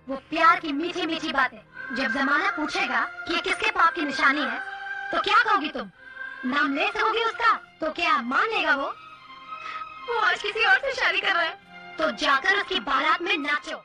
वो प्यार की मीठी मीठी बातें जब जमाना पूछेगा कि ये किसके पाप की निशानी है, तो क्या कहोगी तुम? नाम ले सकोगी उसका? तो क्या मान लेगा वो आज किसी और से शादी कर रहा है, तो जाकर उसकी बारात में नाचो।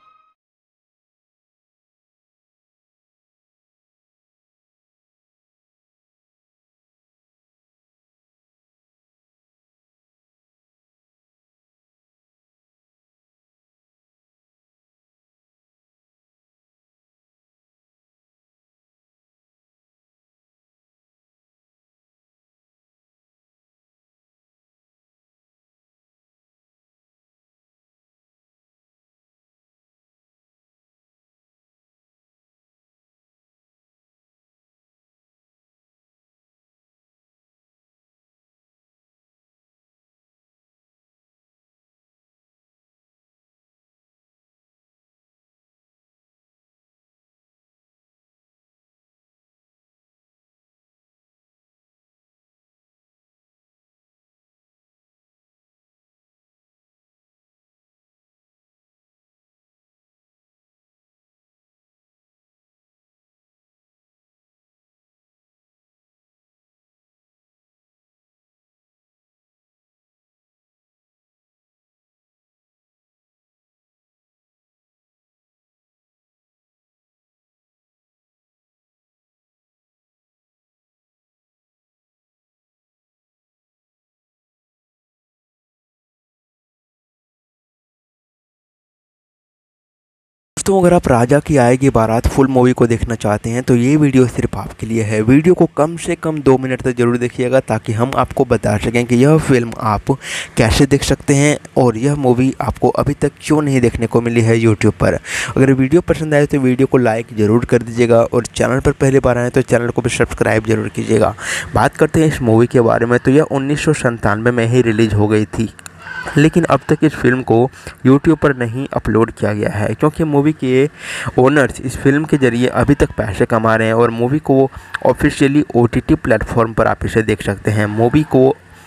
दोस्तों, अगर आप राजा की आएगी बारात फुल मूवी को देखना चाहते हैं तो ये वीडियो सिर्फ आपके लिए है। वीडियो को कम से कम 2 मिनट तक ज़रूर देखिएगा ताकि हम आपको बता सकें कि यह फिल्म आप कैसे देख सकते हैं और यह मूवी आपको अभी तक क्यों नहीं देखने को मिली है यूट्यूब पर। अगर वीडियो पसंद आए तो वीडियो को लाइक ज़रूर कर दीजिएगा और चैनल पर पहली बार आए तो चैनल को भी सब्सक्राइब जरूर कीजिएगा। बात करते हैं इस मूवी के बारे में, तो यह 1997 में ही रिलीज़ हो गई थी, लेकिन अब तक इस फिल्म को YouTube पर नहीं अपलोड किया गया है क्योंकि मूवी के ओनर्स इस फिल्म के ज़रिए अभी तक पैसे कमा रहे हैं और मूवी को ऑफिशियली OTT प्लेटफॉर्म पर आप इसे देख सकते हैं। मूवी को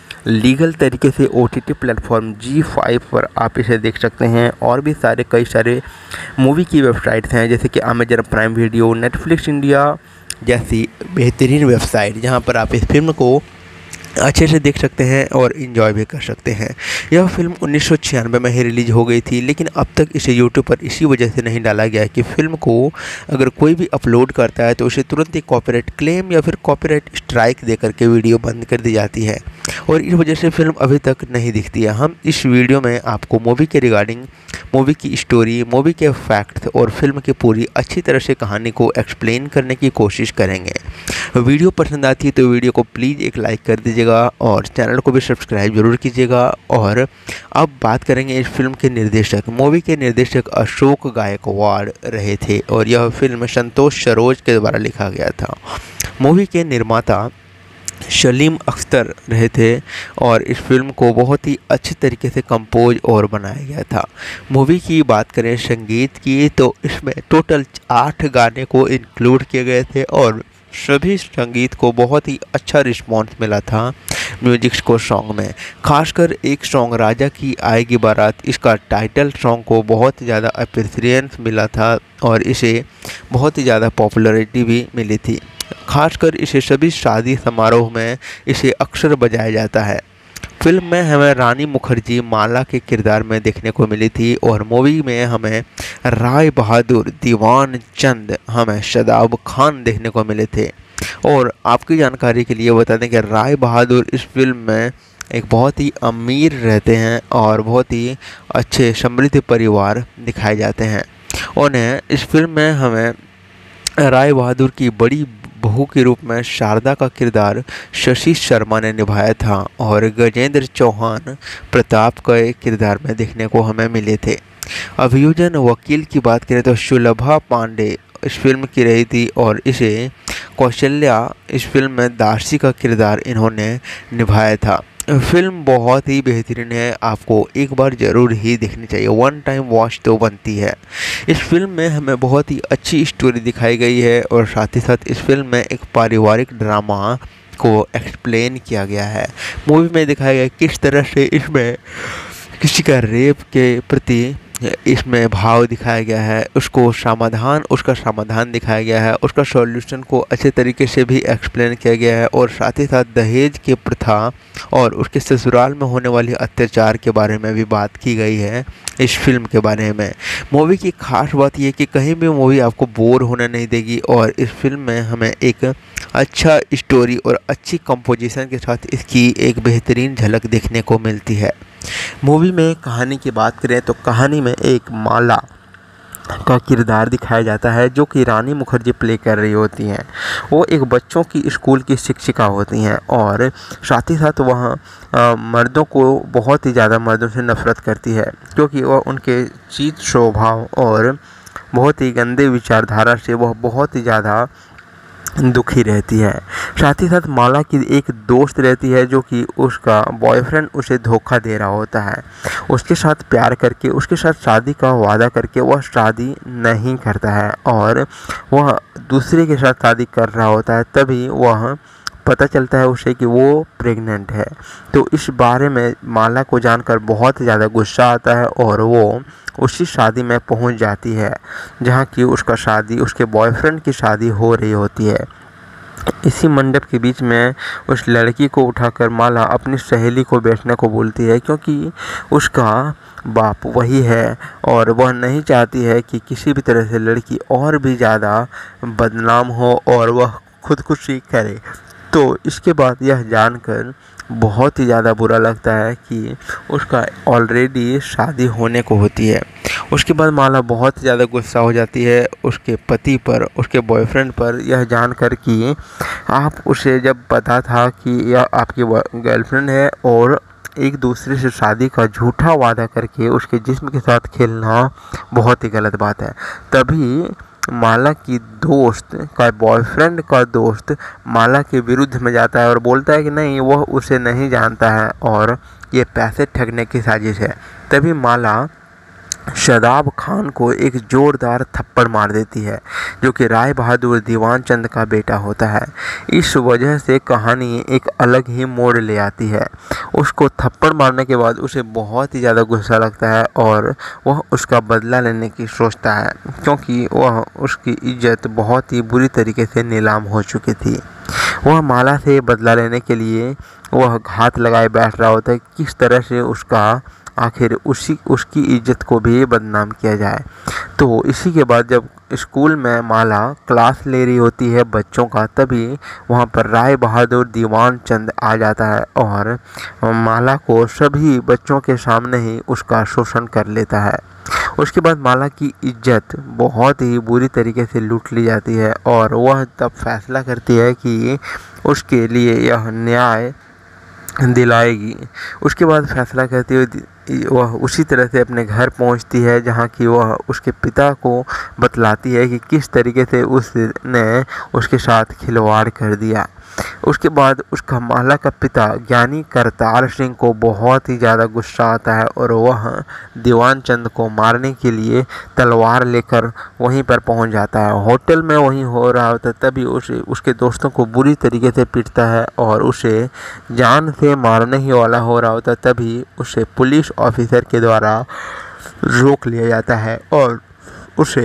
लीगल तरीके से OTT प्लेटफॉर्म G5 पर आप इसे देख सकते हैं और भी कई सारे मूवी की वेबसाइट्स हैं जैसे कि Amazon Prime video, Netflix India जैसी बेहतरीन वेबसाइट जहां पर आप इस फिल्म को अच्छे से देख सकते हैं और इन्जॉय भी कर सकते हैं। यह फिल्म 1996 में ही रिलीज़ हो गई थी, लेकिन अब तक इसे यूट्यूब पर इसी वजह से नहीं डाला गया कि फ़िल्म को अगर कोई भी अपलोड करता है तो उसे तुरंत ही कॉपीराइट क्लेम या फिर कॉपीराइट स्ट्राइक दे करके वीडियो बंद कर दी जाती है और इस वजह से फ़िल्म अभी तक नहीं दिखती है। हम इस वीडियो में आपको मूवी के रिगार्डिंग, मूवी की स्टोरी, मूवी के फैक्ट्स और फिल्म की पूरी अच्छी तरह से कहानी को एक्सप्लेन करने की कोशिश करेंगे। वीडियो पसंद आती है तो वीडियो को प्लीज़ एक लाइक कर दीजिएगा और चैनल को भी सब्सक्राइब जरूर कीजिएगा। और अब बात करेंगे इस फिल्म के निर्देशक। मूवी के निर्देशक अशोक गायकवाड़ रहे थे और यह फिल्म संतोष सरोज के द्वारा लिखा गया था। मूवी के निर्माता सलीम अख्तर रहे थे और इस फिल्म को बहुत ही अच्छी तरीके से कंपोज और बनाया गया था। मूवी की बात करें संगीत की तो इसमें टोटल 8 गाने को इंक्लूड किए गए थे और सभी संगीत को बहुत ही अच्छा रिस्पॉन्स मिला था म्यूजिक को सॉन्ग में। खासकर एक सॉन्ग राजा की आएगी बारात, इसका टाइटल सॉन्ग को बहुत ज़्यादा अप्रिसिएशन मिला था और इसे बहुत ही ज़्यादा पॉपुलैरिटी भी मिली थी। खासकर इसे सभी शादी समारोह में इसे अक्सर बजाया जाता है। फिल्म में हमें रानी मुखर्जी माला के किरदार में देखने को मिली थी और मूवी में हमें राय बहादुर, दीवान चंद, हमें शादाब खान देखने को मिले थे। और आपकी जानकारी के लिए बता दें कि राय बहादुर इस फिल्म में एक बहुत ही अमीर रहते हैं और बहुत ही अच्छे समृद्ध परिवार दिखाए जाते हैं। उन्हें इस फिल्म में हमें राय बहादुर की बड़ी बहू के रूप में शारदा का किरदार शशि शर्मा ने निभाया था और गजेंद्र चौहान प्रताप के किरदार में देखने को हमें मिले थे। अभियोजन वकील की बात करें तो सुलभा पांडे इस फिल्म की रही थी और इसे कौशल्या इस फिल्म में दासी का किरदार इन्होंने निभाया था। फिल्म बहुत ही बेहतरीन है, आपको एक बार ज़रूर ही देखनी चाहिए, वन टाइम वॉच तो बनती है। इस फिल्म में हमें बहुत ही अच्छी स्टोरी दिखाई गई है और साथ ही साथ इस फिल्म में एक पारिवारिक ड्रामा को एक्सप्लेन किया गया है। मूवी में दिखाया गया किस तरह से इसमें किसी का रेप के प्रति इसमें भाव दिखाया गया है, उसका समाधान दिखाया गया है, उसका सॉल्यूशन को अच्छे तरीके से भी एक्सप्लेन किया गया है और साथ ही साथ दहेज की प्रथा और उसके ससुराल में होने वाले अत्याचार के बारे में भी बात की गई है इस फिल्म के बारे में। मूवी की खास बात यह कि कहीं भी मूवी आपको बोर होने नहीं देगी और इस फिल्म में हमें एक अच्छा स्टोरी और अच्छी कंपोजिशन के साथ इसकी एक बेहतरीन झलक देखने को मिलती है। मूवी में कहानी की बात करें तो कहानी में एक माला का किरदार दिखाया जाता है जो कि रानी मुखर्जी प्ले कर रही होती हैं। वो एक बच्चों की स्कूल की शिक्षिका होती हैं और साथ ही साथ वह मर्दों को बहुत ही ज़्यादा मर्दों से नफरत करती है क्योंकि वह उनके चीत स्वभाव और बहुत ही गंदे विचारधारा से वह बहुत ही ज़्यादा दुखी रहती है। साथ ही साथ माला की एक दोस्त रहती है जो कि उसका बॉयफ्रेंड उसे धोखा दे रहा होता है। उसके साथ प्यार करके उसके साथ शादी का वादा करके वह शादी नहीं करता है और वह दूसरे के साथ शादी कर रहा होता है। तभी वह पता चलता है उसे कि वो प्रेग्नेंट है। तो इस बारे में माला को जानकर बहुत ज़्यादा गुस्सा आता है और वो उसी शादी में पहुंच जाती है जहां की उसके बॉयफ्रेंड की शादी हो रही होती है। इसी मंडप के बीच में उस लड़की को उठाकर माला अपनी सहेली को बैठने को बोलती है क्योंकि उसका बाप वही है और वह नहीं चाहती है कि किसी भी तरह से लड़की और भी ज़्यादा बदनाम हो और वह खुदकुशी करे। तो इसके बाद यह जानकर बहुत ही ज़्यादा बुरा लगता है कि उसका ऑलरेडी शादी होने को होती है। उसके बाद माला बहुत ज़्यादा गुस्सा हो जाती है उसके पति पर, उसके बॉयफ्रेंड पर, यह जानकर कि आप उसे जब पता था कि यह आपकी गर्लफ्रेंड है और एक दूसरे से शादी का झूठा वादा करके उसके जिस्म के साथ खेलना बहुत ही गलत बात है। तभी माला की दोस्त का बॉयफ्रेंड का दोस्त माला के विरुद्ध में जाता है और बोलता है कि नहीं, वह उसे नहीं जानता है और ये पैसे ठगने की साजिश है। तभी माला शादाब खान को एक जोरदार थप्पड़ मार देती है जो कि राय बहादुर दीवान चंद का बेटा होता है। इस वजह से कहानी एक अलग ही मोड़ ले आती है। उसको थप्पड़ मारने के बाद उसे बहुत ही ज़्यादा गुस्सा लगता है और वह उसका बदला लेने की सोचता है क्योंकि वह उसकी इज्जत बहुत ही बुरी तरीके से नीलाम हो चुकी थी। वह माला से बदला लेने के लिए वह घात लगाए बैठ रहा होता है किस तरह से आखिर उसकी इज्जत को भी बदनाम किया जाए। तो इसी के बाद जब स्कूल में माला क्लास ले रही होती है बच्चों का, तभी वहाँ पर राय बहादुर दीवान चंद आ जाता है और माला को सभी बच्चों के सामने ही उसका शोषण कर लेता है। उसके बाद माला की इज्जत बहुत ही बुरी तरीके से लूट ली जाती है और वह तब फैसला करती है कि उसके लिए यह न्याय दिलाएगी। उसके बाद फैसला करती हुई वह उसी तरह से अपने घर पहुंचती है जहां कि वह उसके पिता को बतलाती है कि किस तरीके से उसने उसके साथ खिलवाड़ कर दिया। उसके बाद उसका माला का पिता ज्ञानी करतार सिंह को बहुत ही ज़्यादा गुस्सा आता है और वह दीवान चंद को मारने के लिए तलवार लेकर वहीं पर पहुंच जाता है। होटल में वहीं हो रहा होता है तभी उसके दोस्तों को बुरी तरीके से पीटता है और उसे जान से मारने ही वाला हो रहा होता है। तभी उसे पुलिस ऑफिसर के द्वारा रोक लिया जाता है और उसे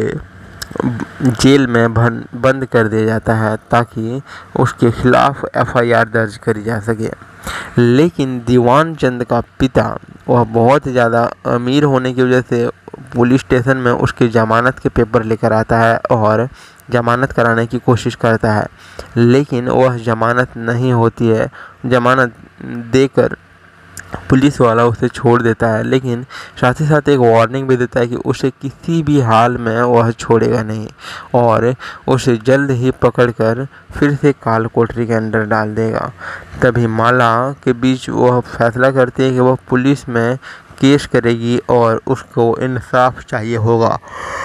जेल में बंद कर दिया जाता है ताकि उसके खिलाफ एफआईआर दर्ज करी जा सके। लेकिन दीवान चंद का पिता वह बहुत ज़्यादा अमीर होने की वजह से पुलिस स्टेशन में उसकी ज़मानत के पेपर लेकर आता है और ज़मानत कराने की कोशिश करता है, लेकिन वह ज़मानत नहीं होती है। ज़मानत देकर पुलिस वाला उसे छोड़ देता है, लेकिन साथ ही साथ एक वार्निंग भी देता है कि उसे किसी भी हाल में वह छोड़ेगा नहीं और उसे जल्द ही पकड़कर फिर से काल कोठरी के अंदर डाल देगा। तभी माला के बीच वह फैसला करती है कि वह पुलिस में केस करेगी और उसको इंसाफ चाहिए होगा।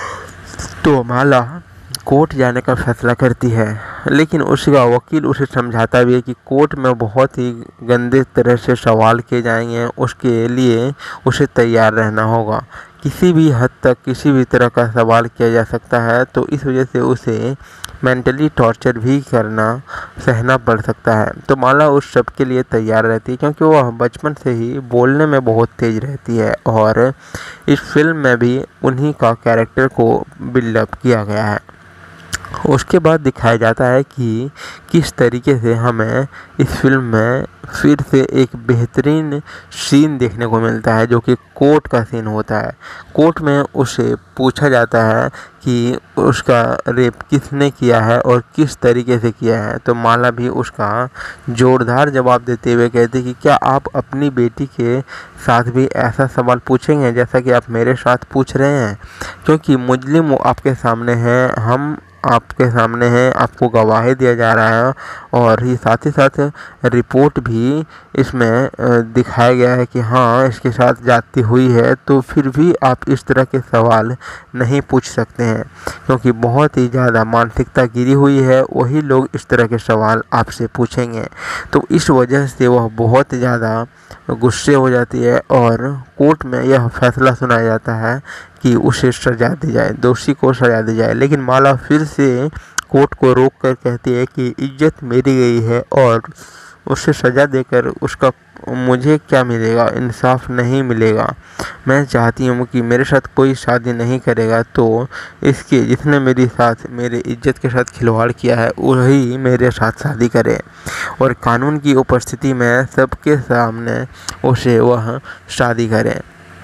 तो माला कोर्ट जाने का फैसला करती है, लेकिन उसका वकील उसे समझाता भी है कि कोर्ट में बहुत ही गंदे तरह से सवाल किए जाएंगे, उसके लिए उसे तैयार रहना होगा। किसी भी हद तक किसी भी तरह का सवाल किया जा सकता है, तो इस वजह से उसे मेंटली टॉर्चर भी करना सहना पड़ सकता है। तो माला उस सब के लिए तैयार रहती है क्योंकि वह बचपन से ही बोलने में बहुत तेज़ रहती है और इस फिल्म में भी उन्हीं का कैरेक्टर को बिल्डअप किया गया है। उसके बाद दिखाया जाता है कि किस तरीके से हमें इस फिल्म में फिर से एक बेहतरीन सीन देखने को मिलता है जो कि कोर्ट का सीन होता है। कोर्ट में उसे पूछा जाता है कि उसका रेप किसने किया है और किस तरीके से किया है। तो माला भी उसका जोरदार जवाब देते हुए कहती कि क्या आप अपनी बेटी के साथ भी ऐसा सवाल पूछेंगे जैसा कि आप मेरे साथ पूछ रहे हैं, क्योंकि मुजरिम आपके सामने हैं, हम आपके सामने हैं, आपको गवाही दिया जा रहा है और ही साथ रिपोर्ट भी इसमें दिखाया गया है कि हाँ इसके साथ जाती हुई है। तो फिर भी आप इस तरह के सवाल नहीं पूछ सकते हैं क्योंकि बहुत ही ज़्यादा मानसिकता गिरी हुई है, वही लोग इस तरह के सवाल आपसे पूछेंगे। तो इस वजह से वह बहुत ज़्यादा गुस्से हो जाती है और कोर्ट में यह फैसला सुनाया जाता है कि उसे सजा दी जाए, दोषी को सजा दी जाए। लेकिन माला फिर से कोर्ट को रोक कर कहती है कि इज्जत मेरी गई है और उसे सज़ा देकर उसका मुझे क्या मिलेगा, इंसाफ नहीं मिलेगा। मैं चाहती हूँ कि मेरे साथ कोई शादी नहीं करेगा तो इसके जिसने मेरे साथ मेरे इज्जत के साथ खिलवाड़ किया है वही मेरे साथ शादी करे और कानून की उपस्थिति में सबके सामने उसे वह शादी करे।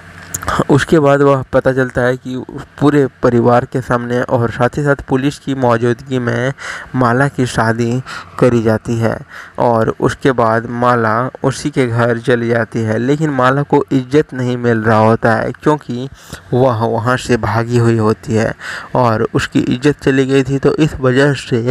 उसके बाद वह पता चलता है कि पूरे परिवार के सामने और साथ ही साथ पुलिस की मौजूदगी में माला की शादी करी जाती है और उसके बाद माला उसी के घर चली जाती है। लेकिन माला को इज्जत नहीं मिल रहा होता है क्योंकि वह वहाँ से भागी हुई होती है और उसकी इज्जत चली गई थी। तो इस वजह से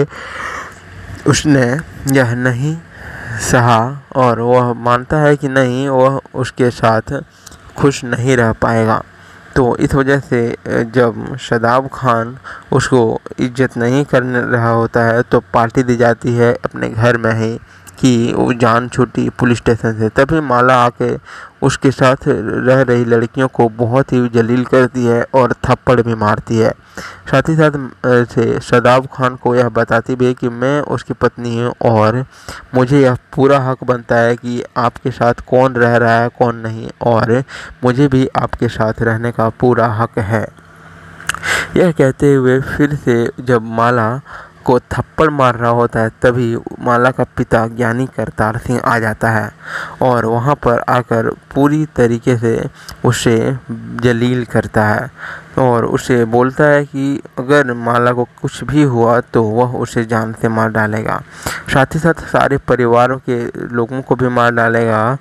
उसने यह नहीं सहा और वह मानता है कि नहीं वह उसके साथ खुश नहीं रह पाएगा। तो इस वजह से जब शादाब खान उसको इज्जत नहीं कर रहा होता है तो पार्टी दी जाती है अपने घर में ही कि वो जान छूटी पुलिस स्टेशन से। तभी माला आके उसके साथ रह रही लड़कियों को बहुत ही जलील करती है और थप्पड़ भी मारती है। साथ ही साथ से शादाब खान को यह बताती भी है कि मैं उसकी पत्नी हूँ और मुझे यह पूरा हक बनता है कि आपके साथ कौन रह रहा है कौन नहीं, और मुझे भी आपके साथ रहने का पूरा हक है। यह कहते हुए फिर से जब माला को थप्पड़ मार रहा होता है तभी माला का पिता ज्ञानी करतार सिंह आ जाता है और वहाँ पर आकर पूरी तरीके से उसे जलील करता है और उसे बोलता है कि अगर माला को कुछ भी हुआ तो वह उसे जान से मार डालेगा, साथ ही साथ सारे परिवारों के लोगों को भी मार डालेगा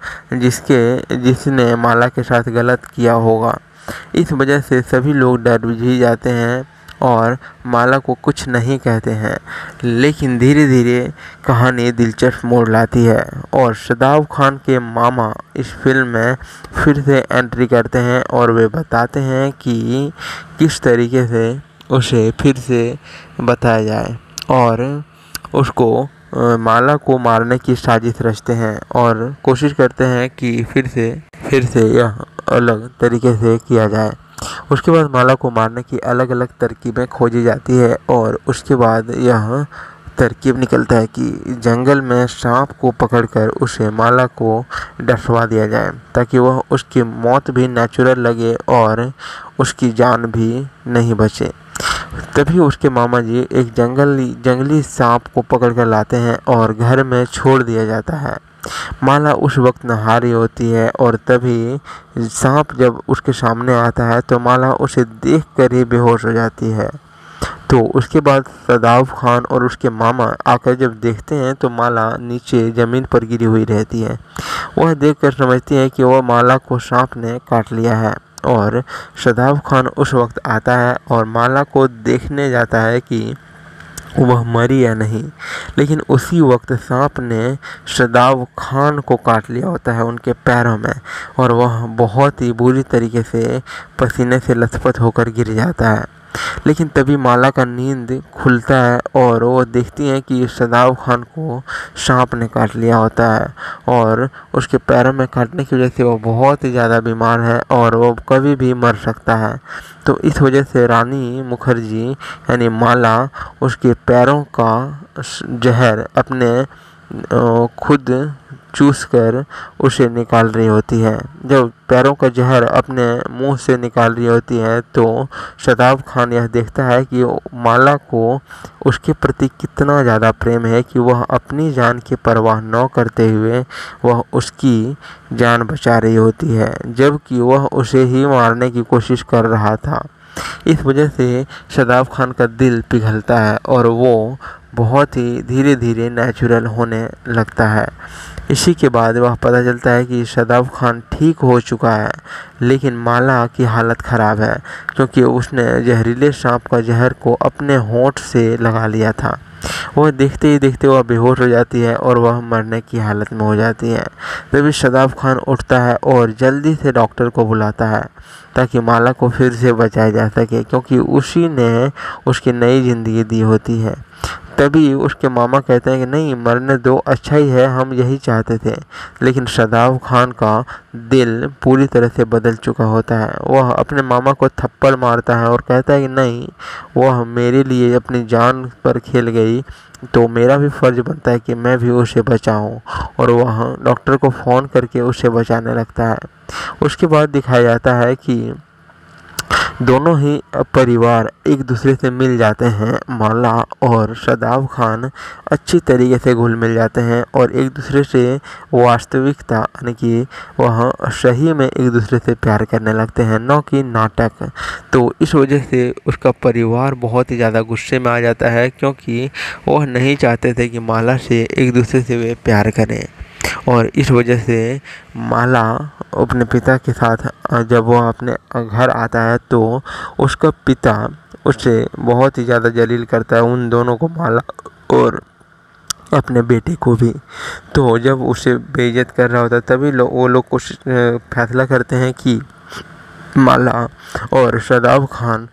जिसने माला के साथ गलत किया होगा। इस वजह से सभी लोग डर भी जाते हैं और माला को कुछ नहीं कहते हैं। लेकिन धीरे धीरे कहानी दिलचस्प मोड़ लाती है और शादाब खान के मामा इस फिल्म में फिर से एंट्री करते हैं और वे बताते हैं कि किस तरीके से उसे फिर से बताया जाए और उसको माला को मारने की साजिश रचते हैं और कोशिश करते हैं कि फिर से यह अलग तरीके से किया जाए। उसके बाद माला को मारने की अलग अलग तरकीबें खोजी जाती है और उसके बाद यह तरकीब निकलता है कि जंगल में सांप को पकड़कर उसे माला को डसवा दिया जाए ताकि वह उसकी मौत भी नेचुरल लगे और उसकी जान भी नहीं बचे। तभी उसके मामा जी एक जंगली सांप को पकड़कर लाते हैं और घर में छोड़ दिया जाता है। माला उस वक्त नहा रही होती है और तभी सांप जब उसके सामने आता है तो माला उसे देखकर ही बेहोश हो जाती है। तो उसके बाद शादाब खान और उसके मामा आकर जब देखते हैं तो माला नीचे ज़मीन पर गिरी हुई रहती है। वह देखकर समझती है कि वह माला को सांप ने काट लिया है और शादाब खान उस वक्त आता है और माला को देखने जाता है कि वह मरी या नहीं। लेकिन उसी वक्त सांप ने शादाब खान को काट लिया होता है उनके पैरों में और वह बहुत ही बुरी तरीके से पसीने से लथपथ होकर गिर जाता है। लेकिन तभी माला का नींद खुलता है और वो देखती हैं कि शदाब खान को सांप ने काट लिया होता है और उसके पैरों में काटने की वजह से वो बहुत ही ज़्यादा बीमार है और वो कभी भी मर सकता है। तो इस वजह से रानी मुखर्जी यानी माला उसके पैरों का जहर अपने खुद चूस कर उसे निकाल रही होती है। जब पैरों का जहर अपने मुंह से निकाल रही होती है तो शदाब खान यह देखता है कि माला को उसके प्रति कितना ज़्यादा प्रेम है कि वह अपनी जान की परवाह न करते हुए वह उसकी जान बचा रही होती है, जबकि वह उसे ही मारने की कोशिश कर रहा था। इस वजह से शदाब खान का दिल पिघलता है और वो बहुत ही धीरे धीरे नेचुरल होने लगता है। इसी के बाद वह पता चलता है कि शदाब खान ठीक हो चुका है, लेकिन माला की हालत ख़राब है क्योंकि उसने जहरीले सांप का जहर को अपने होंठ से लगा लिया था। वह देखते ही देखते वह बेहोश हो जाती है और वह मरने की हालत में हो जाती है। तभी शदाब खान उठता है और जल्दी से डॉक्टर को बुलाता है ताकि माला को फिर से बचाया जा सके, क्योंकि उसी ने उसकी नई ज़िंदगी दी होती है। तभी उसके मामा कहते हैं कि नहीं, मरने दो, अच्छा ही है, हम यही चाहते थे। लेकिन शदाब खान का दिल पूरी तरह से बदल चुका होता है। वह अपने मामा को थप्पड़ मारता है और कहता है कि नहीं, वह मेरे लिए अपनी जान पर खेल गई तो मेरा भी फ़र्ज़ बनता है कि मैं भी उसे बचाऊं। और वह डॉक्टर को फ़ोन करके उसे बचाने लगता है। उसके बाद दिखाया जाता है कि दोनों ही परिवार एक दूसरे से मिल जाते हैं। माला और शदाब खान अच्छी तरीके से घुल मिल जाते हैं और एक दूसरे से वास्तविकता यानी कि वह सही में एक दूसरे से प्यार करने लगते हैं, न कि नाटक। तो इस वजह से उसका परिवार बहुत ही ज़्यादा गुस्से में आ जाता है क्योंकि वह नहीं चाहते थे कि माला से एक दूसरे से वे प्यार करें। और इस वजह से माला अपने पिता के साथ जब वह अपने घर आता है तो उसका पिता उसे बहुत ही ज़्यादा जलील करता है, उन दोनों को, माला और अपने बेटे को भी। तो जब उसे बेइज्जत कर रहा होता है तभी वो लोग कुछ फैसला करते हैं कि माला और शदाब खान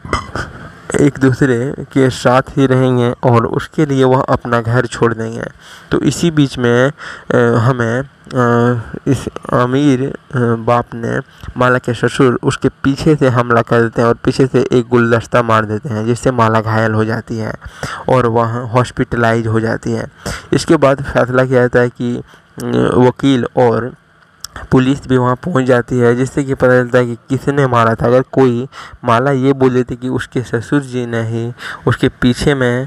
एक दूसरे के साथ ही रहेंगे और उसके लिए वह अपना घर छोड़ देंगे। तो इसी बीच में हमें इस अमीर बाप ने माला के ससुर उसके पीछे से हमला कर देते हैं और पीछे से एक गुलदस्ता मार देते हैं, जिससे माला घायल हो जाती है और वह हॉस्पिटलाइज हो जाती है। इसके बाद फैसला किया जाता है कि वकील और पुलिस भी वहाँ पहुँच जाती है, जिससे कि पता चलता है कि किसने मारा था। अगर कोई माला ये बोल देती कि उसके ससुर जी ने ही उसके पीछे में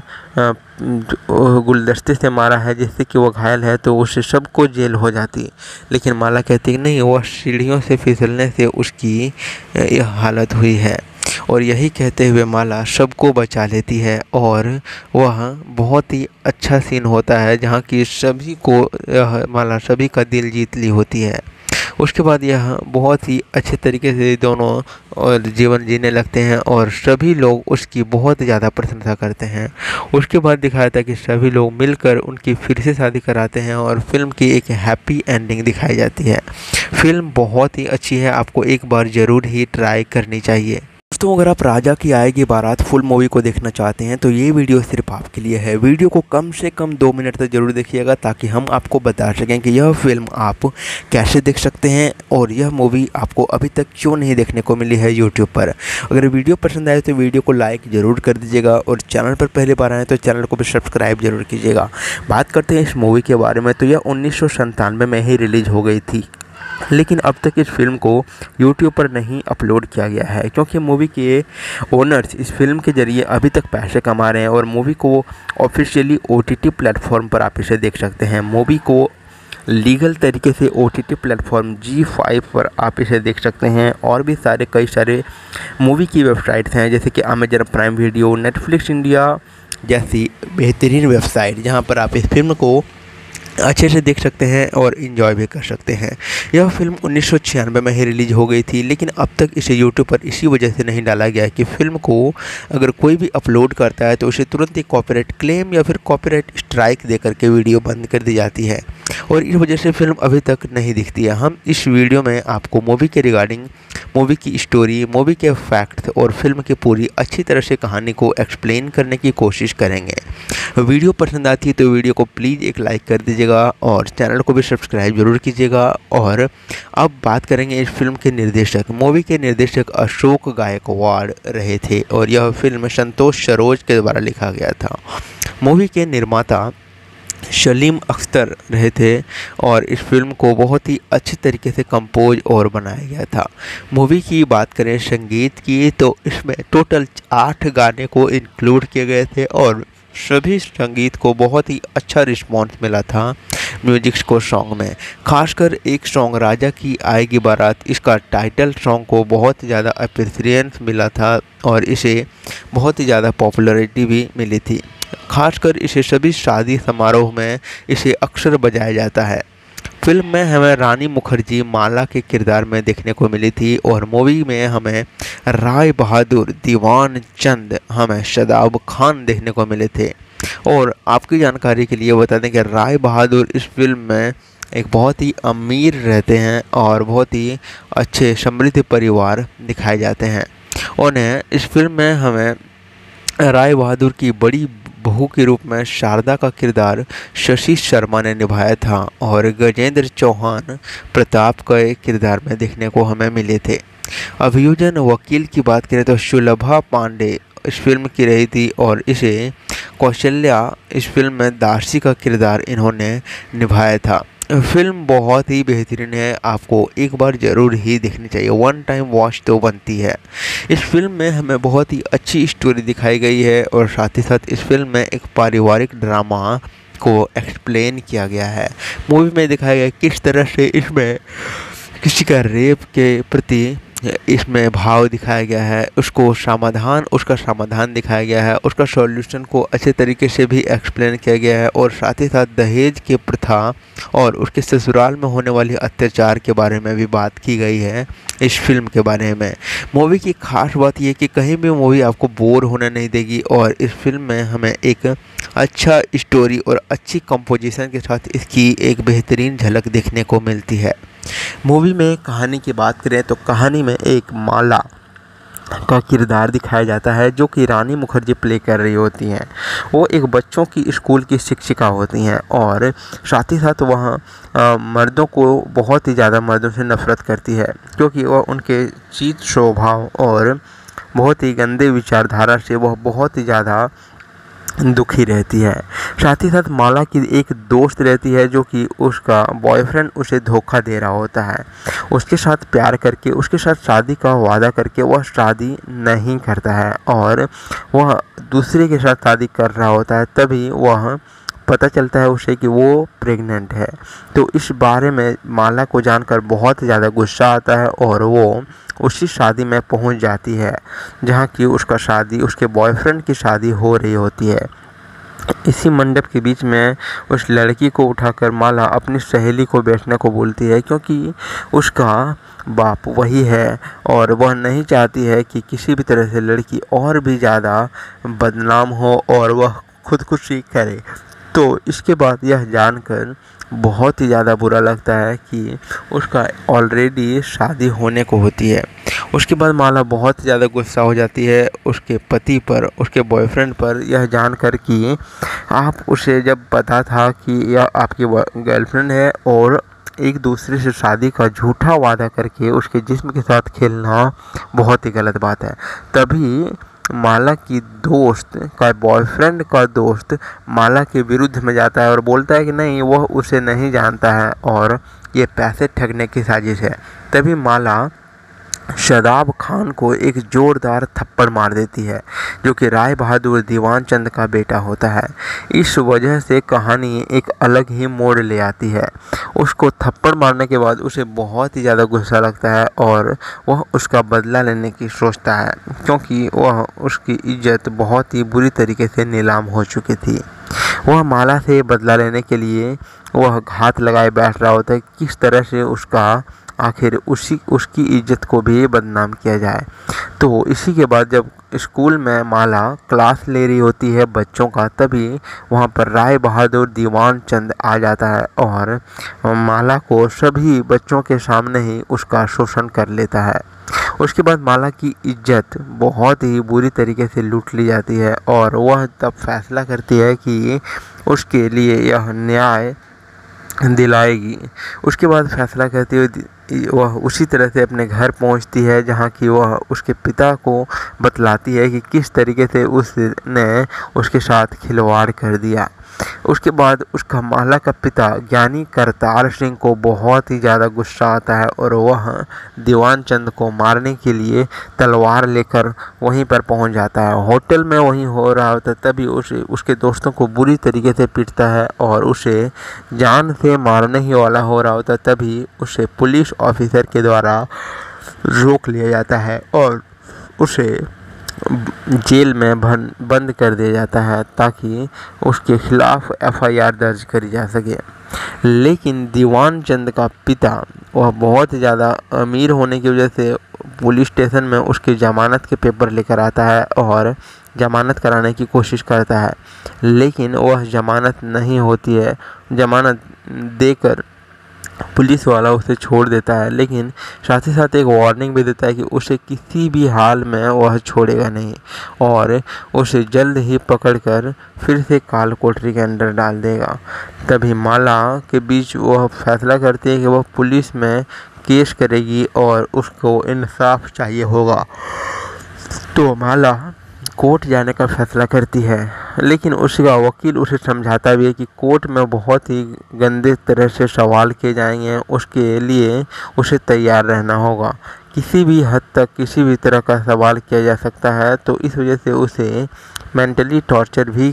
गुलदस्ते से मारा है जिससे कि वो घायल है, तो उससे सबको जेल हो जाती। लेकिन माला कहती कि नहीं, वह सीढ़ियों से फिसलने से उसकी यह हालत हुई है। और यही कहते हुए माला सबको बचा लेती है और वह बहुत ही अच्छा सीन होता है जहाँ की सभी को माला सभी का दिल जीत ली होती है। उसके बाद यह बहुत ही अच्छे तरीके से दोनों और जीवन जीने लगते हैं और सभी लोग उसकी बहुत ज़्यादा प्रशंसा करते हैं। उसके बाद दिखाया था कि सभी लोग मिलकर उनकी फिर से शादी कराते हैं और फिल्म की एक हैप्पी एंडिंग दिखाई जाती है। फिल्म बहुत ही अच्छी है, आपको एक बार ज़रूर ही ट्राई करनी चाहिए। दोस्तों, अगर आप राजा की आएगी बारात फुल मूवी को देखना चाहते हैं तो ये वीडियो सिर्फ आपके लिए है। वीडियो को कम से कम 2 मिनट तक जरूर देखिएगा ताकि हम आपको बता सकें कि यह फिल्म आप कैसे देख सकते हैं और यह मूवी आपको अभी तक क्यों नहीं देखने को मिली है यूट्यूब पर। अगर वीडियो पसंद आए तो वीडियो को लाइक ज़रूर कर दीजिएगा और चैनल पर पहली बार आए तो चैनल को भी सब्सक्राइब जरूर कीजिएगा। बात करते हैं इस मूवी के बारे में, तो यह 1997 में ही रिलीज़ हो गई थी, लेकिन अब तक इस फिल्म को YouTube पर नहीं अपलोड किया गया है क्योंकि मूवी के ओनर्स इस फिल्म के ज़रिए अभी तक पैसे कमा रहे हैं और मूवी को ऑफिशियली OTT प्लेटफॉर्म पर आप इसे देख सकते हैं। मूवी को लीगल तरीके से OTT प्लेटफॉर्म G5 पर आप इसे देख सकते हैं और भी कई सारे मूवी की वेबसाइट्स हैं जैसे कि Amazon Prime video, Netflix India जैसी बेहतरीन वेबसाइट जहां पर आप इस फिल्म को अच्छे से देख सकते हैं और इन्जॉय भी कर सकते हैं। यह फिल्म 1996 में ही रिलीज़ हो गई थी, लेकिन अब तक इसे यूट्यूब पर इसी वजह से नहीं डाला गया कि फ़िल्म को अगर कोई भी अपलोड करता है तो उसे तुरंत ही कॉपीराइट क्लेम या फिर कॉपीराइट स्ट्राइक दे करके वीडियो बंद कर दी जाती है और इस वजह से फ़िल्म अभी तक नहीं दिखती है। हम इस वीडियो में आपको मूवी के रिगार्डिंग मूवी की स्टोरी, मूवी के फैक्ट्स और फिल्म की पूरी अच्छी तरह से कहानी को एक्सप्लेन करने की कोशिश करेंगे। वीडियो पसंद आती है तो वीडियो को प्लीज़ एक लाइक कर दीजिएगा और चैनल को भी सब्सक्राइब जरूर कीजिएगा। और अब बात करेंगे इस फिल्म के निर्देशक। मूवी के निर्देशक अशोक गायकवाड़ रहे थे और यह फिल्म संतोष सरोज के द्वारा लिखा गया था। मूवी के निर्माता सलीम अख्तर रहे थे और इस फिल्म को बहुत ही अच्छी तरीके से कंपोज और बनाया गया था। मूवी की बात करें संगीत की तो इसमें टोटल 8 गाने को इंक्लूड किए गए थे और सभी संगीत को बहुत ही अच्छा रिस्पॉन्स मिला था म्यूजिक को सॉन्ग में। खासकर एक सॉन्ग राजा की आएगी बारात, इसका टाइटल सॉन्ग को बहुत ही ज़्यादा अप्रिसिएशन मिला था और इसे बहुत ही ज़्यादा पॉपुलैरिटी भी मिली थी। खासकर इसे सभी शादी समारोह में इसे अक्सर बजाया जाता है। फिल्म में हमें रानी मुखर्जी माला के किरदार में देखने को मिली थी और मूवी में हमें राय बहादुर, दीवान चंद, हमें शादाब खान देखने को मिले थे। और आपकी जानकारी के लिए बता दें कि राय बहादुर इस फिल्म में एक बहुत ही अमीर रहते हैं और बहुत ही अच्छे समृद्ध परिवार दिखाए जाते हैं। उन्हें इस फिल्म में हमें राय बहादुर की बड़ी बहू के रूप में शारदा का किरदार शशि शर्मा ने निभाया था और गजेंद्र चौहान प्रताप के किरदार में देखने को हमें मिले थे। अभियोजन वकील की बात करें तो सुलभा पांडे इस फिल्म की रही थी और इसे कौशल्या इस फिल्म में दासी का किरदार इन्होंने निभाया था। फिल्म बहुत ही बेहतरीन है, आपको एक बार ज़रूर ही देखनी चाहिए, वन टाइम वॉच तो बनती है। इस फिल्म में हमें बहुत ही अच्छी स्टोरी दिखाई गई है और साथ ही साथ इस फिल्म में एक पारिवारिक ड्रामा को एक्सप्लेन किया गया है। मूवी में दिखाया गया किस तरह से इसमें किसी का रेप के प्रति इसमें भाव दिखाया गया है, उसका समाधान दिखाया गया है, उसका सॉल्यूशन को अच्छे तरीके से भी एक्सप्लेन किया गया है और साथ ही साथ दहेज की प्रथा और उसके ससुराल में होने वाले अत्याचार के बारे में भी बात की गई है इस फिल्म के बारे में। मूवी की खास बात यह कि कहीं भी मूवी आपको बोर होने नहीं देगी और इस फिल्म में हमें एक अच्छा स्टोरी और अच्छी कंपोजिशन के साथ इसकी एक बेहतरीन झलक देखने को मिलती है। मूवी में कहानी की बात करें तो कहानी में एक माला का किरदार दिखाया जाता है जो कि रानी मुखर्जी प्ले कर रही होती हैं। वो एक बच्चों की स्कूल की शिक्षिका होती हैं और साथ ही साथ वह मर्दों को बहुत ही ज़्यादा मर्दों से नफरत करती है क्योंकि वह उनके चीत स्वभाव और बहुत ही गंदे विचारधारा से वह बहुत ही ज़्यादा दुखी रहती है। साथ ही साथ माला की एक दोस्त रहती है जो कि उसका बॉयफ्रेंड उसे धोखा दे रहा होता है। उसके साथ प्यार करके उसके साथ शादी का वादा करके वह शादी नहीं करता है और वह दूसरे के साथ शादी कर रहा होता है। तभी वह पता चलता है उसे कि वो प्रेग्नेंट है। तो इस बारे में माला को जानकर बहुत ज़्यादा गुस्सा आता है और वो उसी शादी में पहुंच जाती है जहां कि उसके बॉयफ्रेंड की शादी हो रही होती है। इसी मंडप के बीच में उस लड़की को उठाकर माला अपनी सहेली को बैठने को बोलती है क्योंकि उसका बाप वही है और वह नहीं चाहती है कि किसी भी तरह से लड़की और भी ज़्यादा बदनाम हो और वह खुदकुशी करे। तो इसके बाद यह जानकर बहुत ही ज़्यादा बुरा लगता है कि उसका ऑलरेडी शादी होने को होती है। उसके बाद माला बहुत ज़्यादा गुस्सा हो जाती है उसके पति पर, उसके बॉयफ्रेंड पर, यह जानकर कि आप उसे जब पता था कि यह आपकी गर्लफ्रेंड है और एक दूसरे से शादी का झूठा वादा करके उसके जिस्म के साथ खेलना बहुत ही गलत बात है। तभी माला की दोस्त का बॉयफ्रेंड का दोस्त माला के विरुद्ध में जाता है और बोलता है कि नहीं, वह उसे नहीं जानता है और ये पैसे ठगने की साजिश है। तभी माला शादाब खान को एक जोरदार थप्पड़ मार देती है जो कि राय बहादुर दीवान चंद का बेटा होता है। इस वजह से कहानी एक अलग ही मोड़ ले आती है। उसको थप्पड़ मारने के बाद उसे बहुत ही ज़्यादा गुस्सा लगता है और वह उसका बदला लेने की सोचता है क्योंकि वह उसकी इज्जत बहुत ही बुरी तरीके से नीलाम हो चुकी थी। वह माला से बदला लेने के लिए वह घात लगाए बैठ रहा होता है किस तरह से आखिर उसकी इज्जत को भी बदनाम किया जाए। तो इसी के बाद जब स्कूल में माला क्लास ले रही होती है बच्चों का, तभी वहाँ पर राय बहादुर दीवान चंद आ जाता है और माला को सभी बच्चों के सामने ही उसका शोषण कर लेता है। उसके बाद माला की इज्जत बहुत ही बुरी तरीके से लूट ली जाती है और वह तब फैसला करती है कि उसके लिए यह न्याय दिलाएगी। उसके बाद फैसला करती हुई वह उसी तरह से अपने घर पहुंचती है जहां कि वह उसके पिता को बतलाती है कि किस तरीके से उसने उसके साथ खिलवाड़ कर दिया। उसके बाद उसका माला का पिता ज्ञानी करतार सिंह को बहुत ही ज़्यादा गुस्सा आता है और वह दीवान चंद को मारने के लिए तलवार लेकर वहीं पर पहुंच जाता है। होटल में वहीं हो रहा होता है तभी उसके दोस्तों को बुरी तरीके से पीटता है और उसे जान से मारने ही वाला हो रहा होता है तभी उसे पुलिस ऑफिसर के द्वारा रोक लिया जाता है और उसे जेल में बंद कर दिया जाता है ताकि उसके खिलाफ एफआईआर दर्ज करी जा सके। लेकिन दीवान चंद का पिता वह बहुत ज़्यादा अमीर होने की वजह से पुलिस स्टेशन में उसकी ज़मानत के पेपर लेकर आता है और ज़मानत कराने की कोशिश करता है, लेकिन वह ज़मानत नहीं होती है। ज़मानत देकर पुलिस वाला उसे छोड़ देता है, लेकिन साथ ही साथ एक वार्निंग भी देता है कि उसे किसी भी हाल में वह छोड़ेगा नहीं और उसे जल्द ही पकड़कर फिर से काल कोठरी के अंदर डाल देगा। तभी माला के बीच वह फैसला करती है कि वह पुलिस में केस करेगी और उसको इंसाफ चाहिए होगा। तो माला कोर्ट जाने का फैसला करती है, लेकिन उसका वकील उसे समझाता भी है कि कोर्ट में बहुत ही गंदे तरह से सवाल किए जाएंगे, उसके लिए उसे तैयार रहना होगा। किसी भी हद तक किसी भी तरह का सवाल किया जा सकता है, तो इस वजह से उसे मेंटली टॉर्चर भी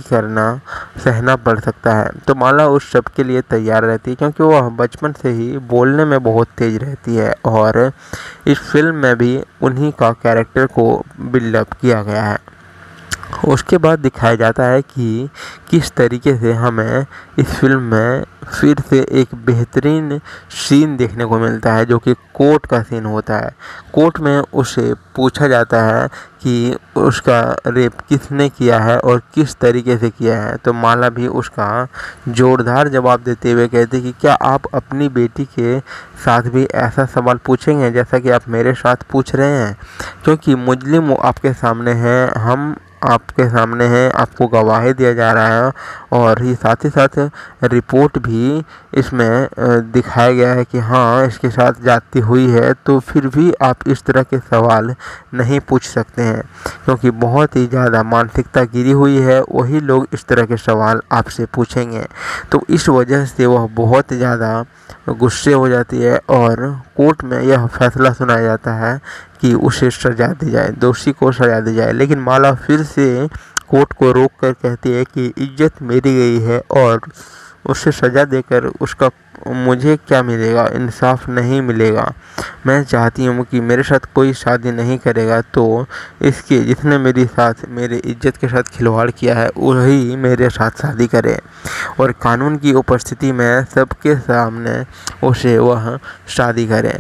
सहना पड़ सकता है। तो माला उस सब के लिए तैयार रहती है क्योंकि वह बचपन से ही बोलने में बहुत तेज रहती है और इस फिल्म में भी उन्हीं का कैरेक्टर को बिल्डअप किया गया है। उसके बाद दिखाया जाता है कि किस तरीके से हमें इस फिल्म में फिर से एक बेहतरीन सीन देखने को मिलता है जो कि कोर्ट का सीन होता है। कोर्ट में उसे पूछा जाता है कि उसका रेप किसने किया है और किस तरीके से किया है, तो माला भी उसका जोरदार जवाब देते हुए कहती कि क्या आप अपनी बेटी के साथ भी ऐसा सवाल पूछेंगे जैसा कि आप मेरे साथ पूछ रहे हैं, क्योंकि मुजरिम आपके सामने हैं, हम आपके सामने हैं, आपको गवाही दिया जा रहा है और ही साथ रिपोर्ट भी इसमें दिखाया गया है कि हाँ इसके साथ जाती हुई है, तो फिर भी आप इस तरह के सवाल नहीं पूछ सकते हैं क्योंकि बहुत ही ज़्यादा मानसिकता गिरी हुई है, वही लोग इस तरह के सवाल आपसे पूछेंगे। तो इस वजह से वह बहुत ज़्यादा गुस्से हो जाती है और कोर्ट में यह फैसला सुनाया जाता है कि उसे सजा दी जाए, दोषी को सजा दी जाए। लेकिन माला फिर से कोर्ट को रोक कर कहती है कि इज्जत मेरी गई है और उसे सज़ा देकर उसका मुझे क्या मिलेगा, इंसाफ नहीं मिलेगा। मैं चाहती हूँ कि मेरे साथ कोई शादी नहीं करेगा तो इसके जिसने मेरे इज्जत के साथ खिलवाड़ किया है वही मेरे साथ शादी करे और कानून की उपस्थिति में सबके सामने उसे वह शादी करे।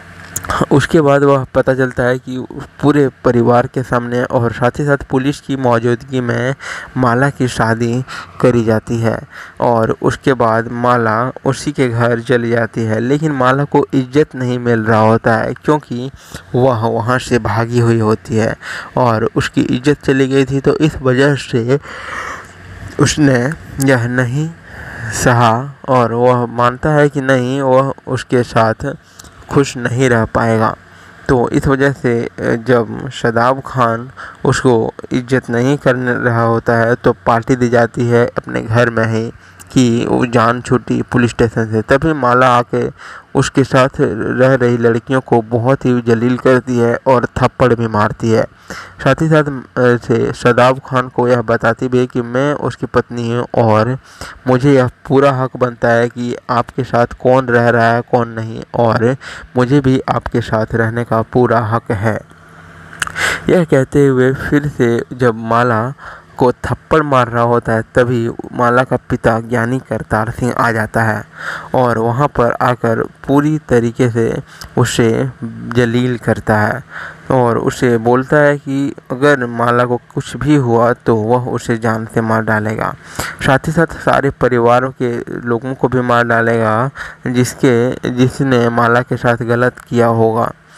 उसके बाद वह पता चलता है कि पूरे परिवार के सामने और साथ ही साथ पुलिस की मौजूदगी में माला की शादी करी जाती है और उसके बाद माला उसी के घर चली जाती है। लेकिन माला को इज्जत नहीं मिल रहा होता है क्योंकि वह वहाँ से भागी हुई होती है और उसकी इज्जत चली गई थी, तो इस वजह से उसने यह नहीं सहा और वह मानता है कि नहीं वह उसके साथ खुश नहीं रह पाएगा। तो इस वजह से जब शादाब खान उसको इज्जत नहीं करने रहा होता है तो पार्टी दी जाती है अपने घर में ही कि वो जान छूटी पुलिस स्टेशन से। तभी माला आके उसके साथ रह रही लड़कियों को बहुत ही जलील करती है और थप्पड़ भी मारती है। साथ ही साथ से शादाब खान को यह बताती भी है कि मैं उसकी पत्नी हूँ और मुझे यह पूरा हक बनता है कि आपके साथ कौन रह रहा है कौन नहीं, और मुझे भी आपके साथ रहने का पूरा हक है। यह कहते हुए फिर से जब माला को थप्पड़ मार रहा होता है तभी माला का पिता ज्ञानी करतार सिंह आ जाता है और वहाँ पर आकर पूरी तरीके से उसे जलील करता है और उसे बोलता है कि अगर माला को कुछ भी हुआ तो वह उसे जान से मार डालेगा, साथ ही साथ सारे परिवारों के लोगों को भी मार डालेगा जिसने माला के साथ गलत किया होगा।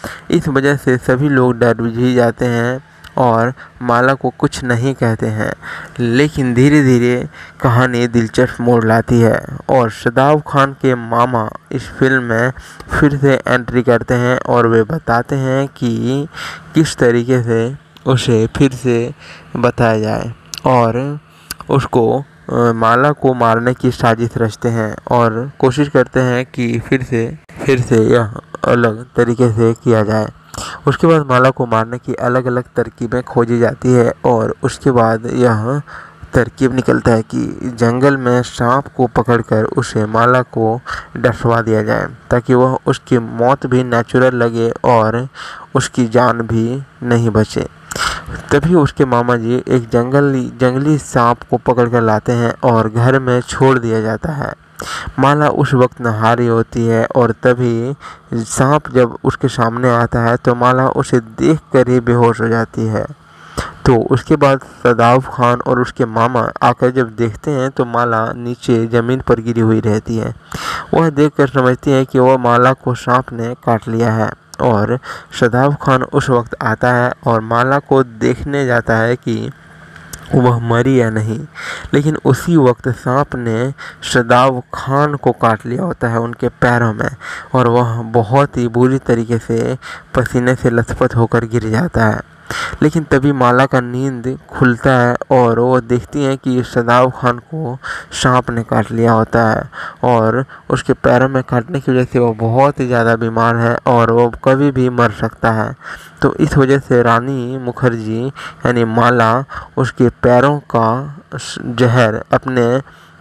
इस वजह से सभी लोग डर भी जाते हैं और माला को कुछ नहीं कहते हैं। लेकिन धीरे धीरे कहानी दिलचस्प मोड़ लाती है और शादाब खान के मामा इस फिल्म में फिर से एंट्री करते हैं और वे बताते हैं कि किस तरीके से उसे फिर से बताया जाए और उसको माला को मारने की साजिश रचते हैं और कोशिश करते हैं कि फिर से यह अलग तरीके से किया जाए। उसके बाद माला को मारने की अलग अलग तरकीबें खोजी जाती है और उसके बाद यह तरकीब निकलता है कि जंगल में सांप को पकड़कर उसे माला को डसवा दिया जाए ताकि वह उसकी मौत भी नेचुरल लगे और उसकी जान भी नहीं बचे। तभी उसके मामा जी एक जंगली सांप को पकड़कर लाते हैं और घर में छोड़ दिया जाता है। माला उस वक्त नहा रही होती है और तभी सांप जब उसके सामने आता है तो माला उसे देखकर ही बेहोश हो जाती है। तो उसके बाद शादाब खान और उसके मामा आकर जब देखते हैं तो माला नीचे ज़मीन पर गिरी हुई रहती है। वह देखकर समझती है कि वह माला को सांप ने काट लिया है और शादाब खान उस वक्त आता है और माला को देखने जाता है कि वह मरी या नहीं। लेकिन उसी वक्त सांप ने शादाब खान को काट लिया होता है उनके पैरों में और वह बहुत ही बुरी तरीके से पसीने से लथपथ होकर गिर जाता है। लेकिन तभी माला का नींद खुलता है और वो देखती हैं कि शादाब खान को सांप ने काट लिया होता है और उसके पैरों में काटने की वजह से वो बहुत ही ज़्यादा बीमार है और वो कभी भी मर सकता है। तो इस वजह से रानी मुखर्जी यानी माला उसके पैरों का जहर अपने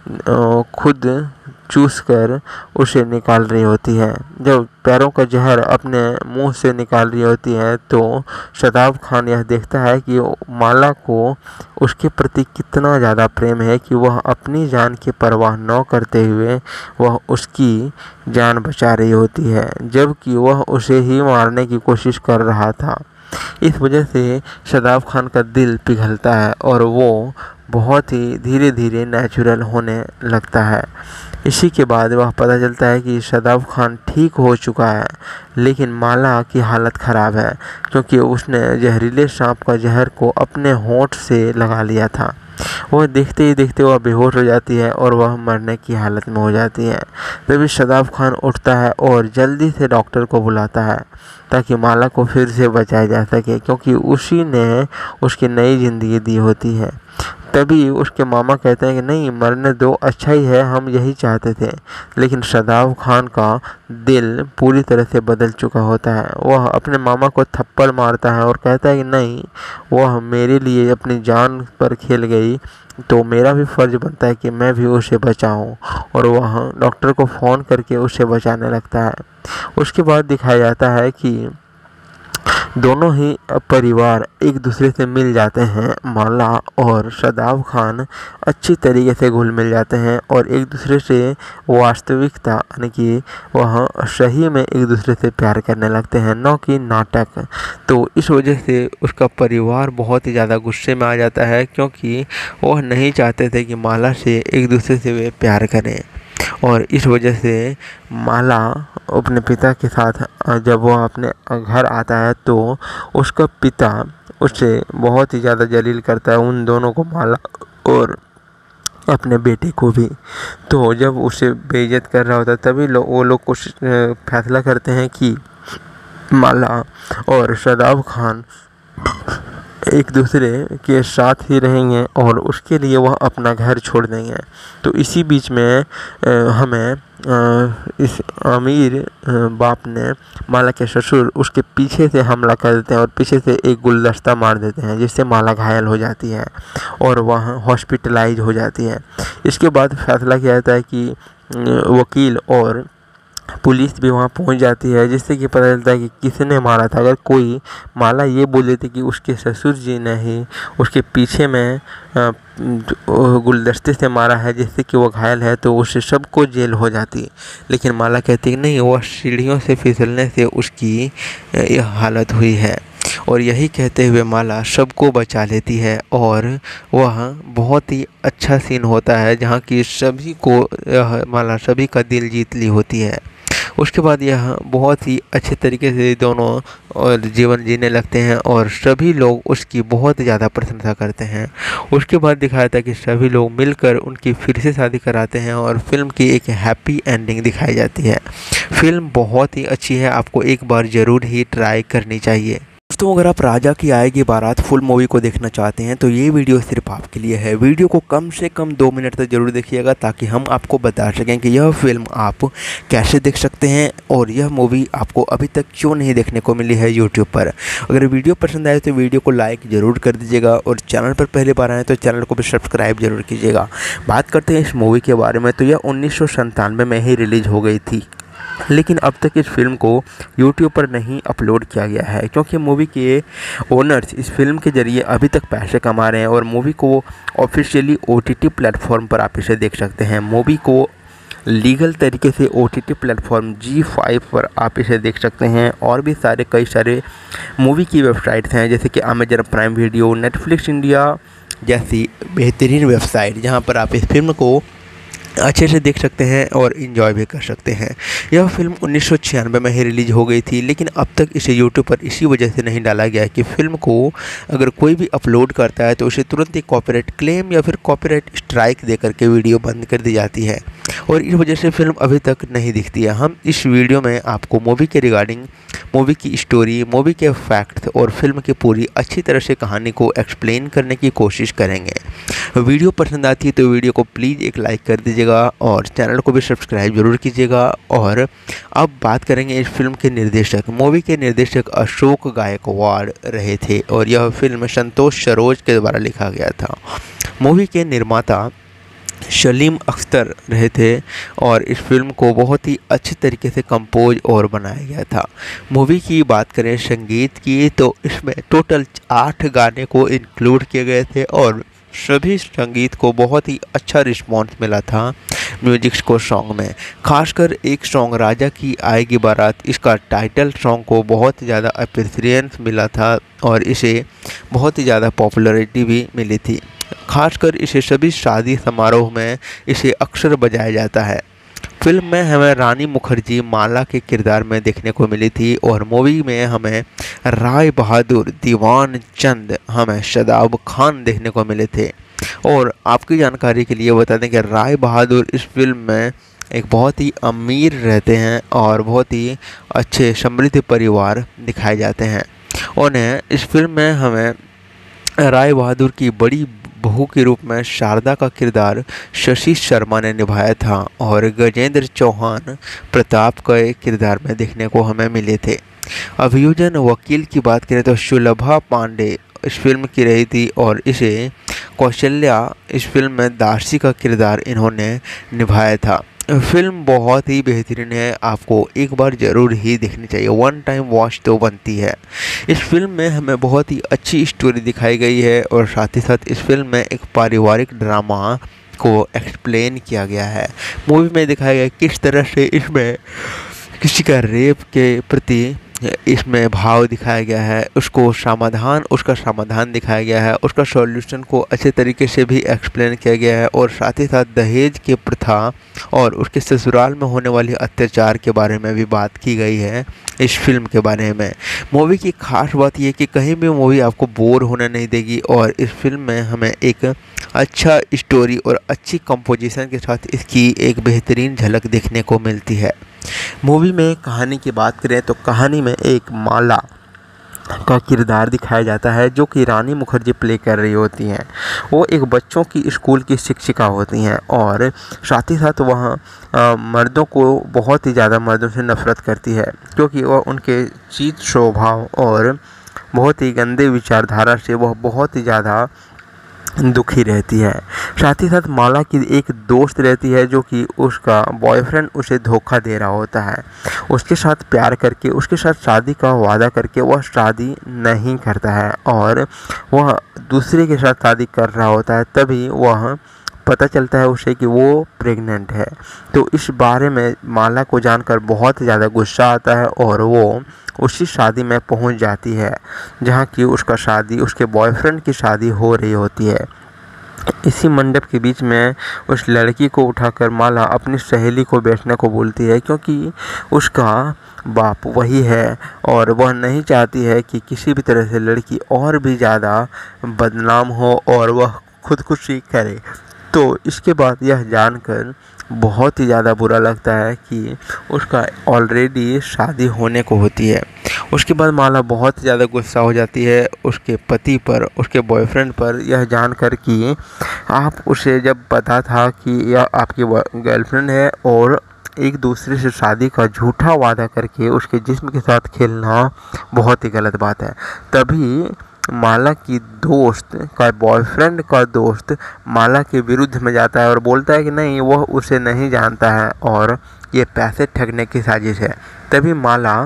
खुद चूस कर उसे निकाल रही होती है। जब पैरों का जहर अपने मुंह से निकाल रही होती है तो शादाब खान यह देखता है कि माला को उसके प्रति कितना ज़्यादा प्रेम है कि वह अपनी जान की परवाह न करते हुए वह उसकी जान बचा रही होती है, जबकि वह उसे ही मारने की कोशिश कर रहा था। इस वजह से शादाब खान का दिल पिघलता है और वो बहुत ही धीरे धीरे नेचुरल होने लगता है। इसी के बाद वह पता चलता है कि शादाब खान ठीक हो चुका है, लेकिन माला की हालत ख़राब है क्योंकि उसने जहरीले सांप का जहर को अपने होंठ से लगा लिया था। वह देखते ही देखते वह बेहोश हो जाती है और वह मरने की हालत में हो जाती है। तभी शादाब खान उठता है और जल्दी से डॉक्टर को बुलाता है ताकि माला को फिर से बचाया जा सके, क्योंकि उसी ने उसकी नई ज़िंदगी दी होती है। तभी उसके मामा कहते हैं कि नहीं, मरने दो, अच्छा ही है, हम यही चाहते थे। लेकिन शादाब खान का दिल पूरी तरह से बदल चुका होता है। वह अपने मामा को थप्पड़ मारता है और कहता है कि नहीं, वह मेरे लिए अपनी जान पर खेल गई तो मेरा भी फ़र्ज़ बनता है कि मैं भी उसे बचाऊं। और वह डॉक्टर को फ़ोन करके उसे बचाने लगता है। उसके बाद दिखाया जाता है कि दोनों ही परिवार एक दूसरे से मिल जाते हैं। माला और शादाब खान अच्छी तरीके से घुल मिल जाते हैं और एक दूसरे से वास्तविकता यानी कि वह सही में एक दूसरे से प्यार करने लगते हैं, न कि नाटक। तो इस वजह से उसका परिवार बहुत ही ज़्यादा गुस्से में आ जाता है क्योंकि वह नहीं चाहते थे कि माला से एक दूसरे से वे प्यार करें। और इस वजह से माला अपने पिता के साथ जब वह अपने घर आता है तो उसका पिता उसे बहुत ही ज़्यादा जलील करता है, उन दोनों को, माला और अपने बेटे को भी। तो जब उसे बेइज्जत कर रहा होता है तभी वो लोग कुछ फैसला करते हैं कि माला और शादाब खान एक दूसरे के साथ ही रहेंगे और उसके लिए वह अपना घर छोड़ देंगे। तो इसी बीच में हमें इस अमीर बाप ने माला के ससुर उसके पीछे से हमला कर देते हैं और पीछे से एक गुलदस्ता मार देते हैं, जिससे माला घायल हो जाती है और वह हॉस्पिटलाइज हो जाती है। इसके बाद फैसला किया जाता है कि वकील और पुलिस भी वहाँ पहुँच जाती है, जिससे कि पता चलता है कि किसने मारा था। अगर कोई माला ये बोल देती कि उसके ससुर जी ने ही उसके पीछे में गुलदस्ते से मारा है जिससे कि वो घायल है, तो उससे सबको जेल हो जाती। लेकिन माला कहती कि नहीं, वह सीढ़ियों से फिसलने से उसकी यह हालत हुई है। और यही कहते हुए माला सबको बचा लेती है और वह बहुत ही अच्छा सीन होता है जहाँ की सभी को माला सभी का दिल जीत ली होती है। उसके बाद यह बहुत ही अच्छे तरीके से दोनों और जीवन जीने लगते हैं और सभी लोग उसकी बहुत ज़्यादा प्रशंसा करते हैं। उसके बाद दिखाया था कि सभी लोग मिलकर उनकी फिर से शादी कराते हैं और फिल्म की एक हैप्पी एंडिंग दिखाई जाती है। फिल्म बहुत ही अच्छी है, आपको एक बार ज़रूर ही ट्राई करनी चाहिए। दोस्तों, अगर आप राजा की आएगी बारात फुल मूवी को देखना चाहते हैं तो ये वीडियो सिर्फ आपके लिए है। वीडियो को कम से कम 2 मिनट तक जरूर देखिएगा ताकि हम आपको बता सकें कि यह फिल्म आप कैसे देख सकते हैं और यह मूवी आपको अभी तक क्यों नहीं देखने को मिली है यूट्यूब पर। अगर वीडियो पसंद आए तो वीडियो को लाइक ज़रूर कर दीजिएगा और चैनल पर पहली बार आए तो चैनल को भी सब्सक्राइब जरूर कीजिएगा। बात करते हैं इस मूवी के बारे में, तो यह 1997 में ही रिलीज़ हो गई थी, लेकिन अब तक इस फिल्म को YouTube पर नहीं अपलोड किया गया है क्योंकि मूवी के ओनर्स इस फिल्म के ज़रिए अभी तक पैसे कमा रहे हैं और मूवी को ऑफिशियली OTT प्लेटफॉर्म पर आप इसे देख सकते हैं। मूवी को लीगल तरीके से OTT प्लेटफॉर्म G5 पर आप इसे देख सकते हैं और भी कई सारे मूवी की वेबसाइट्स हैं जैसे कि Amazon Prime video, Netflix India जैसी बेहतरीन वेबसाइट जहां पर आप इस फिल्म को अच्छे से देख सकते हैं और इन्जॉय भी कर सकते हैं। यह फिल्म 1996 में ही रिलीज़ हो गई थी, लेकिन अब तक इसे यूट्यूब पर इसी वजह से नहीं डाला गया कि फ़िल्म को अगर कोई भी अपलोड करता है तो उसे तुरंत ही कॉपीराइट क्लेम या फिर कॉपीराइट स्ट्राइक दे करके वीडियो बंद कर दी जाती है और इस वजह से फ़िल्म अभी तक नहीं दिखती है। हम इस वीडियो में आपको मूवी के रिगार्डिंग, मूवी की स्टोरी, मूवी के फैक्ट्स और फिल्म की पूरी अच्छी तरह से कहानी को एक्सप्लेन करने की कोशिश करेंगे। वीडियो पसंद आती है तो वीडियो को प्लीज़ एक लाइक कर दीजिएगा और चैनल को भी सब्सक्राइब जरूर कीजिएगा। और अब बात करेंगे इस फिल्म के निर्देशक। मूवी के निर्देशक अशोक गायकवाड़ रहे थे और यह फिल्म संतोष सरोज के द्वारा लिखा गया था। मूवी के निर्माता सलीम अख्तर रहे थे और इस फिल्म को बहुत ही अच्छे तरीके से कंपोज और बनाया गया था। मूवी की बात करें संगीत की तो इसमें टोटल 8 गाने को इंक्लूड किए गए थे और सभी संगीत को बहुत ही अच्छा रिस्पॉन्स मिला था म्यूजिक को सॉन्ग में। खासकर एक सॉन्ग राजा की आएगी बारात, इसका टाइटल सॉन्ग को बहुत ज़्यादा अप्रिसिएशन मिला था और इसे बहुत ही ज़्यादा पॉपुलैरिटी भी मिली थी। खासकर इसे सभी शादी समारोह में इसे अक्सर बजाया जाता है। फिल्म में हमें रानी मुखर्जी माला के किरदार में देखने को मिली थी और मूवी में हमें राय बहादुर, दीवान चंद, हमें शादाब खान देखने को मिले थे। और आपकी जानकारी के लिए बता दें कि राय बहादुर इस फिल्म में एक बहुत ही अमीर रहते हैं और बहुत ही अच्छे समृद्ध परिवार दिखाए जाते हैं। उन्हें इस फिल्म में हमें राय बहादुर की बड़ी बहू के रूप में शारदा का किरदार शशि शर्मा ने निभाया था और गजेंद्र चौहान प्रताप के किरदार में देखने को हमें मिले थे। अभियोजन वकील की बात करें तो सुलभा पांडे इस फिल्म की रही थी और इसे कौशल्या इस फिल्म में दासी का किरदार इन्होंने निभाया था। फिल्म बहुत ही बेहतरीन है, आपको एक बार ज़रूर ही देखनी चाहिए, वन टाइम वॉच तो बनती है। इस फिल्म में हमें बहुत ही अच्छी स्टोरी दिखाई गई है और साथ ही साथ इस फिल्म में एक पारिवारिक ड्रामा को एक्सप्लेन किया गया है। मूवी में दिखाया गया किस तरह से इसमें किसी का रेप के प्रति इसमें भाव दिखाया गया है, उसका समाधान दिखाया गया है, उसका सॉल्यूशन को अच्छे तरीके से भी एक्सप्लेन किया गया है और साथ ही साथ दहेज की प्रथा और उसके ससुराल में होने वाली अत्याचार के बारे में भी बात की गई है इस फिल्म के बारे में। मूवी की खास बात यह कि कहीं भी मूवी आपको बोर होने नहीं देगी और इस फिल्म में हमें एक अच्छा स्टोरी और अच्छी कंपोजिशन के साथ इसकी एक बेहतरीन झलक देखने को मिलती है। मूवी में कहानी की बात करें तो कहानी में एक माला का किरदार दिखाया जाता है जो कि रानी मुखर्जी प्ले कर रही होती हैं। वो एक बच्चों की स्कूल की शिक्षिका होती हैं और साथ ही साथ वह मर्दों को बहुत ही ज़्यादा मर्दों से नफरत करती है क्योंकि वह उनके चीत स्वभाव और बहुत ही गंदे विचारधारा से वह बहुत ही ज़्यादा दुखी रहती है। साथ ही साथ माला की एक दोस्त रहती है जो कि उसका बॉयफ्रेंड उसे धोखा दे रहा होता है। उसके साथ प्यार करके उसके साथ शादी का वादा करके वह शादी नहीं करता है और वह दूसरे के साथ शादी कर रहा होता है। तभी वह पता चलता है उसे कि वो प्रेग्नेंट है। तो इस बारे में माला को जानकर बहुत ज़्यादा गुस्सा आता है और वो उसी शादी में पहुंच जाती है जहां कि उसके बॉयफ्रेंड की शादी हो रही होती है। इसी मंडप के बीच में उस लड़की को उठाकर माला अपनी सहेली को बैठने को बोलती है, क्योंकि उसका बाप वही है और वह नहीं चाहती है कि किसी भी तरह से लड़की और भी ज़्यादा बदनाम हो और वह खुदकुशी करे। तो इसके बाद यह जानकर बहुत ही ज़्यादा बुरा लगता है कि उसका ऑलरेडी शादी होने को होती है। उसके बाद माला बहुत ज़्यादा गुस्सा हो जाती है उसके पति पर, उसके बॉयफ्रेंड पर, यह जानकर कि आप उसे जब पता था कि यह आपकी गर्लफ्रेंड है और एक दूसरे से शादी का झूठा वादा करके उसके जिस्म के साथ खेलना बहुत ही गलत बात है। तभी माला की दोस्त का बॉयफ्रेंड का दोस्त माला के विरुद्ध में जाता है और बोलता है कि नहीं, वह उसे नहीं जानता है और ये पैसे ठगने की साजिश है। तभी माला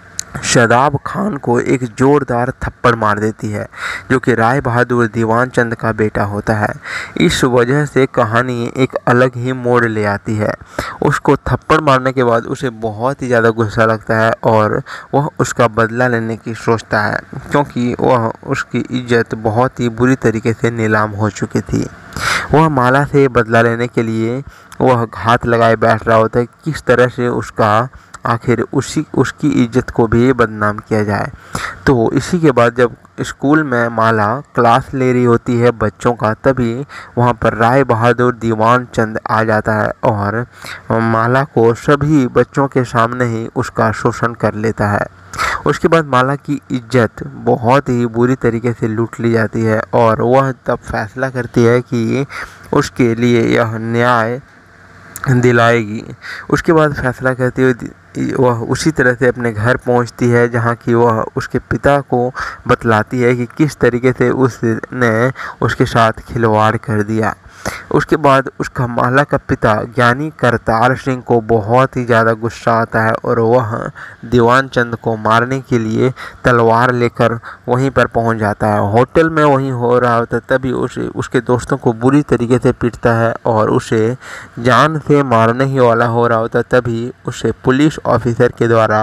शादाब खान को एक जोरदार थप्पड़ मार देती है, जो कि राय बहादुर दीवान चंद का बेटा होता है। इस वजह से कहानी एक अलग ही मोड़ ले आती है। उसको थप्पड़ मारने के बाद उसे बहुत ही ज़्यादा गुस्सा लगता है और वह उसका बदला लेने की सोचता है, क्योंकि वह उसकी इज्जत बहुत ही बुरी तरीके से नीलाम हो चुकी थी। वह माला से बदला लेने के लिए वह घात लगाए बैठ रहा होता है, किस तरह से उसका आखिर उसकी इज्जत को भी बदनाम किया जाए। तो इसी के बाद जब स्कूल में माला क्लास ले रही होती है बच्चों का, तभी वहाँ पर राय बहादुर दीवान चंद आ जाता है और माला को सभी बच्चों के सामने ही उसका शोषण कर लेता है। उसके बाद माला की इज्जत बहुत ही बुरी तरीके से लूट ली जाती है और वह तब फैसला करती है कि उसके लिए यह न्याय दिलाएगी। उसके बाद फैसला करती हुई वह उसी तरह से अपने घर पहुंचती है, जहां कि वह उसके पिता को बतलाती है कि किस तरीके से उसने उसके साथ खिलवाड़ कर दिया। उसके बाद उसका माला का पिता ज्ञानी करतार सिंह को बहुत ही ज़्यादा गुस्सा आता है और वह दीवान चंद को मारने के लिए तलवार लेकर वहीं पर पहुंच जाता है। होटल में वहीं हो रहा होता है, तभी उसके दोस्तों को बुरी तरीके से पीटता है और उसे जान से मारने ही वाला हो रहा होता है। तभी उसे पुलिस ऑफिसर के द्वारा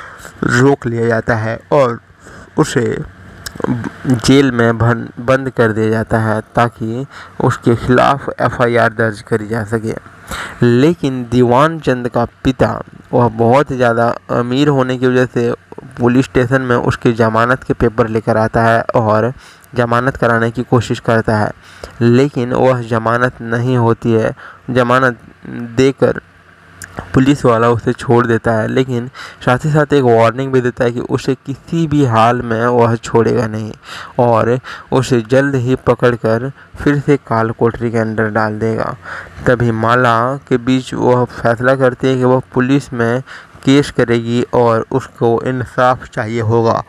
रोक लिया जाता है और उसे जेल में बंद कर दिया जाता है, ताकि उसके खिलाफ एफआईआर दर्ज करी जा सके। लेकिन दीवान चंद का पिता वह बहुत ज़्यादा अमीर होने की वजह से पुलिस स्टेशन में उसकी ज़मानत के पेपर लेकर आता है और ज़मानत कराने की कोशिश करता है, लेकिन वह ज़मानत नहीं होती है। ज़मानत देकर पुलिस वाला उसे छोड़ देता है, लेकिन साथ ही साथ एक वार्निंग भी देता है कि उसे किसी भी हाल में वह छोड़ेगा नहीं और उसे जल्द ही पकड़कर फिर से काल कोठरी के अंदर डाल देगा। तभी माला के बीच वह फैसला करती है कि वह पुलिस में केस करेगी और उसको इंसाफ चाहिए होगा।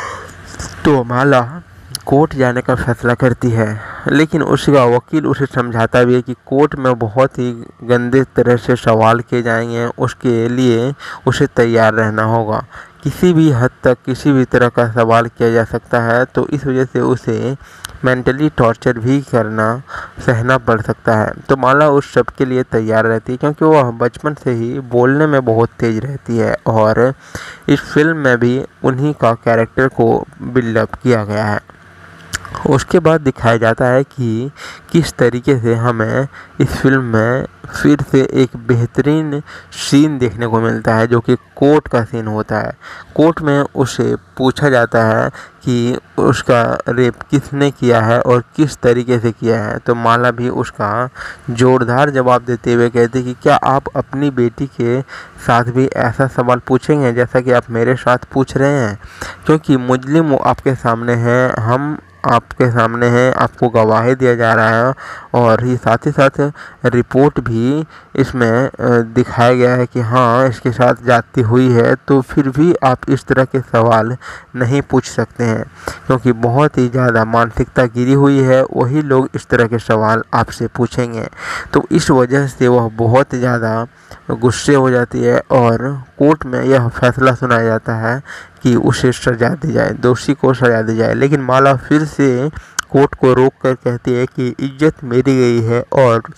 तो माला कोर्ट जाने का फैसला करती है, लेकिन उसका वकील उसे समझाता भी है कि कोर्ट में बहुत ही गंदे तरह से सवाल किए जाएंगे, उसके लिए उसे तैयार रहना होगा। किसी भी हद तक किसी भी तरह का सवाल किया जा सकता है, तो इस वजह से उसे मेंटली टॉर्चर भी सहना पड़ सकता है। तो माला उस सब के लिए तैयार रहती है, क्योंकि वह बचपन से ही बोलने में बहुत तेज रहती है और इस फिल्म में भी उन्हीं का कैरेक्टर को बिल्डअप किया गया है। उसके बाद दिखाया जाता है कि किस तरीके से हमें इस फिल्म में फिर से एक बेहतरीन सीन देखने को मिलता है, जो कि कोर्ट का सीन होता है। कोर्ट में उसे पूछा जाता है कि उसका रेप किसने किया है और किस तरीके से किया है। तो माला भी उसका जोरदार जवाब देते हुए कहती कि क्या आप अपनी बेटी के साथ भी ऐसा सवाल पूछेंगे जैसा कि आप मेरे साथ पूछ रहे हैं, क्योंकि मुजरिम आपके सामने हैं, हम आपके सामने हैं, आपको गवाही दिया जा रहा है और ये साथ ही साथ रिपोर्ट भी इसमें दिखाया गया है कि हाँ इसके साथ जाती हुई है। तो फिर भी आप इस तरह के सवाल नहीं पूछ सकते हैं, क्योंकि बहुत ही ज़्यादा मानसिकता गिरी हुई है, वही लोग इस तरह के सवाल आपसे पूछेंगे। तो इस वजह से वह बहुत ज़्यादा गुस्से हो जाती है और कोर्ट में यह फैसला सुनाया जाता है कि उसे सजा दी जाए, दोषी को सजा दी जाए। लेकिन माला फिर से कोर्ट को रोक कर कहती है कि इज्जत मेरी गई है और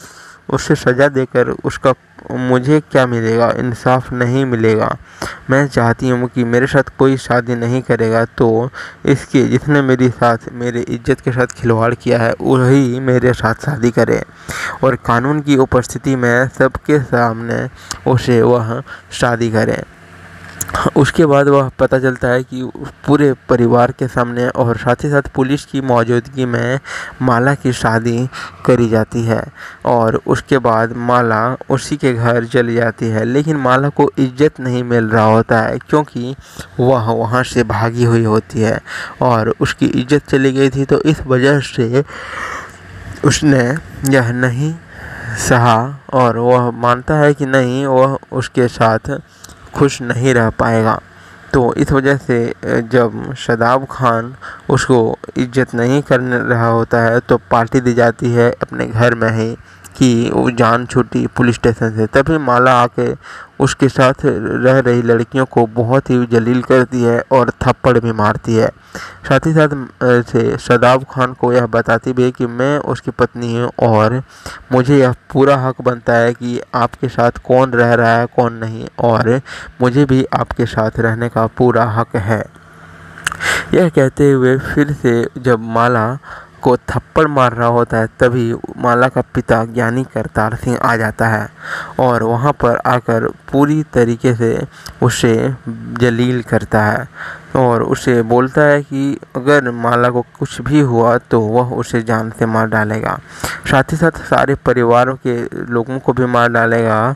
उसे सज़ा देकर उसका मुझे क्या मिलेगा, इंसाफ नहीं मिलेगा। मैं चाहती हूँ कि मेरे साथ कोई शादी नहीं करेगा तो इसके जिसने मेरे साथ मेरे इज्जत के साथ खिलवाड़ किया है वही मेरे साथ शादी करे और कानून की उपस्थिति में सबके सामने उसे वह शादी करे। उसके बाद वह पता चलता है कि पूरे परिवार के सामने और साथ ही साथ पुलिस की मौजूदगी में माला की शादी करी जाती है और उसके बाद माला उसी के घर चली जाती है। लेकिन माला को इज्जत नहीं मिल रहा होता है क्योंकि वह वहाँ से भागी हुई होती है और उसकी इज्जत चली गई थी, तो इस वजह से उसने यह नहीं सहा और वह मानता है कि नहीं, वह उसके साथ खुश नहीं रह पाएगा। तो इस वजह से जब शादाब खान उसको इज्जत नहीं करने रहा होता है तो पार्टी दी जाती है अपने घर में ही कि वो जान छूटी पुलिस स्टेशन से। तभी माला आके उसके साथ रह रही लड़कियों को बहुत ही जलील करती है और थप्पड़ भी मारती है। साथ ही साथ से शादाब खान को यह बताती भी है कि मैं उसकी पत्नी हूँ और मुझे यह पूरा हक बनता है कि आपके साथ कौन रह रहा है कौन नहीं, और मुझे भी आपके साथ रहने का पूरा हक है। यह कहते हुए फिर से जब माला को थप्पड़ मार रहा होता है तभी माला का पिता ज्ञानी करतार सिंह आ जाता है और वहाँ पर आकर पूरी तरीके से उसे जलील करता है और उसे बोलता है कि अगर माला को कुछ भी हुआ तो वह उसे जान से मार डालेगा। साथ ही साथ सारे परिवारों के लोगों को भी मार डालेगा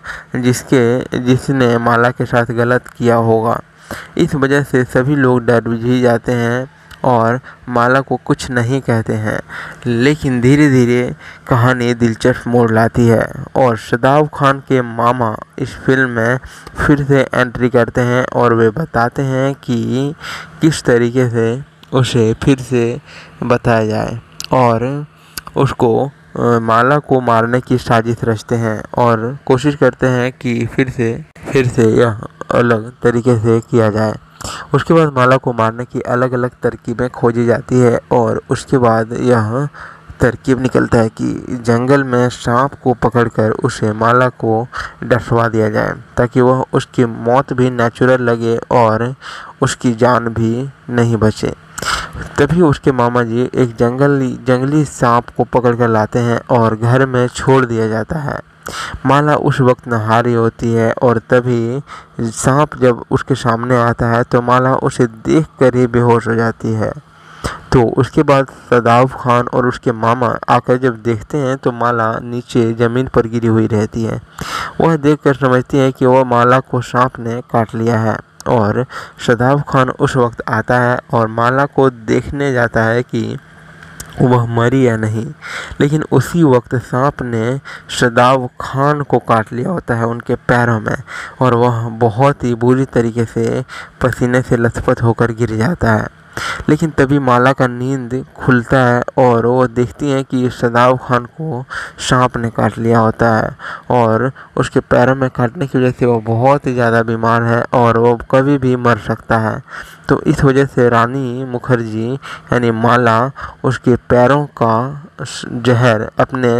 जिसने माला के साथ गलत किया होगा। इस वजह से सभी लोग डर भी जाते हैं और माला को कुछ नहीं कहते हैं। लेकिन धीरे धीरे कहानी दिलचस्प मोड़ लाती है और शादाब खान के मामा इस फिल्म में फिर से एंट्री करते हैं और वे बताते हैं कि किस तरीके से उसे फिर से बताया जाए और उसको माला को मारने की साजिश रचते हैं और कोशिश करते हैं कि फिर से यह अलग तरीके से किया जाए। उसके बाद माला को मारने की अलग अलग तरकीबें खोजी जाती है और उसके बाद यह तरकीब निकलता है कि जंगल में सांप को पकड़कर उसे माला को डसवा दिया जाए ताकि वह उसकी मौत भी नेचुरल लगे और उसकी जान भी नहीं बचे। तभी उसके मामा जी एक जंगली सांप को पकड़कर लाते हैं और घर में छोड़ दिया जाता है। माला उस वक्त नहा रही होती है और तभी सांप जब उसके सामने आता है तो माला उसे देखकर ही बेहोश हो जाती है। तो उसके बाद शादाब खान और उसके मामा आकर जब देखते हैं तो माला नीचे ज़मीन पर गिरी हुई रहती है। वह देखकर समझती है कि वह माला को सांप ने काट लिया है और शादाब खान उस वक्त आता है और माला को देखने जाता है कि वह मरी या नहीं। लेकिन उसी वक्त सांप ने शादाब खान को काट लिया होता है उनके पैरों में और वह बहुत ही बुरी तरीके से पसीने से लथपथ होकर गिर जाता है। लेकिन तभी माला का नींद खुलता है और वो देखती हैं कि शादाब खान को सांप ने काट लिया होता है और उसके पैरों में काटने की वजह से वो बहुत ही ज़्यादा बीमार है और वो कभी भी मर सकता है। तो इस वजह से रानी मुखर्जी यानी माला उसके पैरों का जहर अपने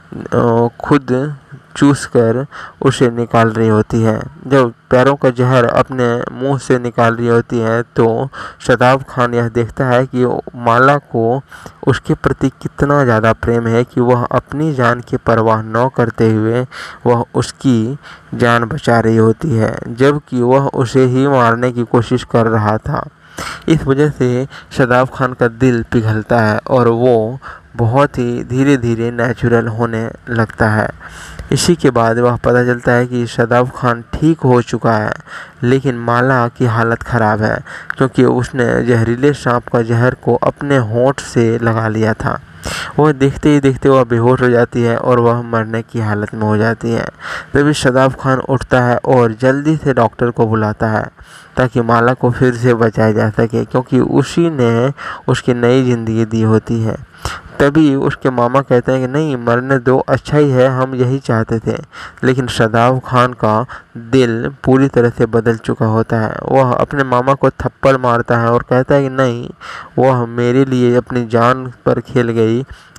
खुद चूसकर उसे निकाल रही होती है। जब पैरों का जहर अपने मुंह से निकाल रही होती है तो शादाब खान यह देखता है कि माला को उसके प्रति कितना ज़्यादा प्रेम है कि वह अपनी जान की परवाह न करते हुए वह उसकी जान बचा रही होती है, जबकि वह उसे ही मारने की कोशिश कर रहा था। इस वजह से शादाब खान का दिल पिघलता है और वो बहुत ही धीरे धीरे नेचुरल होने लगता है। इसी के बाद वह पता चलता है कि शादाब खान ठीक हो चुका है, लेकिन माला की हालत ख़राब है क्योंकि उसने जहरीले सांप का जहर को अपने होंठ से लगा लिया था। वह देखते ही देखते वह बेहोश हो जाती है और वह मरने की हालत में हो जाती है। तभी शादाब खान उठता है और जल्दी से डॉक्टर को बुलाता है ताकि माला को फिर से बचाया जा सके, क्योंकि उसी ने उसकी नई ज़िंदगी दी होती है। तभी उसके मामा कहते हैं कि नहीं, मरने दो, अच्छा ही है, हम यही चाहते थे। लेकिन शादाब खान का दिल पूरी तरह से बदल चुका होता है। वह अपने मामा को थप्पड़ मारता है और कहता है कि नहीं, वह मेरे लिए अपनी जान पर खेल गई,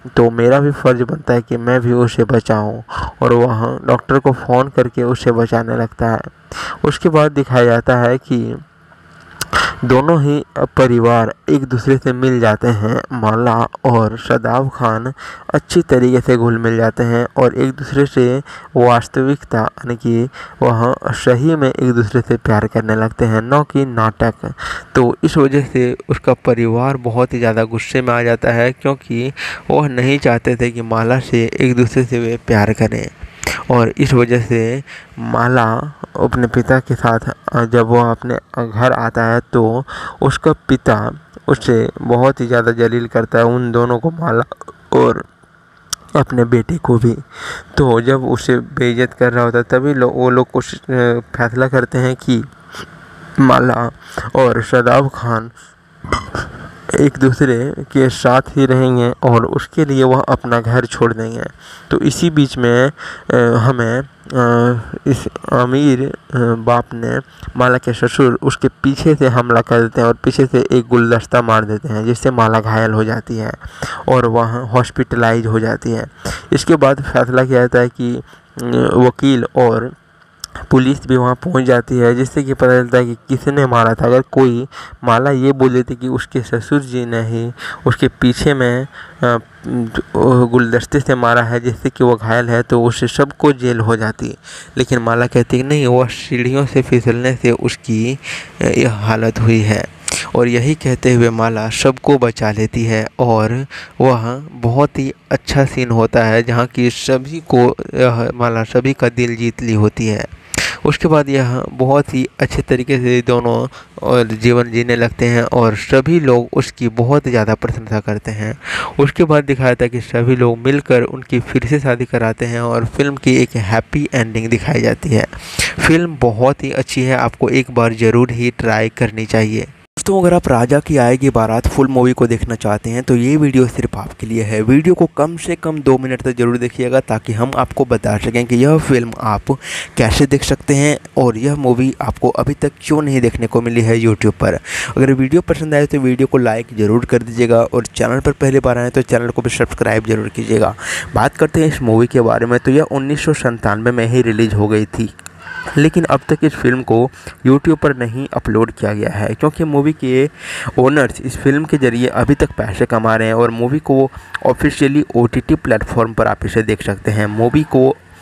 तो मेरा भी फ़र्ज़ बनता है कि मैं भी उसे बचाऊं, और वह डॉक्टर को फ़ोन करके उसे बचाने लगता है। उसके बाद दिखाया जाता है कि दोनों ही परिवार एक दूसरे से मिल जाते हैं। माला और शादाब खान अच्छी तरीके से घुल मिल जाते हैं और एक दूसरे से वास्तविकता यानी कि वह सही में एक दूसरे से प्यार करने लगते हैं, न कि नाटक। तो इस वजह से उसका परिवार बहुत ही ज़्यादा गुस्से में आ जाता है, क्योंकि वह नहीं चाहते थे कि माला से एक दूसरे से वे प्यार करें। और इस वजह से माला अपने पिता के साथ जब वह अपने घर आता है तो उसका पिता उसे बहुत ही ज़्यादा जलील करता है, उन दोनों को, माला और अपने बेटे को भी। तो जब उसे बेइज्जत कर रहा होता है तभी वो लोग कुछ फैसला करते हैं कि माला और शादाब खान एक दूसरे के साथ ही रहेंगे और उसके लिए वह अपना घर छोड़ देंगे। तो इसी बीच में हमें इस अमीर बाप ने माला के ससुर उसके पीछे से हमला कर देते हैं और पीछे से एक गुलदस्ता मार देते हैं, जिससे माला घायल हो जाती है और वह हॉस्पिटलाइज हो जाती है। इसके बाद फैसला किया जाता है कि वकील और पुलिस भी वहाँ पहुँच जाती है, जिससे कि पता चलता है कि किसने मारा था। अगर कोई माला ये बोल देती कि उसके ससुर जी ने ही उसके पीछे में गुलदस्ते से मारा है जिससे कि वो घायल है, तो उससे सबको जेल हो जाती। लेकिन माला कहती कि नहीं, वह सीढ़ियों से फिसलने से उसकी यह हालत हुई है। और यही कहते हुए माला सबको बचा लेती है और वह बहुत ही अच्छा सीन होता है जहाँ की सभी को माला सभी का दिल जीत ली होती है। उसके बाद यह बहुत ही अच्छे तरीके से दोनों और जीवन जीने लगते हैं और सभी लोग उसकी बहुत ज़्यादा प्रशंसा करते हैं। उसके बाद दिखाया था कि सभी लोग मिलकर उनकी फिर से शादी कराते हैं और फिल्म की एक हैप्पी एंडिंग दिखाई जाती है। फिल्म बहुत ही अच्छी है, आपको एक बार ज़रूर ही ट्राई करनी चाहिए। दोस्तों, अगर आप राजा की आएगी बारात फुल मूवी को देखना चाहते हैं तो ये वीडियो सिर्फ आपके लिए है। वीडियो को कम से कम 2 मिनट तक जरूर देखिएगा ताकि हम आपको बता सकें कि यह फिल्म आप कैसे देख सकते हैं और यह मूवी आपको अभी तक क्यों नहीं देखने को मिली है यूट्यूब पर। अगर वीडियो पसंद आए तो वीडियो को लाइक ज़रूर कर दीजिएगा और चैनल पर पहले बार आए तो चैनल को भी सब्सक्राइब जरूर कीजिएगा। बात करते हैं इस मूवी के बारे में, तो यह 1997 में ही रिलीज़ हो गई थी, लेकिन अब तक इस फिल्म को YouTube पर नहीं अपलोड किया गया है, क्योंकि मूवी के ओनर्स इस फिल्म के ज़रिए अभी तक पैसे कमा रहे हैं और मूवी को ऑफिशियली OTT प्लेटफॉर्म पर आप इसे देख सकते हैं। मूवी को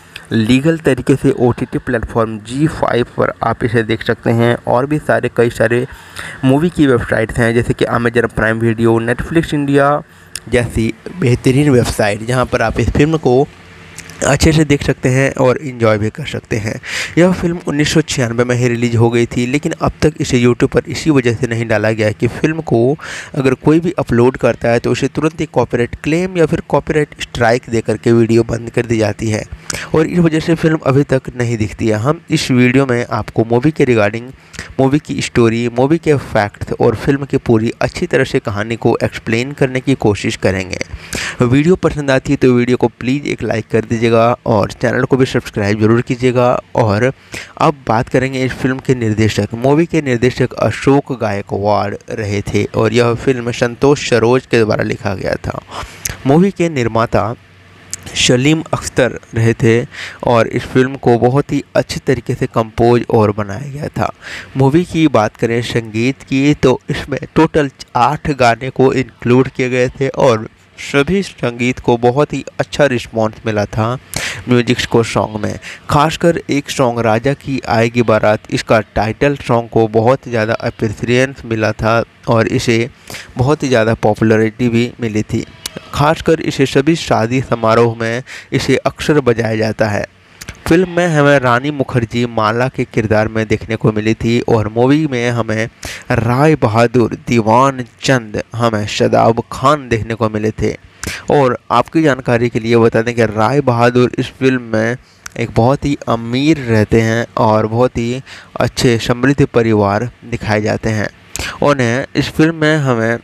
लीगल तरीके से OTT प्लेटफॉर्म G5 पर आप इसे देख सकते हैं और भी कई सारे मूवी की वेबसाइट्स हैं, जैसे कि Amazon Prime video, Netflix India जैसी बेहतरीन वेबसाइट, जहां पर आप इस फिल्म को अच्छे से देख सकते हैं और इन्जॉय भी कर सकते हैं। यह फिल्म 1996 में ही रिलीज़ हो गई थी, लेकिन अब तक इसे यूट्यूब पर इसी वजह से नहीं डाला गया है कि फ़िल्म को अगर कोई भी अपलोड करता है तो उसे तुरंत ही कॉपीराइट क्लेम या फिर कॉपीराइट स्ट्राइक दे करके वीडियो बंद कर दी जाती है और इस वजह से फ़िल्म अभी तक नहीं दिखती है। हम इस वीडियो में आपको मूवी के रिगार्डिंग, मूवी की स्टोरी, मूवी के फैक्ट्स और फिल्म की पूरी अच्छी तरह से कहानी को एक्सप्लेन करने की कोशिश करेंगे। वीडियो पसंद आती है तो वीडियो को प्लीज़ एक लाइक कर दीजिएगा और चैनल को भी सब्सक्राइब जरूर कीजिएगा। और अब बात करेंगे इस फिल्म के निर्देशक। मूवी के निर्देशक अशोक गायकवाड़ रहे थे और यह फिल्म संतोष सरोज के द्वारा लिखा गया था। मूवी के निर्माता सलीम अख्तर रहे थे और इस फिल्म को बहुत ही अच्छे तरीके से कंपोज और बनाया गया था। मूवी की बात करें संगीत की तो इसमें टोटल 8 गाने को इंक्लूड किए गए थे और सभी संगीत को बहुत ही अच्छा रिस्पॉन्स मिला था म्यूजिक को सॉन्ग में। खासकर एक सॉन्ग राजा की आएगी बारात, इसका टाइटल सॉन्ग को बहुत ज़्यादा अप्रिसिएशन मिला था और इसे बहुत ही ज़्यादा पॉपुलैरिटी भी मिली थी। खासकर इसे सभी शादी समारोह में इसे अक्सर बजाया जाता है। फिल्म में हमें रानी मुखर्जी माला के किरदार में देखने को मिली थी और मूवी में हमें राय बहादुर, दीवान चंद, हमें शादाब खान देखने को मिले थे। और आपकी जानकारी के लिए बता दें कि राय बहादुर इस फिल्म में एक बहुत ही अमीर रहते हैं और बहुत ही अच्छे समृद्ध परिवार दिखाए जाते हैं। उन्हें इस फिल्म में हमें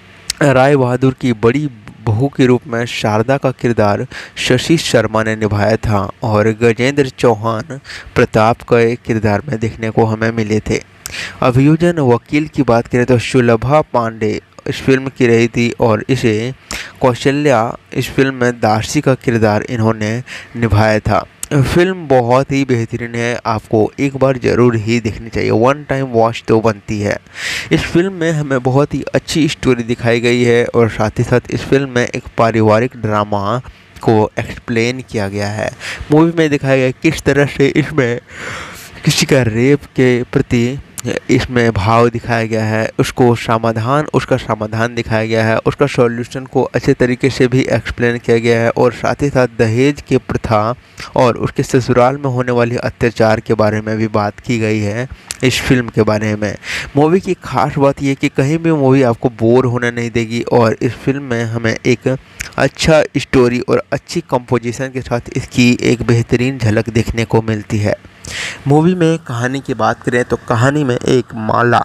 राय बहादुर की बड़ी बहू के रूप में शारदा का किरदार शशि शर्मा ने निभाया था और गजेंद्र चौहान प्रताप के किरदार में देखने को हमें मिले थे। अभियोजन वकील की बात करें तो सुलभा पांडे इस फिल्म की रही थी और इसे कौशल्या इस फिल्म में दासी का किरदार इन्होंने निभाया था। फिल्म बहुत ही बेहतरीन है, आपको एक बार ज़रूर ही देखनी चाहिए, वन टाइम वॉच तो बनती है। इस फिल्म में हमें बहुत ही अच्छी स्टोरी दिखाई गई है और साथ ही साथ इस फिल्म में एक पारिवारिक ड्रामा को एक्सप्लेन किया गया है। मूवी में दिखाया गया किस तरह से इसमें किसी का रेप के प्रति इसमें भाव दिखाया गया है, उसका समाधान दिखाया गया है, उसका सॉल्यूशन को अच्छे तरीके से भी एक्सप्लेन किया गया है और साथ ही साथ दहेज की प्रथा और उसके ससुराल में होने वाली अत्याचार के बारे में भी बात की गई है इस फिल्म के बारे में। मूवी की खास बात यह कि कहीं भी मूवी आपको बोर होने नहीं देगी और इस फिल्म में हमें एक अच्छा स्टोरी और अच्छी कंपोजिशन के साथ इसकी एक बेहतरीन झलक देखने को मिलती है। मूवी में कहानी की बात करें तो कहानी में एक माला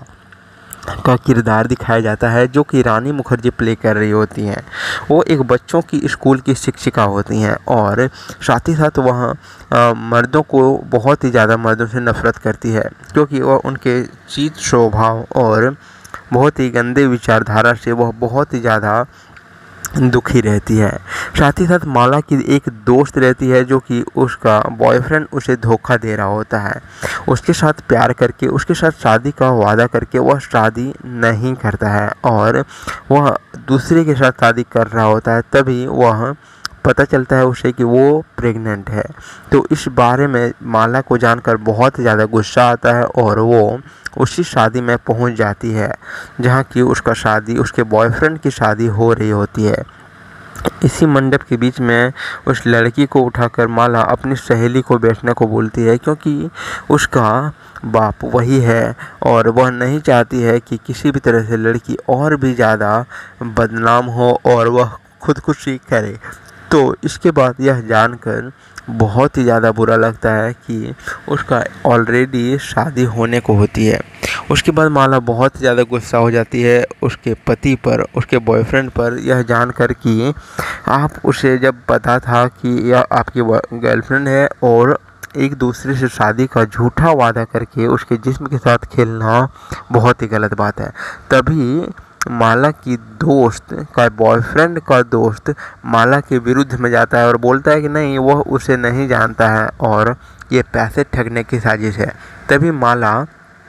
का किरदार दिखाया जाता है जो कि रानी मुखर्जी प्ले कर रही होती हैं। वो एक बच्चों की स्कूल की शिक्षिका होती हैं और साथ ही साथ वह मर्दों को बहुत ही ज़्यादा मर्दों से नफरत करती है क्योंकि वह उनके चीत स्वभाव और बहुत ही गंदे विचारधारा से वह बहुत ही ज़्यादा दुखी रहती है। साथ ही साथ माला की एक दोस्त रहती है जो कि उसका बॉयफ्रेंड उसे धोखा दे रहा होता है। उसके साथ प्यार करके उसके साथ शादी का वादा करके वह शादी नहीं करता है और वह दूसरे के साथ शादी कर रहा होता है। तभी वह पता चलता है उसे कि वो प्रेग्नेंट है। तो इस बारे में माला को जानकर बहुत ज़्यादा गुस्सा आता है और वो उसी शादी में पहुंच जाती है जहां कि उसके बॉयफ्रेंड की शादी हो रही होती है। इसी मंडप के बीच में उस लड़की को उठाकर माला अपनी सहेली को बैठने को बोलती है क्योंकि उसका बाप वही है और वह नहीं चाहती है कि किसी भी तरह से लड़की और भी ज़्यादा बदनाम हो और वह खुदकुशी करे। तो इसके बाद यह जानकर बहुत ही ज़्यादा बुरा लगता है कि उसका ऑलरेडी शादी होने को होती है। उसके बाद माला बहुत ज़्यादा गुस्सा हो जाती है उसके पति पर, उसके बॉयफ्रेंड पर, यह जानकर कि आप उसे जब पता था कि यह आपकी गर्लफ्रेंड है और एक दूसरे से शादी का झूठा वादा करके उसके जिस्म के साथ खेलना बहुत ही गलत बात है। तभी माला की दोस्त का बॉयफ्रेंड का दोस्त माला के विरुद्ध में जाता है और बोलता है कि नहीं, वह उसे नहीं जानता है और ये पैसे ठगने की साजिश है। तभी माला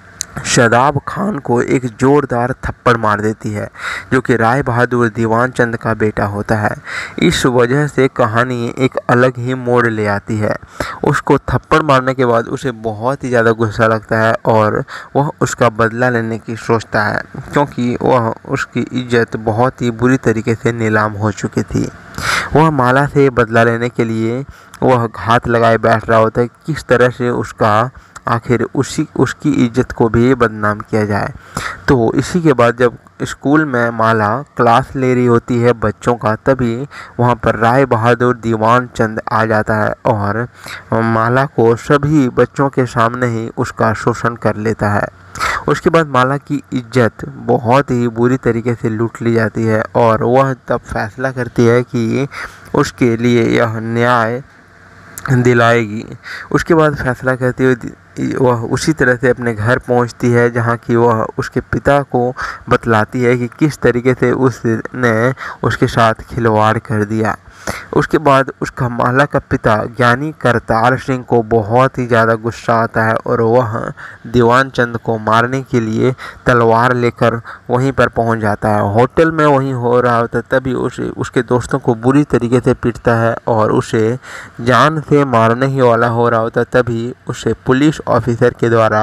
शादाब खान को एक जोरदार थप्पड़ मार देती है जो कि राय बहादुर दीवान चंद का बेटा होता है। इस वजह से कहानी एक अलग ही मोड़ ले आती है। उसको थप्पड़ मारने के बाद उसे बहुत ही ज़्यादा गुस्सा लगता है और वह उसका बदला लेने की सोचता है क्योंकि वह उसकी इज्जत बहुत ही बुरी तरीके से नीलाम हो चुकी थी। वह माला से बदला लेने के लिए वह घात लगाए बैठ रहा होता है किस तरह से आखिर उसकी इज्जत को भी बदनाम किया जाए। तो इसी के बाद जब स्कूल में माला क्लास ले रही होती है बच्चों का, तभी वहाँ पर राय बहादुर दीवान चंद आ जाता है और माला को सभी बच्चों के सामने ही उसका शोषण कर लेता है। उसके बाद माला की इज्जत बहुत ही बुरी तरीके से लूट ली जाती है और वह तब फैसला करती है कि उसके लिए यह न्याय दिलाएगी। उसके बाद फैसला करती हुई वह उसी तरह से अपने घर पहुंचती है जहां कि वह उसके पिता को बतलाती है कि किस तरीके से उसने उसके साथ खिलवाड़ कर दिया। उसके बाद उसका माला का पिता ज्ञानी करतार सिंह को बहुत ही ज़्यादा गुस्सा आता है और वह दीवान चंद को मारने के लिए तलवार लेकर वहीं पर पहुंच जाता है। होटल में वहीं हो रहा होता है तभी उसके दोस्तों को बुरी तरीके से पीटता है और उसे जान से मारने ही वाला हो रहा होता है। तभी उसे पुलिस ऑफिसर के द्वारा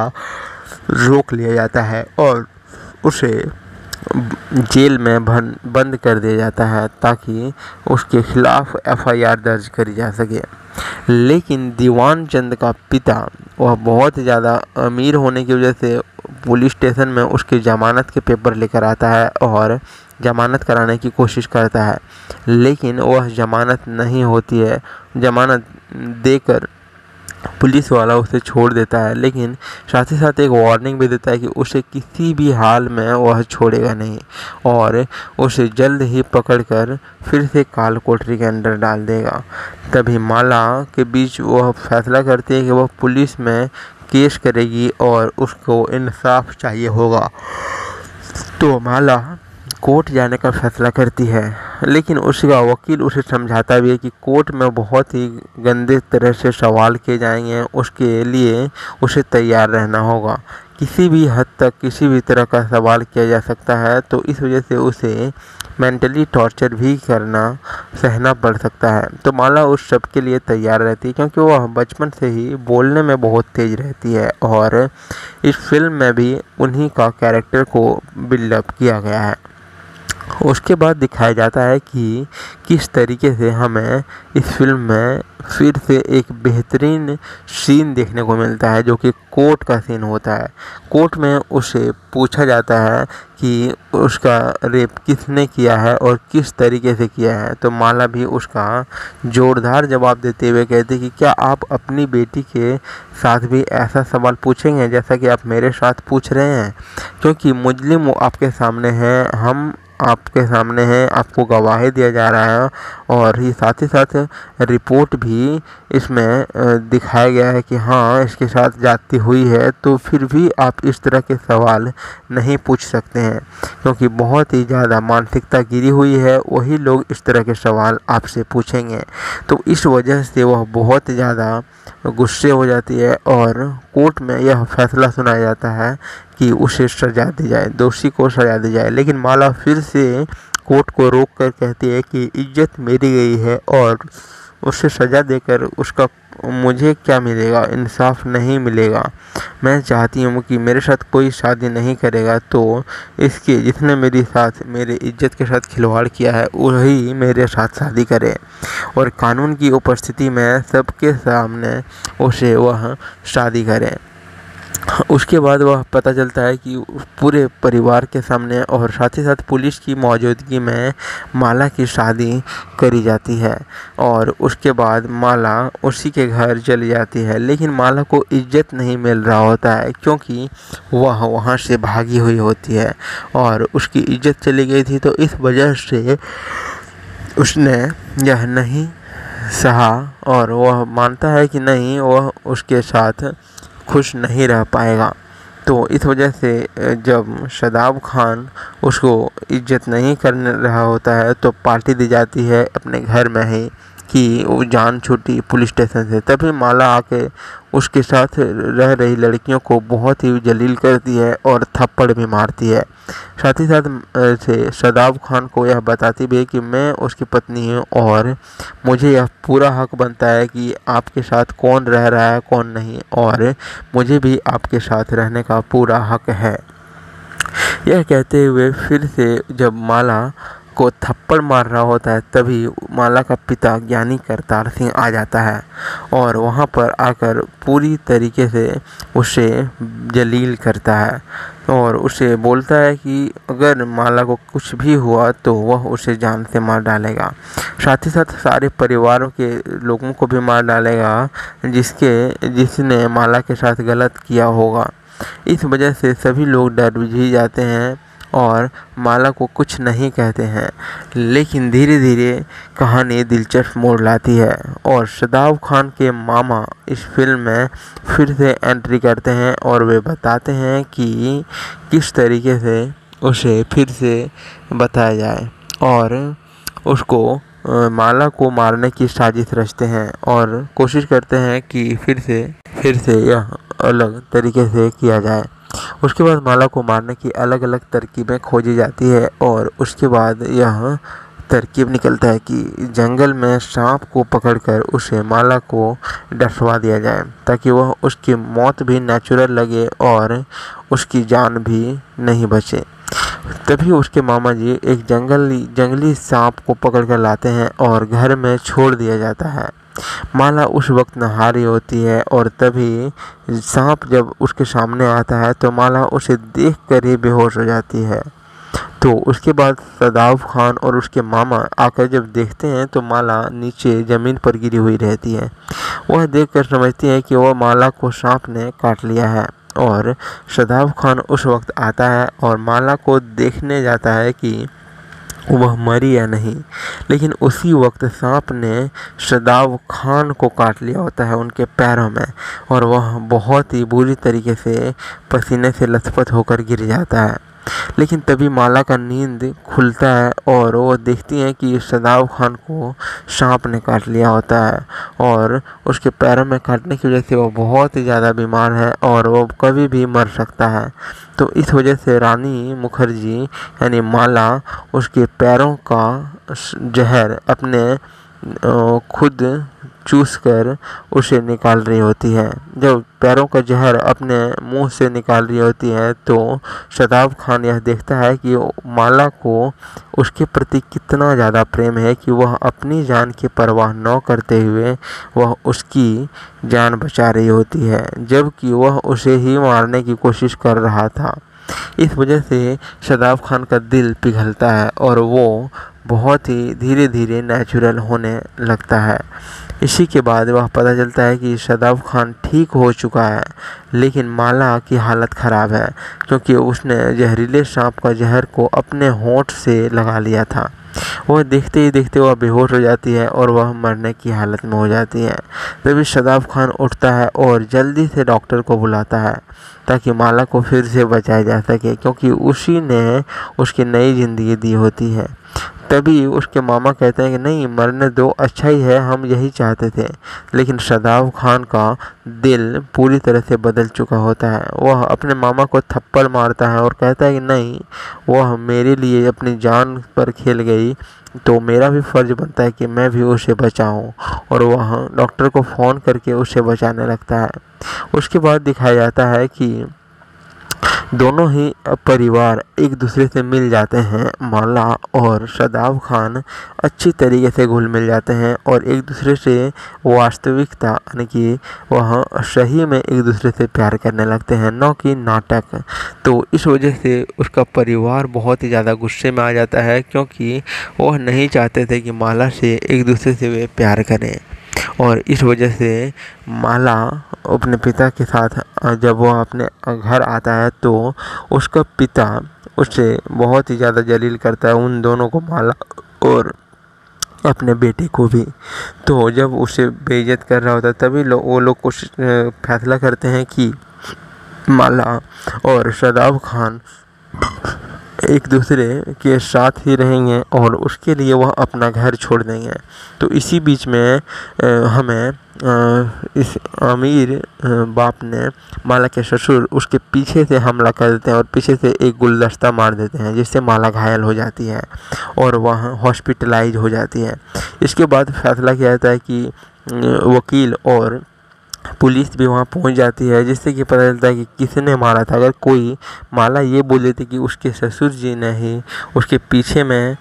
रोक लिया जाता है और उसे जेल में बंद कर दिया जाता है ताकि उसके खिलाफ एफआईआर दर्ज करी जा सके। लेकिन दीवान चंद का पिता वह बहुत ज़्यादा अमीर होने की वजह से पुलिस स्टेशन में उसके ज़मानत के पेपर लेकर आता है और ज़मानत कराने की कोशिश करता है, लेकिन वह ज़मानत नहीं होती है। ज़मानत देकर पुलिस वाला उसे छोड़ देता है, लेकिन साथ ही साथ एक वार्निंग भी देता है कि उसे किसी भी हाल में वह छोड़ेगा नहीं और उसे जल्द ही पकड़कर फिर से काल कोठरी के अंदर डाल देगा। तभी माला के बीच वह फैसला करती है कि वह पुलिस में केस करेगी और उसको इंसाफ चाहिए होगा। तो माला कोर्ट जाने का फैसला करती है। लेकिन उसका वकील उसे समझाता भी है कि कोर्ट में बहुत ही गंदे तरह से सवाल किए जाएंगे, उसके लिए उसे तैयार रहना होगा। किसी भी हद तक किसी भी तरह का सवाल किया जा सकता है, तो इस वजह से उसे मेंटली टॉर्चर भी सहना पड़ सकता है। तो माला उस सब के लिए तैयार रहती है, क्योंकि वह बचपन से ही बोलने में बहुत तेज रहती है और इस फिल्म में भी उन्हीं का कैरेक्टर को बिल्डअप किया गया है। उसके बाद दिखाया जाता है कि किस तरीके से हमें इस फिल्म में फिर से एक बेहतरीन सीन देखने को मिलता है, जो कि कोर्ट का सीन होता है। कोर्ट में उसे पूछा जाता है कि उसका रेप किसने किया है और किस तरीके से किया है। तो माला भी उसका जोरदार जवाब देते हुए कहती कि क्या आप अपनी बेटी के साथ भी ऐसा सवाल पूछेंगे जैसा कि आप मेरे साथ पूछ रहे हैं, क्योंकि मुजरिम आपके सामने है, हम आपके सामने हैं, आपको गवाही दिया जा रहा है और ये साथ ही साथ रिपोर्ट भी इसमें दिखाया गया है कि हाँ इसके साथ जाती हुई है। तो फिर भी आप इस तरह के सवाल नहीं पूछ सकते हैं, क्योंकि बहुत ही ज़्यादा मानसिकता गिरी हुई है, वही लोग इस तरह के सवाल आपसे पूछेंगे। तो इस वजह से वह बहुत ज़्यादा गुस्से हो जाती है और कोर्ट में यह फैसला सुनाया जाता है कि उसे सजा दी जाए, दोषी को सजा दी जाए। लेकिन माला फिर से कोर्ट को रोक कर कहती है कि इज्जत मेरी गई है और उसे सज़ा देकर उसका मुझे क्या मिलेगा, इंसाफ नहीं मिलेगा। मैं चाहती हूँ कि मेरे साथ कोई शादी नहीं करेगा, तो इसके जिसने मेरे इज्जत के साथ खिलवाड़ किया है वही मेरे साथ शादी करे और कानून की उपस्थिति में सबके सामने उसे वह शादी करे। उसके बाद वह पता चलता है कि पूरे परिवार के सामने और साथ ही साथ पुलिस की मौजूदगी में माला की शादी करी जाती है और उसके बाद माला उसी के घर चली जाती है। लेकिन माला को इज्जत नहीं मिल रहा होता है, क्योंकि वह वहाँ से भागी हुई होती है और उसकी इज्जत चली गई थी। तो इस वजह से उसने यह नहीं सहा और वह मानता है कि नहीं, वह उसके साथ खुश नहीं रह पाएगा। तो इस वजह से जब शादाब खान उसको इज्जत नहीं कर रहा होता है, तो पार्टी दी जाती है अपने घर में ही कि वो जान छूटी पुलिस स्टेशन से। तभी माला आके उसके साथ रह रही लड़कियों को बहुत ही जलील करती है और थप्पड़ भी मारती है। साथ ही साथ से शादाब खान को यह बताती भी है कि मैं उसकी पत्नी हूँ और मुझे यह पूरा हक बनता है कि आपके साथ कौन रह रहा है कौन नहीं, और मुझे भी आपके साथ रहने का पूरा हक है। यह कहते हुए फिर से जब माला को थप्पड़ मार रहा होता है, तभी माला का पिता ज्ञानी करतार सिंह आ जाता है और वहाँ पर आकर पूरी तरीके से उसे जलील करता है और उसे बोलता है कि अगर माला को कुछ भी हुआ तो वह उसे जान से मार डालेगा। साथ ही साथ सारे परिवारों के लोगों को भी मार डालेगा जिसने माला के साथ गलत किया होगा। इस वजह से सभी लोग डर भी जाते हैं और माला को कुछ नहीं कहते हैं। लेकिन धीरे धीरे कहानी दिलचस्प मोड़ लाती है और शादाब खान के मामा इस फिल्म में फिर से एंट्री करते हैं और वे बताते हैं कि किस तरीके से उसे फिर से बताया जाए और उसको माला को मारने की साजिश रचते हैं और कोशिश करते हैं कि फिर से यह अलग तरीके से किया जाए। उसके बाद माला को मारने की अलग अलग तरकीबें खोजी जाती है और उसके बाद यह तरकीब निकलता है कि जंगल में सांप को पकड़कर उसे माला को डसवा दिया जाए, ताकि वह उसकी मौत भी नेचुरल लगे और उसकी जान भी नहीं बचे। तभी उसके मामा जी एक जंगली सांप को पकड़कर लाते हैं और घर में छोड़ दिया जाता है। माला उस वक्त नहा रही होती है और तभी सांप जब उसके सामने आता है तो माला उसे देखकर ही बेहोश हो जाती है। तो उसके बाद शादाब खान और उसके मामा आकर जब देखते हैं तो माला नीचे ज़मीन पर गिरी हुई रहती है। वह देखकर समझती है कि वह माला को सांप ने काट लिया है और शादाब खान उस वक्त आता है और माला को देखने जाता है कि वह मरी या नहीं। लेकिन उसी वक्त सांप ने शादाब खान को काट लिया होता है उनके पैरों में और वह बहुत ही बुरी तरीके से पसीने से लथपथ होकर गिर जाता है। लेकिन तभी माला का नींद खुलता है और वो देखती हैं कि शादाब खान को सांप ने काट लिया होता है और उसके पैरों में काटने की वजह से वो बहुत ही ज़्यादा बीमार है और वो कभी भी मर सकता है। तो इस वजह से रानी मुखर्जी यानी माला उसके पैरों का जहर अपने खुद चूस कर उसे निकाल रही होती है। जब पैरों का जहर अपने मुंह से निकाल रही होती है तो शादाब खान यह देखता है कि माला को उसके प्रति कितना ज़्यादा प्रेम है कि वह अपनी जान की परवाह न करते हुए वह उसकी जान बचा रही होती है, जबकि वह उसे ही मारने की कोशिश कर रहा था। इस वजह से शादाब खान का दिल पिघलता है और वो बहुत ही धीरे धीरे नेचुरल होने लगता है। इसी के बाद वह पता चलता है कि शादाब खान ठीक हो चुका है, लेकिन माला की हालत ख़राब है क्योंकि उसने जहरीले सांप का जहर को अपने होंठ से लगा लिया था। वह देखते ही देखते वह बेहोश हो जाती है और वह मरने की हालत में हो जाती है। तभी शादाब खान उठता है और जल्दी से डॉक्टर को बुलाता है ताकि माला को फिर से बचाया जा सके, क्योंकि उसी ने उसकी नई ज़िंदगी दी होती है। तभी उसके मामा कहते हैं कि नहीं, मरने दो, अच्छा ही है, हम यही चाहते थे। लेकिन शादाब खान का दिल पूरी तरह से बदल चुका होता है। वह अपने मामा को थप्पड़ मारता है और कहता है कि नहीं, वह मेरे लिए अपनी जान पर खेल गई तो मेरा भी फ़र्ज़ बनता है कि मैं भी उसे बचाऊं, और वह डॉक्टर को फ़ोन करके उसे बचाने लगता है। उसके बाद दिखाया जाता है कि दोनों ही परिवार एक दूसरे से मिल जाते हैं। माला और शादाब खान अच्छी तरीके से घुल मिल जाते हैं और एक दूसरे से वास्तविकता यानी कि वह सही में एक दूसरे से प्यार करने लगते हैं, न कि नाटक। तो इस वजह से उसका परिवार बहुत ही ज़्यादा गुस्से में आ जाता है क्योंकि वह नहीं चाहते थे कि माला से एक दूसरे से वे प्यार करें। और इस वजह से माला अपने पिता के साथ जब वह अपने घर आता है तो उसका पिता उसे बहुत ही ज़्यादा जलील करता है, उन दोनों को, माला और अपने बेटे को भी। तो जब उसे बेइज्जत कर रहा होता है तभी वो लोग कुछ फैसला करते हैं कि माला और शादाब खान एक दूसरे के साथ ही रहेंगे और उसके लिए वह अपना घर छोड़ देंगे। तो इसी बीच में हमें इस अमीर बाप ने माला के ससुर उसके पीछे से हमला कर देते हैं और पीछे से एक गुलदस्ता मार देते हैं, जिससे माला घायल हो जाती है और वह हॉस्पिटलाइज हो जाती है। इसके बाद फैसला किया जाता है कि वकील और पुलिस भी वहाँ पहुँच जाती है, जिससे कि पता चलता है कि किसने मारा था। अगर कोई माला ये बोल देती कि उसके ससुर जी ने ही उसके पीछे में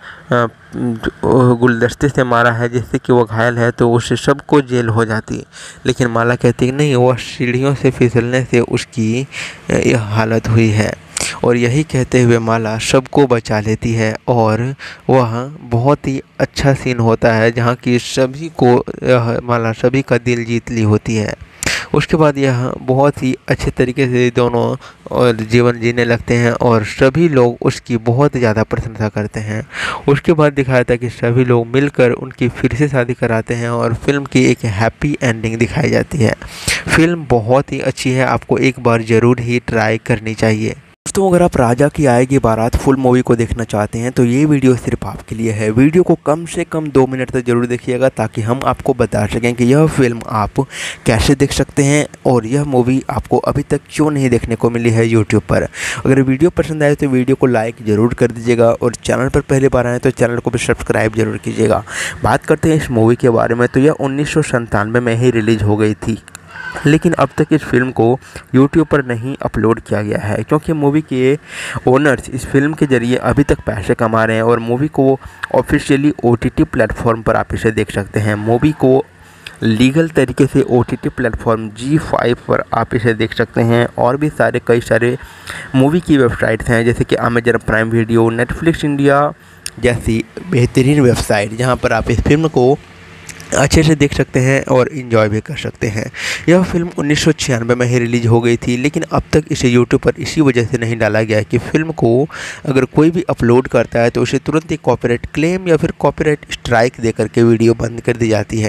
गुलदस्ते से मारा है जिससे कि वो घायल है, तो उससे सबको जेल हो जाती। लेकिन माला कहती कि नहीं, वह सीढ़ियों से फिसलने से उसकी यह हालत हुई है। और यही कहते हुए माला सबको बचा लेती है और वह बहुत ही अच्छा सीन होता है जहाँ की सभी को माला सभी का दिल जीत ली होती है। उसके बाद यह बहुत ही अच्छे तरीके से दोनों और जीवन जीने लगते हैं और सभी लोग उसकी बहुत ज़्यादा प्रशंसा करते हैं। उसके बाद दिखाया था कि सभी लोग मिलकर उनकी फिर से शादी कराते हैं और फिल्म की एक हैप्पी एंडिंग दिखाई जाती है। फिल्म बहुत ही अच्छी है, आपको एक बार ज़रूर ही ट्राई करनी चाहिए। दोस्तों, अगर आप राजा की आएगी बारात फुल मूवी को देखना चाहते हैं तो ये वीडियो सिर्फ आपके लिए है। वीडियो को कम से कम 2 मिनट तक जरूर देखिएगा ताकि हम आपको बता सकें कि यह फिल्म आप कैसे देख सकते हैं और यह मूवी आपको अभी तक क्यों नहीं देखने को मिली है यूट्यूब पर। अगर वीडियो पसंद आए तो वीडियो को लाइक ज़रूर कर दीजिएगा और चैनल पर पहली बार आए तो चैनल को भी सब्सक्राइब जरूर कीजिएगा। बात करते हैं इस मूवी के बारे में, तो यह 1997 में ही रिलीज़ हो गई थी, लेकिन अब तक इस फिल्म को YouTube पर नहीं अपलोड किया गया है क्योंकि मूवी के ओनर्स इस फिल्म के ज़रिए अभी तक पैसे कमा रहे हैं और मूवी को ऑफिशियली OTT प्लेटफॉर्म पर आप इसे देख सकते हैं। मूवी को लीगल तरीके से OTT प्लेटफॉर्म G5 पर आप इसे देख सकते हैं और भी कई सारे मूवी की वेबसाइट्स हैं जैसे कि Amazon Prime video, Netflix India जैसी बेहतरीन वेबसाइट जहां पर आप इस फिल्म को अच्छे से देख सकते हैं और इन्जॉय भी कर सकते हैं। यह फिल्म 1996 में ही रिलीज़ हो गई थी, लेकिन अब तक इसे यूट्यूब पर इसी वजह से नहीं डाला गया है कि फ़िल्म को अगर कोई भी अपलोड करता है तो उसे तुरंत ही कॉपीराइट क्लेम या फिर कॉपीराइट स्ट्राइक दे करके वीडियो बंद कर दी जाती है।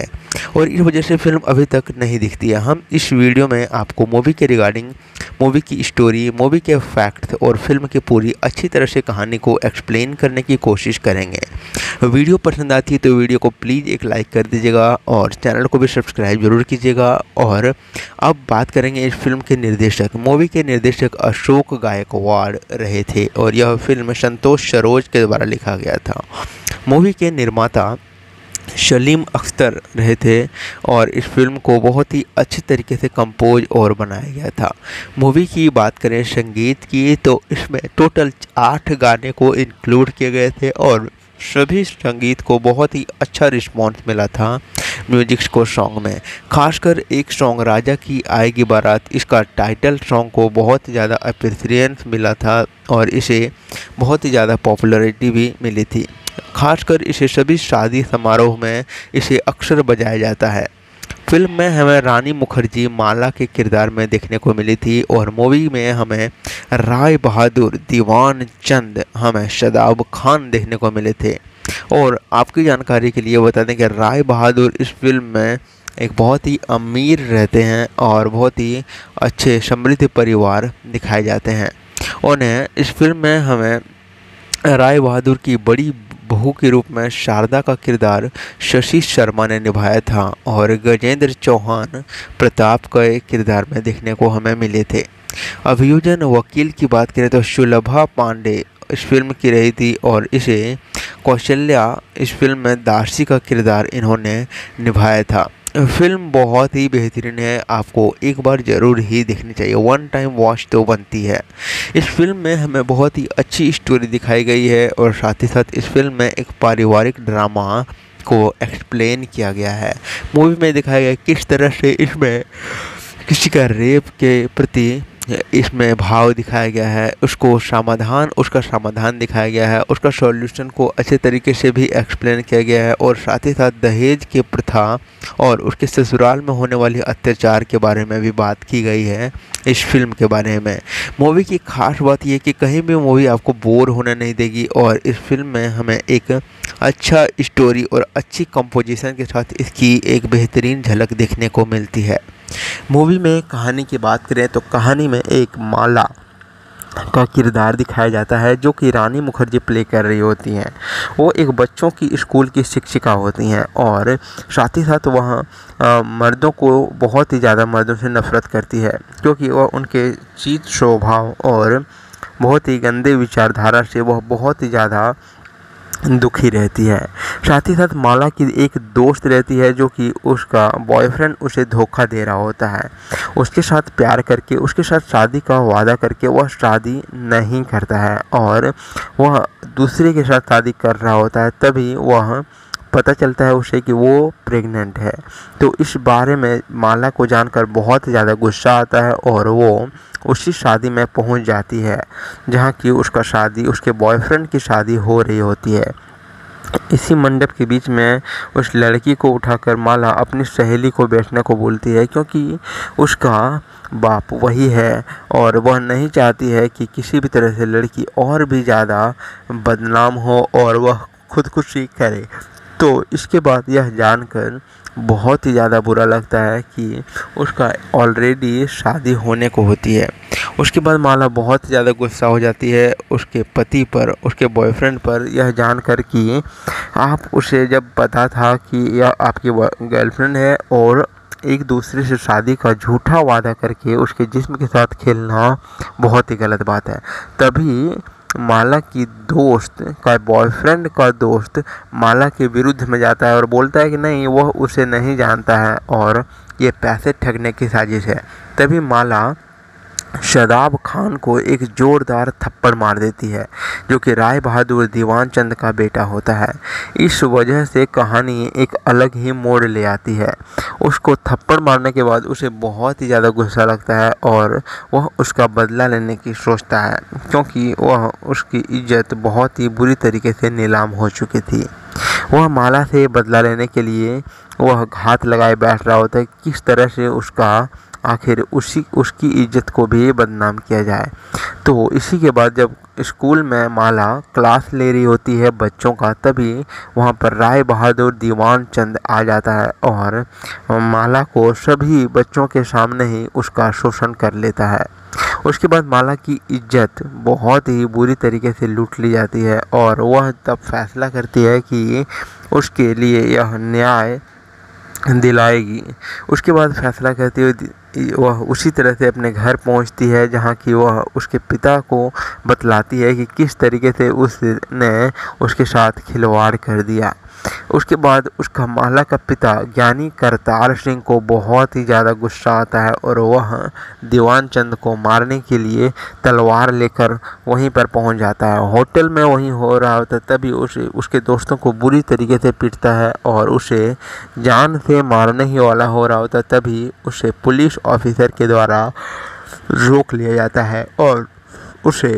और इस वजह से फिल्म अभी तक नहीं दिखती है। हम इस वीडियो में आपको मूवी के रिगार्डिंग, मूवी की स्टोरी, मूवी के फैक्ट्स और फिल्म की पूरी अच्छी तरह से कहानी को एक्सप्लेन करने की कोशिश करेंगे। वीडियो पसंद आती है तो वीडियो को प्लीज़ एक लाइक कर दीजिएगा और चैनल को भी सब्सक्राइब जरूर कीजिएगा। और अब बात करेंगे इस फिल्म के निर्देशक। मूवी के निर्देशक अशोक गायकवाड़ रहे थे और यह फिल्म संतोष सरोज के द्वारा लिखा गया था। मूवी के निर्माता सलीम अख्तर रहे थे और इस फिल्म को बहुत ही अच्छी तरीके से कंपोज और बनाया गया था। मूवी की बात करें संगीत की तो इसमें टोटल 8 गाने को इंक्लूड किए गए थे और सभी संगीत को बहुत ही अच्छा रिस्पॉन्स मिला था म्यूजिक स्कोर सॉन्ग में। खासकर एक सॉन्ग राजा की आएगी बारात, इसका टाइटल सॉन्ग को बहुत ही ज़्यादा अप्रिसिएशन मिला था और इसे बहुत ही ज़्यादा पॉपुलैरिटी भी मिली थी। खासकर इसे सभी शादी समारोह में इसे अक्सर बजाया जाता है। फिल्म में हमें रानी मुखर्जी माला के किरदार में देखने को मिली थी और मूवी में हमें राय बहादुर, दीवान चंद, हमें शादाब खान देखने को मिले थे। और आपकी जानकारी के लिए बता दें कि राय बहादुर इस फिल्म में एक बहुत ही अमीर रहते हैं और बहुत ही अच्छे समृद्ध परिवार दिखाए जाते हैं। उन्हें इस फिल्म में हमें राय बहादुर की बड़ी बहू के रूप में शारदा का किरदार शशि शर्मा ने निभाया था और गजेंद्र चौहान प्रताप के किरदार में देखने को हमें मिले थे। अभियोजन वकील की बात करें तो सुलभा पांडे इस फिल्म की रही थी और इसे कौशल्या इस फिल्म में दासी का किरदार इन्होंने निभाया था। फिल्म बहुत ही बेहतरीन है, आपको एक बार ज़रूर ही देखनी चाहिए, वन टाइम वॉच तो बनती है। इस फिल्म में हमें बहुत ही अच्छी स्टोरी दिखाई गई है और साथ ही साथ इस फिल्म में एक पारिवारिक ड्रामा को एक्सप्लेन किया गया है। मूवी में दिखाया गया किस तरह से इसमें किसी का रेप के प्रति इसमें भाव दिखाया गया है, उसका समाधान दिखाया गया है, उसका सॉल्यूशन को अच्छे तरीके से भी एक्सप्लेन किया गया है और साथ ही साथ दहेज की प्रथा और उसके ससुराल में होने वाली अत्याचार के बारे में भी बात की गई है इस फिल्म के बारे में। मूवी की खास बात यह कि कहीं भी मूवी आपको बोर होने नहीं देगी और इस फिल्म में हमें एक अच्छा स्टोरी और अच्छी कंपोजिशन के साथ इसकी एक बेहतरीन झलक देखने को मिलती है। मूवी में कहानी की बात करें तो कहानी में एक माला का किरदार दिखाया जाता है जो कि रानी मुखर्जी प्ले कर रही होती हैं। वो एक बच्चों की स्कूल की शिक्षिका होती हैं और साथ ही साथ वह मर्दों को बहुत ही ज़्यादा मर्दों से नफरत करती है क्योंकि वह उनके चीत स्वभाव और बहुत ही गंदे विचारधारा से वह बहुत ही ज़्यादा दुखी रहती है। साथ ही साथ माला की एक दोस्त रहती है जो कि उसका बॉयफ्रेंड उसे धोखा दे रहा होता है। उसके साथ प्यार करके उसके साथ शादी का वादा करके वह शादी नहीं करता है और वह दूसरे के साथ शादी कर रहा होता है। तभी वह पता चलता है उसे कि वो प्रेग्नेंट है। तो इस बारे में माला को जानकर बहुत ज़्यादा गुस्सा आता है और वो उसी शादी में पहुंच जाती है जहां कि उसके बॉयफ्रेंड की शादी हो रही होती है। इसी मंडप के बीच में उस लड़की को उठाकर माला अपनी सहेली को बैठने को बोलती है क्योंकि उसका बाप वही है और वह नहीं चाहती है कि किसी भी तरह से लड़की और भी ज़्यादा बदनाम हो और वह खुदकुशी करे। तो इसके बाद यह जानकर बहुत ही ज़्यादा बुरा लगता है कि उसका ऑलरेडी शादी होने को होती है। उसके बाद माला बहुत ज़्यादा गुस्सा हो जाती है उसके पति पर, उसके बॉयफ्रेंड पर, यह जानकर कि आप उसे जब पता था कि यह आपकी गर्लफ्रेंड है और एक दूसरे से शादी का झूठा वादा करके उसके जिस्म के साथ खेलना बहुत ही गलत बात है। तभी माला की दोस्त का बॉयफ्रेंड का दोस्त माला के विरुद्ध में जाता है और बोलता है कि नहीं, वह उसे नहीं जानता है और ये पैसे ठगने की साजिश है। तभी माला शादाब खान को एक जोरदार थप्पड़ मार देती है जो कि राय बहादुर दीवान चंद का बेटा होता है। इस वजह से कहानी एक अलग ही मोड़ ले आती है। उसको थप्पड़ मारने के बाद उसे बहुत ही ज़्यादा गुस्सा लगता है और वह उसका बदला लेने की सोचता है क्योंकि वह उसकी इज्जत बहुत ही बुरी तरीके से नीलाम हो चुकी थी। वह माला से बदला लेने के लिए वह घात लगाए बैठ रहा होता है किस तरह से उसकी इज्जत को भी बदनाम किया जाए। तो इसी के बाद जब स्कूल में माला क्लास ले रही होती है बच्चों का, तभी वहाँ पर राय बहादुर दीवान चंद आ जाता है और माला को सभी बच्चों के सामने ही उसका शोषण कर लेता है। उसके बाद माला की इज्जत बहुत ही बुरी तरीके से लूट ली जाती है और वह तब फैसला करती है कि उसके लिए यह न्याय दिलाएगी। उसके बाद फैसला करती हुई वह उसी तरह से अपने घर पहुंचती है जहां कि वह उसके पिता को बतलाती है कि किस तरीके से उसने उसके साथ खिलवाड़ कर दिया। उसके बाद उसका माला का पिता ज्ञानी करतार सिंह को बहुत ही ज़्यादा गुस्सा आता है और वह दीवान चंद को मारने के लिए तलवार लेकर वहीं पर पहुंच जाता है। होटल में वहीं हो रहा होता तभी उसके दोस्तों को बुरी तरीके से पीटता है और उसे जान से मारने ही वाला हो रहा होता तभी उसे पुलिस ऑफिसर के द्वारा रोक लिया जाता है और उसे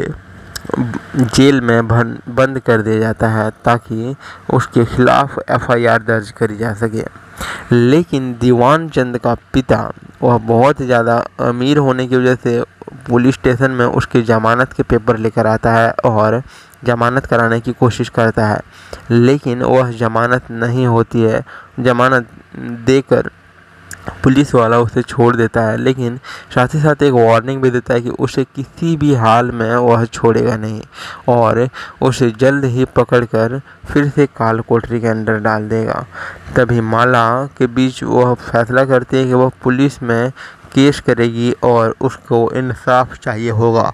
जेल में बंद कर दिया जाता है ताकि उसके खिलाफ एफआईआर दर्ज करी जा सके। लेकिन दीवान चंद का पिता वह बहुत ज़्यादा अमीर होने की वजह से पुलिस स्टेशन में उसकी ज़मानत के पेपर लेकर आता है और ज़मानत कराने की कोशिश करता है, लेकिन वह ज़मानत नहीं होती है। ज़मानत देकर पुलिस वाला उसे छोड़ देता है, लेकिन साथ ही साथ एक वार्निंग भी देता है कि उसे किसी भी हाल में वह छोड़ेगा नहीं और उसे जल्द ही पकड़कर फिर से काल कोठरी के अंदर डाल देगा। तभी माला के बीच वह फैसला करती है कि वह पुलिस में केस करेगी और उसको इंसाफ चाहिए होगा।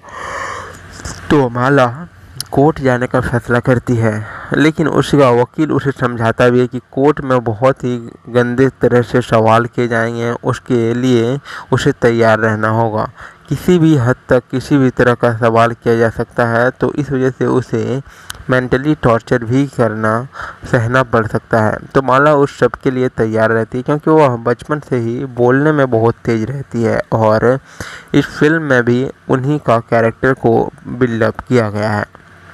तो माला कोर्ट जाने का फैसला करती है, लेकिन उसका वकील उसे समझाता भी है कि कोर्ट में बहुत ही गंदे तरह से सवाल किए जाएंगे, उसके लिए उसे तैयार रहना होगा। किसी भी हद तक किसी भी तरह का सवाल किया जा सकता है, तो इस वजह से उसे मेंटली टॉर्चर भी सहना पड़ सकता है। तो माला उस सब के लिए तैयार रहती है क्योंकि वह बचपन से ही बोलने में बहुत तेज रहती है और इस फिल्म में भी उन्हीं का कैरेक्टर को बिल्डअप किया गया है।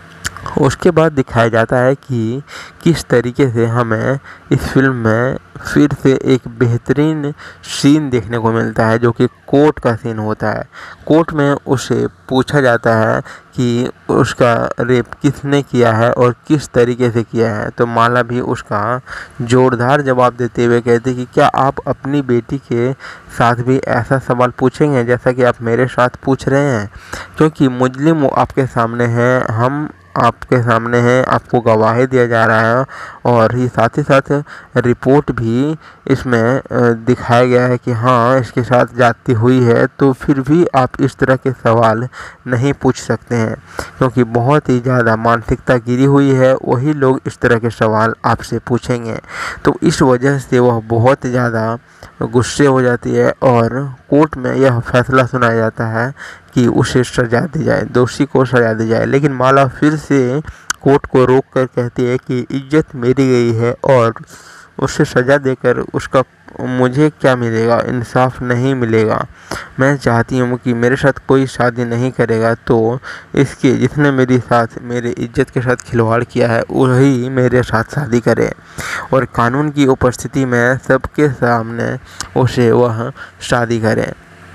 उसके बाद दिखाया जाता है कि किस तरीके से हमें इस फिल्म में फिर से एक बेहतरीन सीन देखने को मिलता है जो कि कोर्ट का सीन होता है। कोर्ट में उसे पूछा जाता है कि उसका रेप किसने किया है और किस तरीके से किया है, तो माला भी उसका जोरदार जवाब देते हुए कहती कि क्या आप अपनी बेटी के साथ भी ऐसा सवाल पूछेंगे जैसा कि आप मेरे साथ पूछ रहे हैं, क्योंकि मुजरिम आपके सामने हैं, हम आपके सामने हैं, आपको गवाही दिया जा रहा है और ही साथ रिपोर्ट भी इसमें दिखाया गया है कि हाँ इसके साथ जाती हुई है, तो फिर भी आप इस तरह के सवाल नहीं पूछ सकते हैं क्योंकि बहुत ही ज़्यादा मानसिकता गिरी हुई है, वही लोग इस तरह के सवाल आपसे पूछेंगे। तो इस वजह से वह बहुत ज़्यादा गुस्से हो जाती है और कोर्ट में यह फैसला सुनाया जाता है कि उसे सजा दी जाए, दोषी को सजा दी जाए। लेकिन माला फिर से कोर्ट को रोक कर कहती है कि इज्जत मेरी गई है और उसे सज़ा देकर उसका मुझे क्या मिलेगा, इंसाफ नहीं मिलेगा। मैं चाहती हूँ कि मेरे साथ कोई शादी नहीं करेगा तो इसके जिसने मेरे इज्जत के साथ खिलवाड़ किया है वही मेरे साथ शादी करे और कानून की उपस्थिति में सबके सामने उसे वह शादी करे।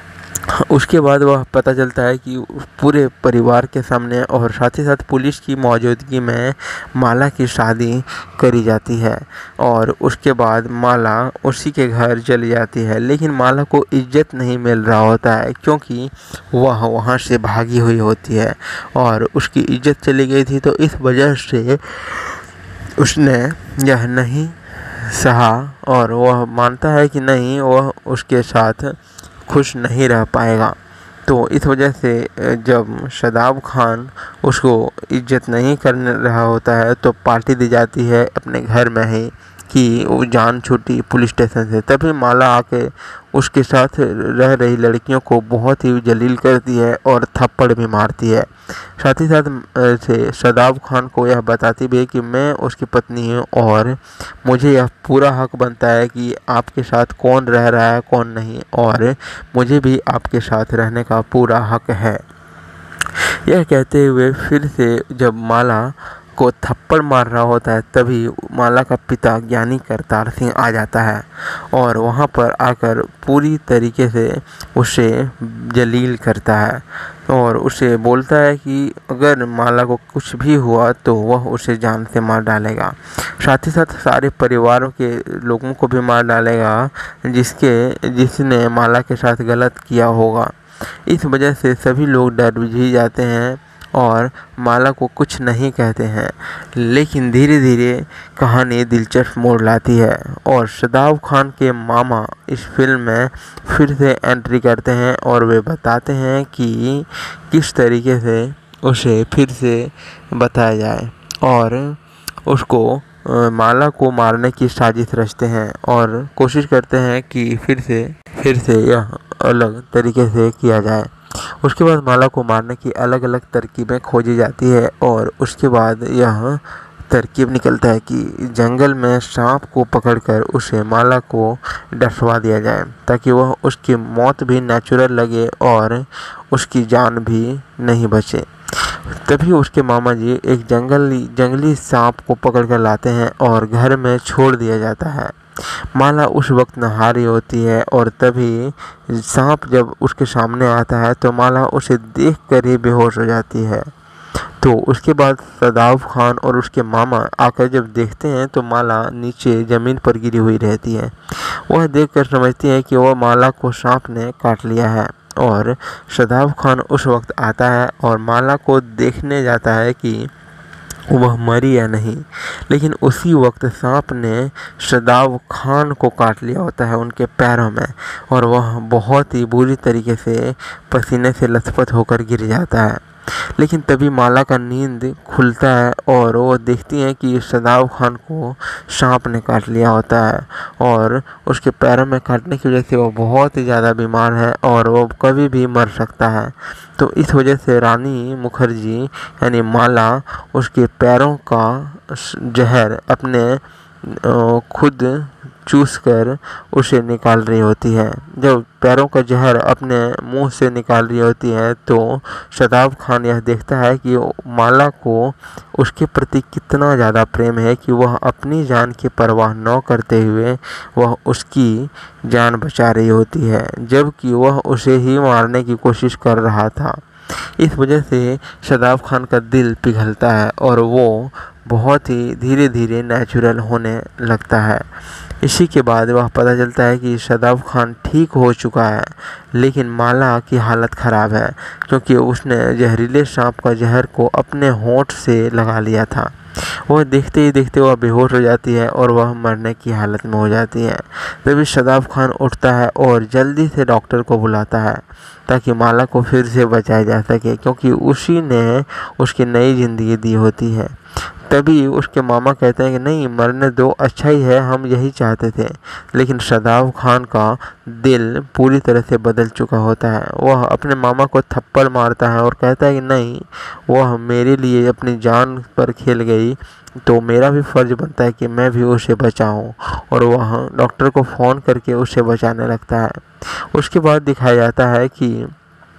उसके बाद वह पता चलता है कि पूरे परिवार के सामने और साथ ही साथ पुलिस की मौजूदगी में माला की शादी करी जाती है और उसके बाद माला उसी के घर चली जाती है। लेकिन माला को इज्जत नहीं मिल रहा होता है क्योंकि वह वहाँ से भागी हुई होती है और उसकी इज्जत चली गई थी, तो इस वजह से उसने यह नहीं सहा और वह मानता है कि नहीं वह उसके साथ खुश नहीं रह पाएगा। तो इस वजह से जब शादाब खान उसको इज्जत नहीं कर रहा होता है तो पार्टी दी जाती है अपने घर में ही कि वो जान छूटी पुलिस स्टेशन से। तभी माला आके उसके साथ रह रही लड़कियों को बहुत ही जलील करती है और थप्पड़ भी मारती है। साथ ही साथ से शादाब खान को यह बताती भी है कि मैं उसकी पत्नी हूँ और मुझे यह पूरा हक बनता है कि आपके साथ कौन रह रहा है कौन नहीं, और मुझे भी आपके साथ रहने का पूरा हक है। यह कहते हुए फिर से जब माला को थप्पड़ मार रहा होता है तभी माला का पिता ज्ञानी करतार सिंह आ जाता है और वहाँ पर आकर पूरी तरीके से उसे जलील करता है और उसे बोलता है कि अगर माला को कुछ भी हुआ तो वह उसे जान से मार डालेगा, साथ ही साथ सारे परिवारों के लोगों को भी मार डालेगा जिसने माला के साथ गलत किया होगा। इस वजह से सभी लोग डर भी जाते हैं और माला को कुछ नहीं कहते हैं। लेकिन धीरे धीरे कहानी दिलचस्प मोड़ लाती है और शादाब खान के मामा इस फिल्म में फिर से एंट्री करते हैं और वे बताते हैं कि किस तरीके से उसे फिर से बताया जाए और उसको माला को मारने की साजिश रचते हैं और कोशिश करते हैं कि फिर से यह अलग तरीके से किया जाए। उसके बाद माला को मारने की अलग अलग तरकीबें खोजी जाती है और उसके बाद यह तरकीब निकलता है कि जंगल में सांप को पकड़कर उसे माला को डसवा दिया जाए ताकि वह उसकी मौत भी नेचुरल लगे और उसकी जान भी नहीं बचे। तभी उसके मामा जी एक जंगली सांप को पकड़कर लाते हैं और घर में छोड़ दिया जाता है। माला उस वक्त नहा रही होती है और तभी सांप जब उसके सामने आता है तो माला उसे देखकर ही बेहोश हो जाती है। तो उसके बाद शादाब खान और उसके मामा आकर जब देखते हैं तो माला नीचे ज़मीन पर गिरी हुई रहती है। वह देखकर समझती है कि वह माला को सांप ने काट लिया है और शादाब खान उस वक्त आता है और माला को देखने जाता है कि वह मरी या नहीं। लेकिन उसी वक्त सांप ने शादाब खान को काट लिया होता है उनके पैरों में और वह बहुत ही बुरी तरीके से पसीने से लथपथ होकर गिर जाता है। लेकिन तभी माला का नींद खुलता है और वो देखती हैं कि शादाब खान को सांप ने काट लिया होता है और उसके पैरों में काटने की वजह से वो बहुत ही ज़्यादा बीमार है और वो कभी भी मर सकता है। तो इस वजह से रानी मुखर्जी यानी माला उसके पैरों का जहर अपने खुद चूस कर उसे निकाल रही होती है। जब पैरों का जहर अपने मुंह से निकाल रही होती है तो शादाब खान यह देखता है कि माला को उसके प्रति कितना ज़्यादा प्रेम है कि वह अपनी जान की परवाह न करते हुए वह उसकी जान बचा रही होती है, जबकि वह उसे ही मारने की कोशिश कर रहा था। इस वजह से शादाब खान का दिल पिघलता है और वो बहुत ही धीरे धीरे नेचुरल होने लगता है। इसी के बाद वह पता चलता है कि शादाब खान ठीक हो चुका है, लेकिन माला की हालत ख़राब है क्योंकि उसने जहरीले सांप का जहर को अपने होंठ से लगा लिया था। वह देखते ही देखते वह बेहोश हो जाती है और वह मरने की हालत में हो जाती है। तभी शादाब खान उठता है और जल्दी से डॉक्टर को बुलाता है ताकि माला को फिर से बचाया जा सके, क्योंकि उसी ने उसकी नई ज़िंदगी दी होती है। तभी उसके मामा कहते हैं कि नहीं, मरने दो, अच्छा ही है, हम यही चाहते थे। लेकिन शादाब खान का दिल पूरी तरह से बदल चुका होता है। वह अपने मामा को थप्पड़ मारता है और कहता है कि नहीं, वह मेरे लिए अपनी जान पर खेल गई तो मेरा भी फ़र्ज़ बनता है कि मैं भी उसे बचाऊं, और वह डॉक्टर को फ़ोन करके उसे बचाने लगता है। उसके बाद दिखाया जाता है कि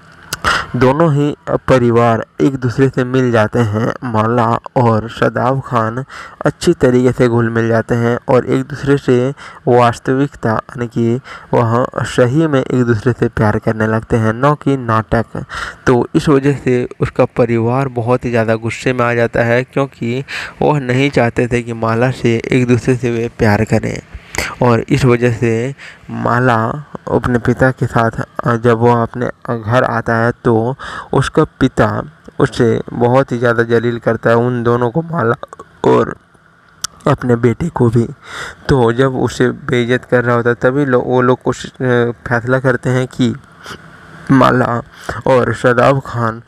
दोनों ही परिवार एक दूसरे से मिल जाते हैं। माला और शादाब खान अच्छी तरीके से घुल मिल जाते हैं और एक दूसरे से वास्तविकता यानी कि वह सही में एक दूसरे से प्यार करने लगते हैं, न कि नाटक। तो इस वजह से उसका परिवार बहुत ही ज़्यादा गुस्से में आ जाता है क्योंकि वह नहीं चाहते थे कि माला से एक दूसरे से वे प्यार करें। और इस वजह से माला अपने पिता के साथ जब वह अपने घर आता है तो उसका पिता उसे बहुत ही ज़्यादा जलील करता है, उन दोनों को, माला और अपने बेटे को भी। तो जब उसे बेइज्जत कर रहा होता है तभी वो लोग कुछ फैसला करते हैं कि माला और शादाब खान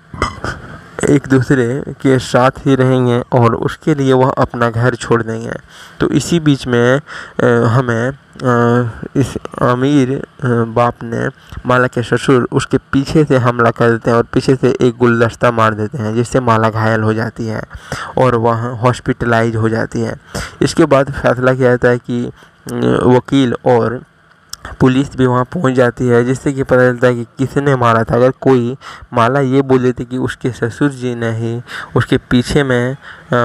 एक दूसरे के साथ ही रहेंगे और उसके लिए वह अपना घर छोड़ देंगे। तो इसी बीच में हमें इस अमीर बाप ने माला के ससुर उसके पीछे से हमला कर देते हैं और पीछे से एक गुलदस्ता मार देते हैं, जिससे माला घायल हो जाती है और वह हॉस्पिटलाइज हो जाती है। इसके बाद फैसला किया जाता है कि वकील और पुलिस भी वहाँ पहुँच जाती है, जिससे कि पता चलता है कि किसने मारा था। अगर कोई माला ये बोल देती कि उसके ससुर जी ने ही उसके पीछे में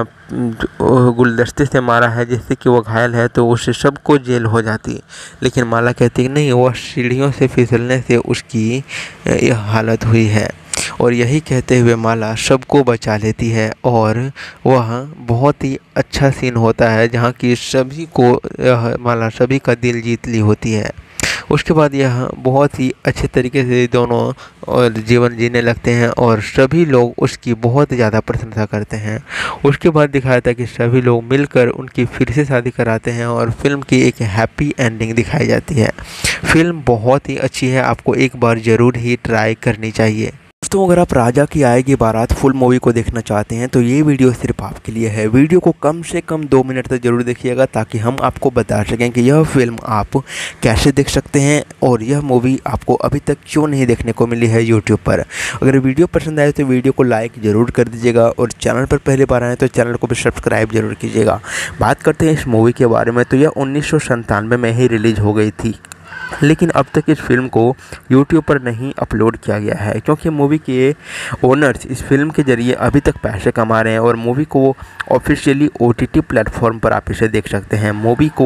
गुलदस्ते से मारा है जिससे कि वो घायल है, तो उससे सबको जेल हो जाती। लेकिन माला कहती कि नहीं, वह सीढ़ियों से फिसलने से उसकी यह हालत हुई है। और यही कहते हुए माला सबको बचा लेती है और वह बहुत ही अच्छा सीन होता है जहाँ की सभी को माला सभी का दिल जीत ली होती है। उसके बाद यह बहुत ही अच्छे तरीके से दोनों और जीवन जीने लगते हैं और सभी लोग उसकी बहुत ज़्यादा प्रशंसा करते हैं। उसके बाद दिखाया था कि सभी लोग मिलकर उनकी फिर से शादी कराते हैं और फिल्म की एक हैप्पी एंडिंग दिखाई जाती है। फिल्म बहुत ही अच्छी है, आपको एक बार ज़रूर ही ट्राई करनी चाहिए। दोस्तों, अगर आप राजा की आएगी बारात फुल मूवी को देखना चाहते हैं तो ये वीडियो सिर्फ आपके लिए है। वीडियो को कम से कम 2 मिनट तक जरूर देखिएगा ताकि हम आपको बता सकें कि यह फिल्म आप कैसे देख सकते हैं और यह मूवी आपको अभी तक क्यों नहीं देखने को मिली है यूट्यूब पर। अगर वीडियो पसंद आए तो वीडियो को लाइक ज़रूर कर दीजिएगा और चैनल पर पहली बार आए तो चैनल को भी सब्सक्राइब जरूर कीजिएगा। बात करते हैं इस मूवी के बारे में, तो यह 1997 में ही रिलीज़ हो गई थी, लेकिन अब तक इस फिल्म को YouTube पर नहीं अपलोड किया गया है क्योंकि मूवी के ओनर्स इस फिल्म के ज़रिए अभी तक पैसे कमा रहे हैं और मूवी को ऑफिशियली OTT प्लेटफॉर्म पर आप इसे देख सकते हैं। मूवी को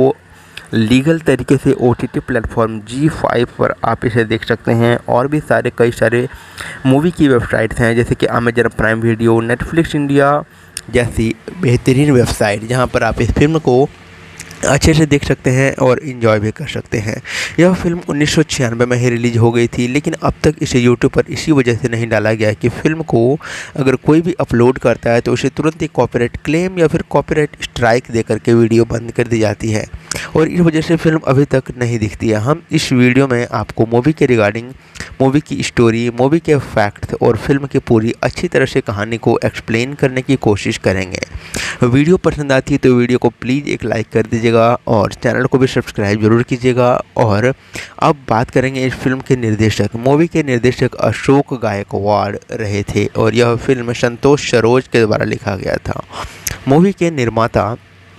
लीगल तरीके से OTT प्लेटफॉर्म G5 पर आप इसे देख सकते हैं और भी कई सारे मूवी की वेबसाइट्स हैं जैसे कि Amazon Prime video, Netflix India जैसी बेहतरीन वेबसाइट जहां पर आप इस फिल्म को अच्छे से देख सकते हैं और इन्जॉय भी कर सकते हैं। यह फिल्म 1996 में ही रिलीज़ हो गई थी, लेकिन अब तक इसे यूट्यूब पर इसी वजह से नहीं डाला गया है कि फिल्म को अगर कोई भी अपलोड करता है तो उसे तुरंत ही कॉपीराइट क्लेम या फिर कॉपीराइट स्ट्राइक दे करके वीडियो बंद कर दी जाती है और इस वजह से फिल्म अभी तक नहीं दिखती है। हम इस वीडियो में आपको मूवी के रिगार्डिंग, मूवी की स्टोरी, मूवी के फैक्ट्स और फिल्म की पूरी अच्छी तरह से कहानी को एक्सप्लेन करने की कोशिश करेंगे। वीडियो पसंद आती है तो वीडियो को प्लीज़ एक लाइक कर दीजिएगा और चैनल को भी सब्सक्राइब जरूर कीजिएगा। और अब बात करेंगे इस फिल्म के निर्देशक। मूवी के निर्देशक अशोक गायकवाड़ रहे थे और यह फिल्म संतोष सरोज के द्वारा लिखा गया था। मूवी के निर्माता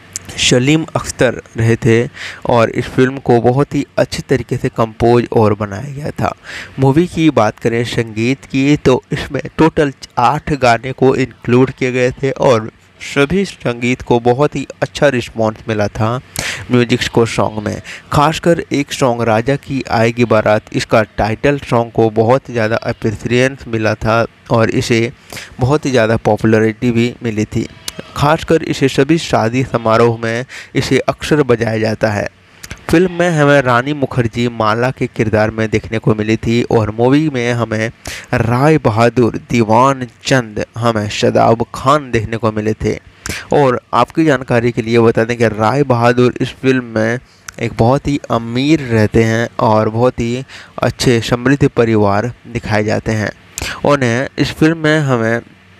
सलीम अख्तर रहे थे और इस फिल्म को बहुत ही अच्छे तरीके से कंपोज और बनाया गया था। मूवी की बात करें संगीत की तो इसमें टोटल 8 गाने को इंक्लूड किए गए थे और सभी संगीत को बहुत ही अच्छा रिस्पॉन्स मिला था म्यूजिक स्कोर सॉन्ग में। खासकर एक सॉन्ग राजा की आएगी बारात, इसका टाइटल सॉन्ग को बहुत ज़्यादा अप्रिसिएशन मिला था और इसे बहुत ही ज़्यादा पॉपुलैरिटी भी मिली थी। खासकर इसे सभी शादी समारोह में इसे अक्सर बजाया जाता है। फिल्म में हमें रानी मुखर्जी माला के किरदार में देखने को मिली थी और मूवी में हमें राय बहादुर, दीवान चंद, हमें शादाब खान देखने को मिले थे। और आपकी जानकारी के लिए बता दें कि राय बहादुर इस फिल्म में एक बहुत ही अमीर रहते हैं और बहुत ही अच्छे समृद्ध परिवार दिखाए जाते हैं। उन्हें इस फिल्म में हमें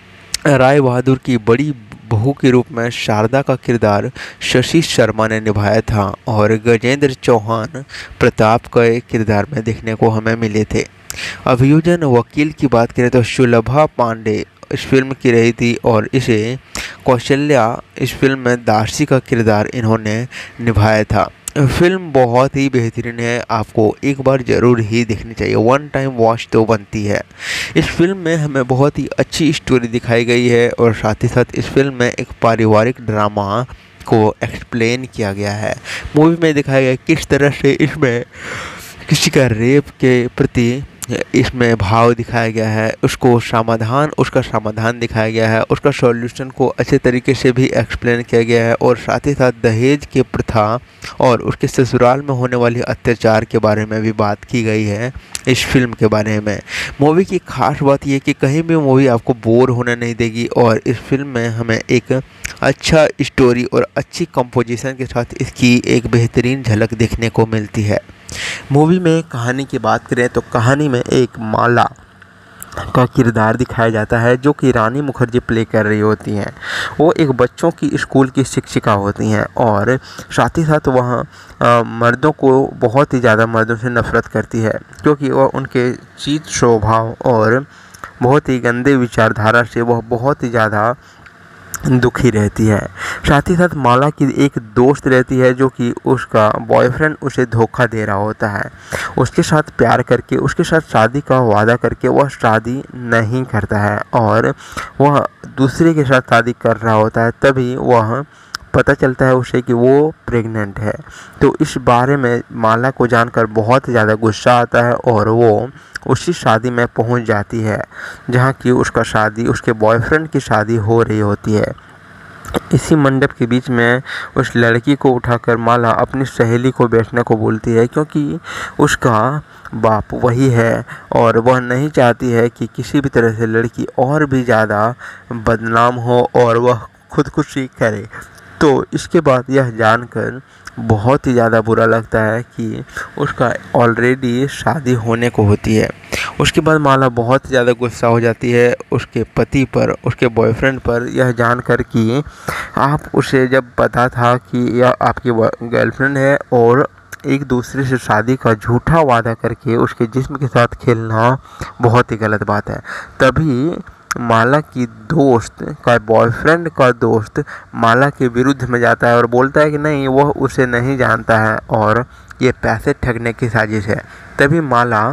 राय बहादुर की बड़ी बहू के रूप में शारदा का किरदार शशि शर्मा ने निभाया था और गजेंद्र चौहान प्रताप के किरदार में देखने को हमें मिले थे। अभियोजन वकील की बात करें तो सुलभा पांडे इस फिल्म की रही थी और इसे कौशल्या इस फिल्म में दासी का किरदार इन्होंने निभाया था। फिल्म बहुत ही बेहतरीन है, आपको एक बार ज़रूर ही देखनी चाहिए, वन टाइम वॉच तो बनती है। इस फिल्म में हमें बहुत ही अच्छी स्टोरी दिखाई गई है और साथ ही साथ इस फिल्म में एक पारिवारिक ड्रामा को एक्सप्लेन किया गया है। मूवी में दिखाया गया किस तरह से इसमें किसी का रेप के प्रति इसमें भाव दिखाया गया है, उसका समाधान दिखाया गया है, उसका सॉल्यूशन को अच्छे तरीके से भी एक्सप्लेन किया गया है और साथ ही साथ दहेज की प्रथा और उसके ससुराल में होने वाली अत्याचार के बारे में भी बात की गई है इस फिल्म के बारे में। मूवी की खास बात यह कि कहीं भी मूवी आपको बोर होने नहीं देगी और इस फिल्म में हमें एक अच्छा स्टोरी और अच्छी कंपोजिशन के साथ इसकी एक बेहतरीन झलक देखने को मिलती है। मूवी में कहानी की बात करें तो कहानी में एक माला का किरदार दिखाया जाता है जो कि रानी मुखर्जी प्ले कर रही होती हैं। वो एक बच्चों की स्कूल की शिक्षिका होती हैं और साथ ही साथ वह मर्दों को बहुत ही ज़्यादा मर्दों से नफरत करती है क्योंकि वह उनके चीत स्वभाव और बहुत ही गंदे विचारधारा से वह बहुत ही ज़्यादा दुखी रहती है। साथ ही साथ माला की एक दोस्त रहती है जो कि उसका बॉयफ्रेंड उसे धोखा दे रहा होता है। उसके साथ प्यार करके उसके साथ शादी का वादा करके वह शादी नहीं करता है और वह दूसरे के साथ शादी कर रहा होता है। तभी वह पता चलता है उसे कि वो प्रेग्नेंट है। तो इस बारे में माला को जानकर बहुत ज़्यादा गुस्सा आता है और वो उसी शादी में पहुंच जाती है जहां की उसके बॉयफ्रेंड की शादी हो रही होती है। इसी मंडप के बीच में उस लड़की को उठाकर माला अपनी सहेली को बैठने को बोलती है, क्योंकि उसका बाप वही है और वह नहीं चाहती है कि किसी भी तरह से लड़की और भी ज़्यादा बदनाम हो और वह खुदकुशी करे। तो इसके बाद यह जानकर बहुत ही ज़्यादा बुरा लगता है कि उसका ऑलरेडी शादी होने को होती है। उसके बाद माला बहुत ज़्यादा गुस्सा हो जाती है उसके पति पर, उसके बॉयफ्रेंड पर, यह जानकर कि आप उसे जब पता था कि यह आपकी गर्लफ्रेंड है और एक दूसरे से शादी का झूठा वादा करके उसके जिस्म के साथ खेलना बहुत ही गलत बात है। तभी माला की दोस्त का बॉयफ्रेंड का दोस्त माला के विरुद्ध में जाता है और बोलता है कि नहीं, वह उसे नहीं जानता है और ये पैसे ठगने की साजिश है। तभी माला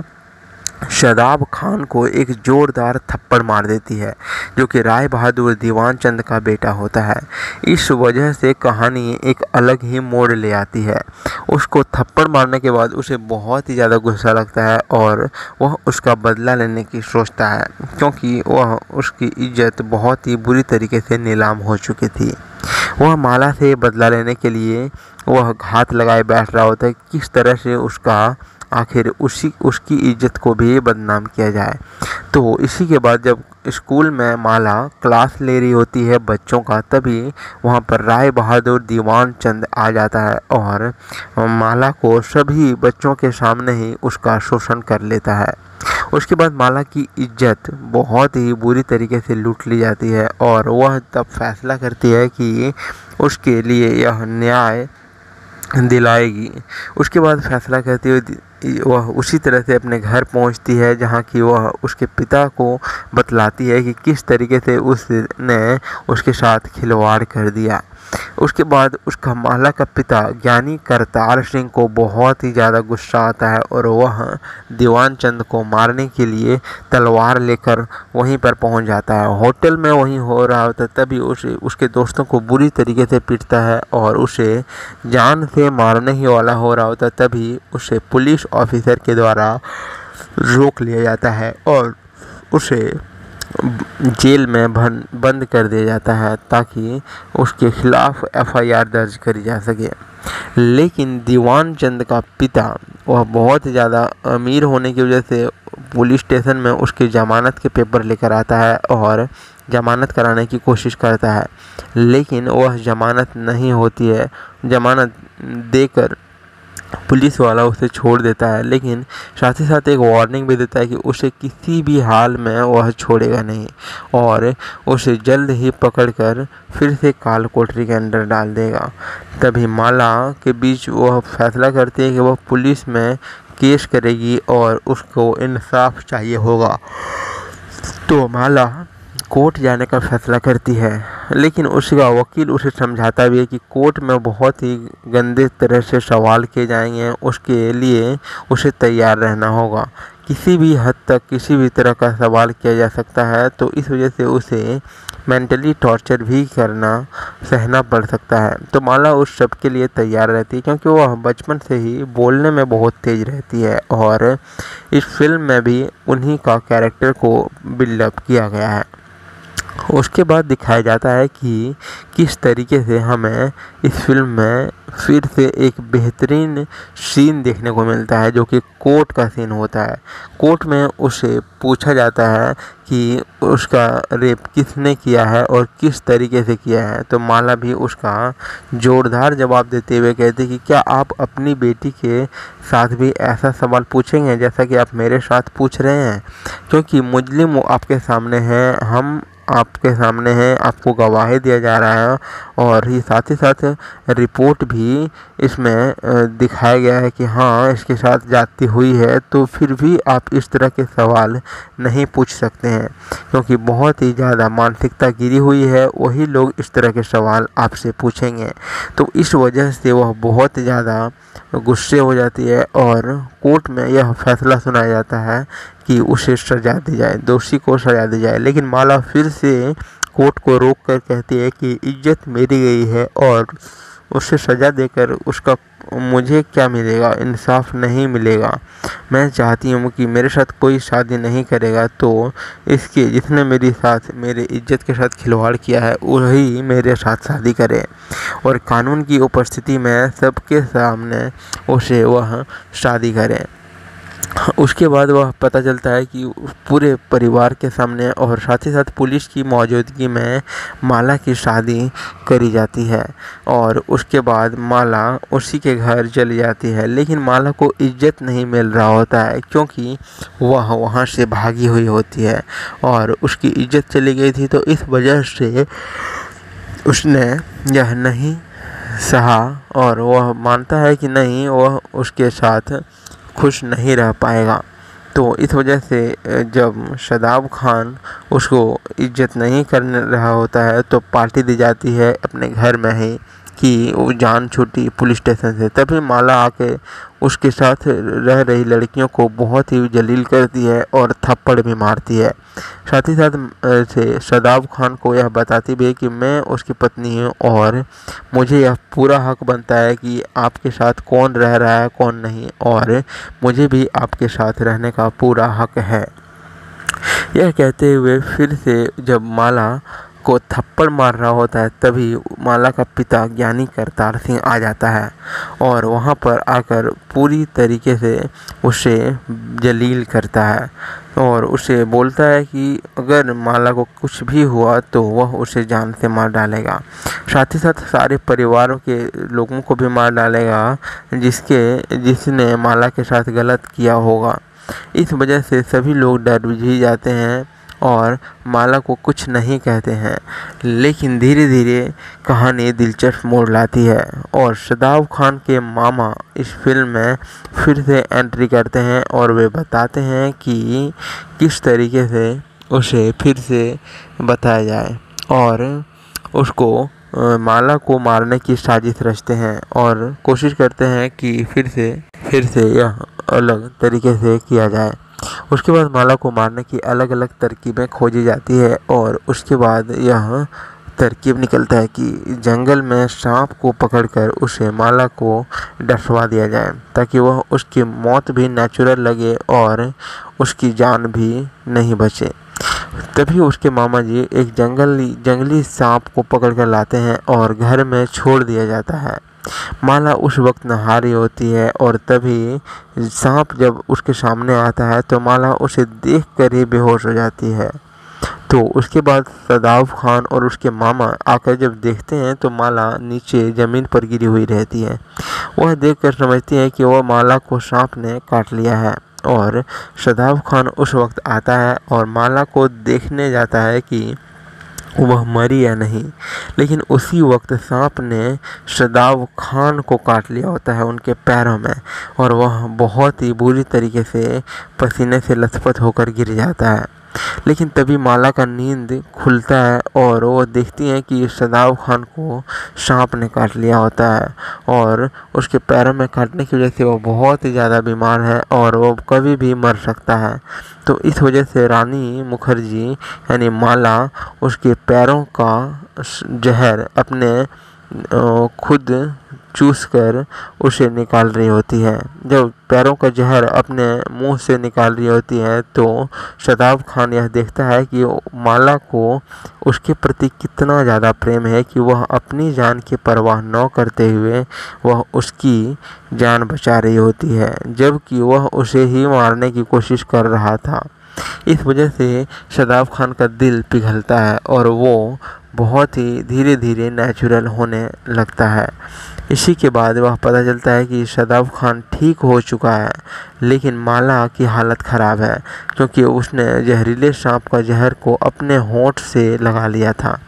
शादाब खान को एक जोरदार थप्पड़ मार देती है जो कि राय बहादुर दीवान चंद का बेटा होता है। इस वजह से कहानी एक अलग ही मोड़ ले आती है। उसको थप्पड़ मारने के बाद उसे बहुत ही ज़्यादा गुस्सा लगता है और वह उसका बदला लेने की सोचता है, क्योंकि वह उसकी इज्जत बहुत ही बुरी तरीके से नीलाम हो चुकी थी। वह माला से बदला लेने के लिए वह घात लगाए बैठ रहा होता है किस तरह से आखिर उसकी इज्जत को भी बदनाम किया जाए। तो इसी के बाद जब स्कूल में माला क्लास ले रही होती है बच्चों का, तभी वहाँ पर राय बहादुर दीवान चंद आ जाता है और माला को सभी बच्चों के सामने ही उसका शोषण कर लेता है। उसके बाद माला की इज्जत बहुत ही बुरी तरीके से लूट ली जाती है और वह तब फैसला करती है कि उसके लिए यह न्याय दिलाएगी। उसके बाद फैसला करती हुई वह उसी तरह से अपने घर पहुंचती है जहां कि वह उसके पिता को बतलाती है कि किस तरीके से उसने उसके साथ खिलवाड़ कर दिया। उसके बाद उसका माला का पिता ज्ञानी करतार सिंह को बहुत ही ज़्यादा गुस्सा आता है और वह दीवान चंद को मारने के लिए तलवार लेकर वहीं पर पहुंच जाता है। होटल में वहीं हो रहा होता तभी उसके दोस्तों को बुरी तरीके से पीटता है और उसे जान से मारने ही वाला हो रहा होता तभी उसे पुलिस ऑफिसर के द्वारा रोक लिया जाता है और उसे जेल में बंद कर दिया जाता है ताकि उसके खिलाफ एफआईआर दर्ज करी जा सके। लेकिन दीवान चंद का पिता वह बहुत ज़्यादा अमीर होने की वजह से पुलिस स्टेशन में उसकी ज़मानत के पेपर लेकर आता है और ज़मानत कराने की कोशिश करता है, लेकिन वह ज़मानत नहीं होती है। ज़मानत देकर पुलिस वाला उसे छोड़ देता है, लेकिन साथ ही साथ एक वार्निंग भी देता है कि उसे किसी भी हाल में वह छोड़ेगा नहीं और उसे जल्द ही पकड़कर फिर से काल कोठरी के अंदर डाल देगा। तभी माला के बीच वह फैसला करती है कि वह पुलिस में केस करेगी और उसको इंसाफ चाहिए होगा। तो माला कोर्ट जाने का फैसला करती है, लेकिन उसका वकील उसे समझाता भी है कि कोर्ट में बहुत ही गंदे तरह से सवाल किए जाएंगे, उसके लिए उसे तैयार रहना होगा। किसी भी हद तक किसी भी तरह का सवाल किया जा सकता है, तो इस वजह से उसे मेंटली टॉर्चर भी सहना पड़ सकता है। तो माला उस सब के लिए तैयार रहती है क्योंकि वह बचपन से ही बोलने में बहुत तेज़ रहती है और इस फिल्म में भी उन्हीं का कैरेक्टर को बिल्डअप किया गया है। उसके बाद दिखाया जाता है कि किस तरीके से हमें इस फिल्म में फिर से एक बेहतरीन सीन देखने को मिलता है जो कि कोर्ट का सीन होता है। कोर्ट में उसे पूछा जाता है कि उसका रेप किसने किया है और किस तरीके से किया है, तो माला भी उसका जोरदार जवाब देते हुए कहती कि क्या आप अपनी बेटी के साथ भी ऐसा सवाल पूछेंगे जैसा कि आप मेरे साथ पूछ रहे हैं, क्योंकि मुजरिम आपके सामने हैं, हम आपके सामने हैं, आपको गवाही दिया जा रहा है और ही साथ रिपोर्ट भी इसमें दिखाया गया है कि हाँ इसके साथ जाती हुई है, तो फिर भी आप इस तरह के सवाल नहीं पूछ सकते हैं, क्योंकि बहुत ही ज़्यादा मानसिकता गिरी हुई है, वही लोग इस तरह के सवाल आपसे पूछेंगे। तो इस वजह से वह बहुत ज़्यादा गुस्से हो जाती है और कोर्ट में यह फैसला सुनाया जाता है कि उसे सज़ा दी जाए, दोषी को सज़ा दी जाए। लेकिन माला फिर से कोर्ट को रोक कर कहती है कि इज्जत मेरी गई है और उसे सज़ा देकर उसका मुझे क्या मिलेगा, इंसाफ नहीं मिलेगा। मैं चाहती हूँ कि मेरे साथ कोई शादी नहीं करेगा तो इसके जिसने मेरे साथ मेरे इज्जत के साथ खिलवाड़ किया है वही मेरे साथ शादी करे और कानून की उपस्थिति में सबके सामने उसे वह शादी करे। उसके बाद वह पता चलता है कि पूरे परिवार के सामने और साथ ही साथ पुलिस की मौजूदगी में माला की शादी करी जाती है और उसके बाद माला उसी के घर चली जाती है। लेकिन माला को इज्जत नहीं मिल रहा होता है क्योंकि वह वहाँ से भागी हुई होती है और उसकी इज्जत चली गई थी, तो इस वजह से उसने यह नहीं सहा और वह मानता है कि नहीं वह उसके साथ खुश नहीं रह पाएगा। तो इस वजह से जब शादाब खान उसको इज्जत नहीं कर रहा होता है तो पार्टी दी जाती है अपने घर में ही कि वो जान छूटी पुलिस स्टेशन से। तभी माला आके उसके साथ रह रही लड़कियों को बहुत ही जलील करती है और थप्पड़ भी मारती है। साथ ही साथ से शादाब खान को यह बताती भी है कि मैं उसकी पत्नी हूँ और मुझे यह पूरा हक बनता है कि आपके साथ कौन रह रहा है कौन नहीं, और मुझे भी आपके साथ रहने का पूरा हक है। यह कहते हुए फिर से जब माला को थप्पड़ मार रहा होता है तभी माला का पिता ज्ञानी करतार सिंह आ जाता है और वहाँ पर आकर पूरी तरीके से उसे जलील करता है और उसे बोलता है कि अगर माला को कुछ भी हुआ तो वह उसे जान से मार डालेगा। साथ ही साथ सारे परिवारों के लोगों को भी मार डालेगा जिसने माला के साथ गलत किया होगा। इस वजह से सभी लोग डर भी जाते हैं और माला को कुछ नहीं कहते हैं। लेकिन धीरे धीरे कहानी दिलचस्प मोड़ लाती है और शादाब खान के मामा इस फिल्म में फिर से एंट्री करते हैं और वे बताते हैं कि किस तरीके से उसे फिर से बताया जाए और उसको माला को मारने की साजिश रचते हैं और कोशिश करते हैं कि फिर से यह अलग तरीके से किया जाए। उसके बाद माला को मारने की अलग अलग तरकीबें खोजी जाती है और उसके बाद यह तरकीब निकलता है कि जंगल में सांप को पकड़कर उसे माला को डसवा दिया जाए ताकि वह उसकी मौत भी नेचुरल लगे और उसकी जान भी नहीं बचे। तभी उसके मामा जी एक जंगली सांप को पकड़कर लाते हैं और घर में छोड़ दिया जाता है। माला उस वक्त नहा रही होती है और तभी सांप जब उसके सामने आता है तो माला उसे देखकर ही बेहोश हो जाती है। तो उसके बाद शादाब खान और उसके मामा आकर जब देखते हैं तो माला नीचे ज़मीन पर गिरी हुई रहती है। वह देखकर समझती है कि वह माला को सांप ने काट लिया है और शादाब खान उस वक्त आता है और माला को देखने जाता है कि वह मरी या नहीं। लेकिन उसी वक्त सांप ने शादाब खान को काट लिया होता है उनके पैरों में और वह बहुत ही बुरी तरीके से पसीने से लथपथ होकर गिर जाता है। लेकिन तभी माला का नींद खुलता है और वो देखती हैं कि शादाब खान को सांप ने काट लिया होता है और उसके पैरों में काटने की वजह से वो बहुत ही ज़्यादा बीमार है और वो कभी भी मर सकता है। तो इस वजह से रानी मुखर्जी यानी माला उसके पैरों का जहर अपने खुद चूस कर उसे निकाल रही होती है। जब पैरों का जहर अपने मुंह से निकाल रही होती है तो शादाब खान यह देखता है कि माला को उसके प्रति कितना ज़्यादा प्रेम है कि वह अपनी जान की परवाह न करते हुए वह उसकी जान बचा रही होती है, जबकि वह उसे ही मारने की कोशिश कर रहा था। इस वजह से शादाब खान का दिल पिघलता है और वो बहुत ही धीरे धीरे नेचुरल होने लगता है। इसी के बाद वह पता चलता है कि शादाब खान ठीक हो चुका है, लेकिन माला की हालत ख़राब है क्योंकि उसने जहरीले सांप का जहर को अपने होंठ से लगा लिया था।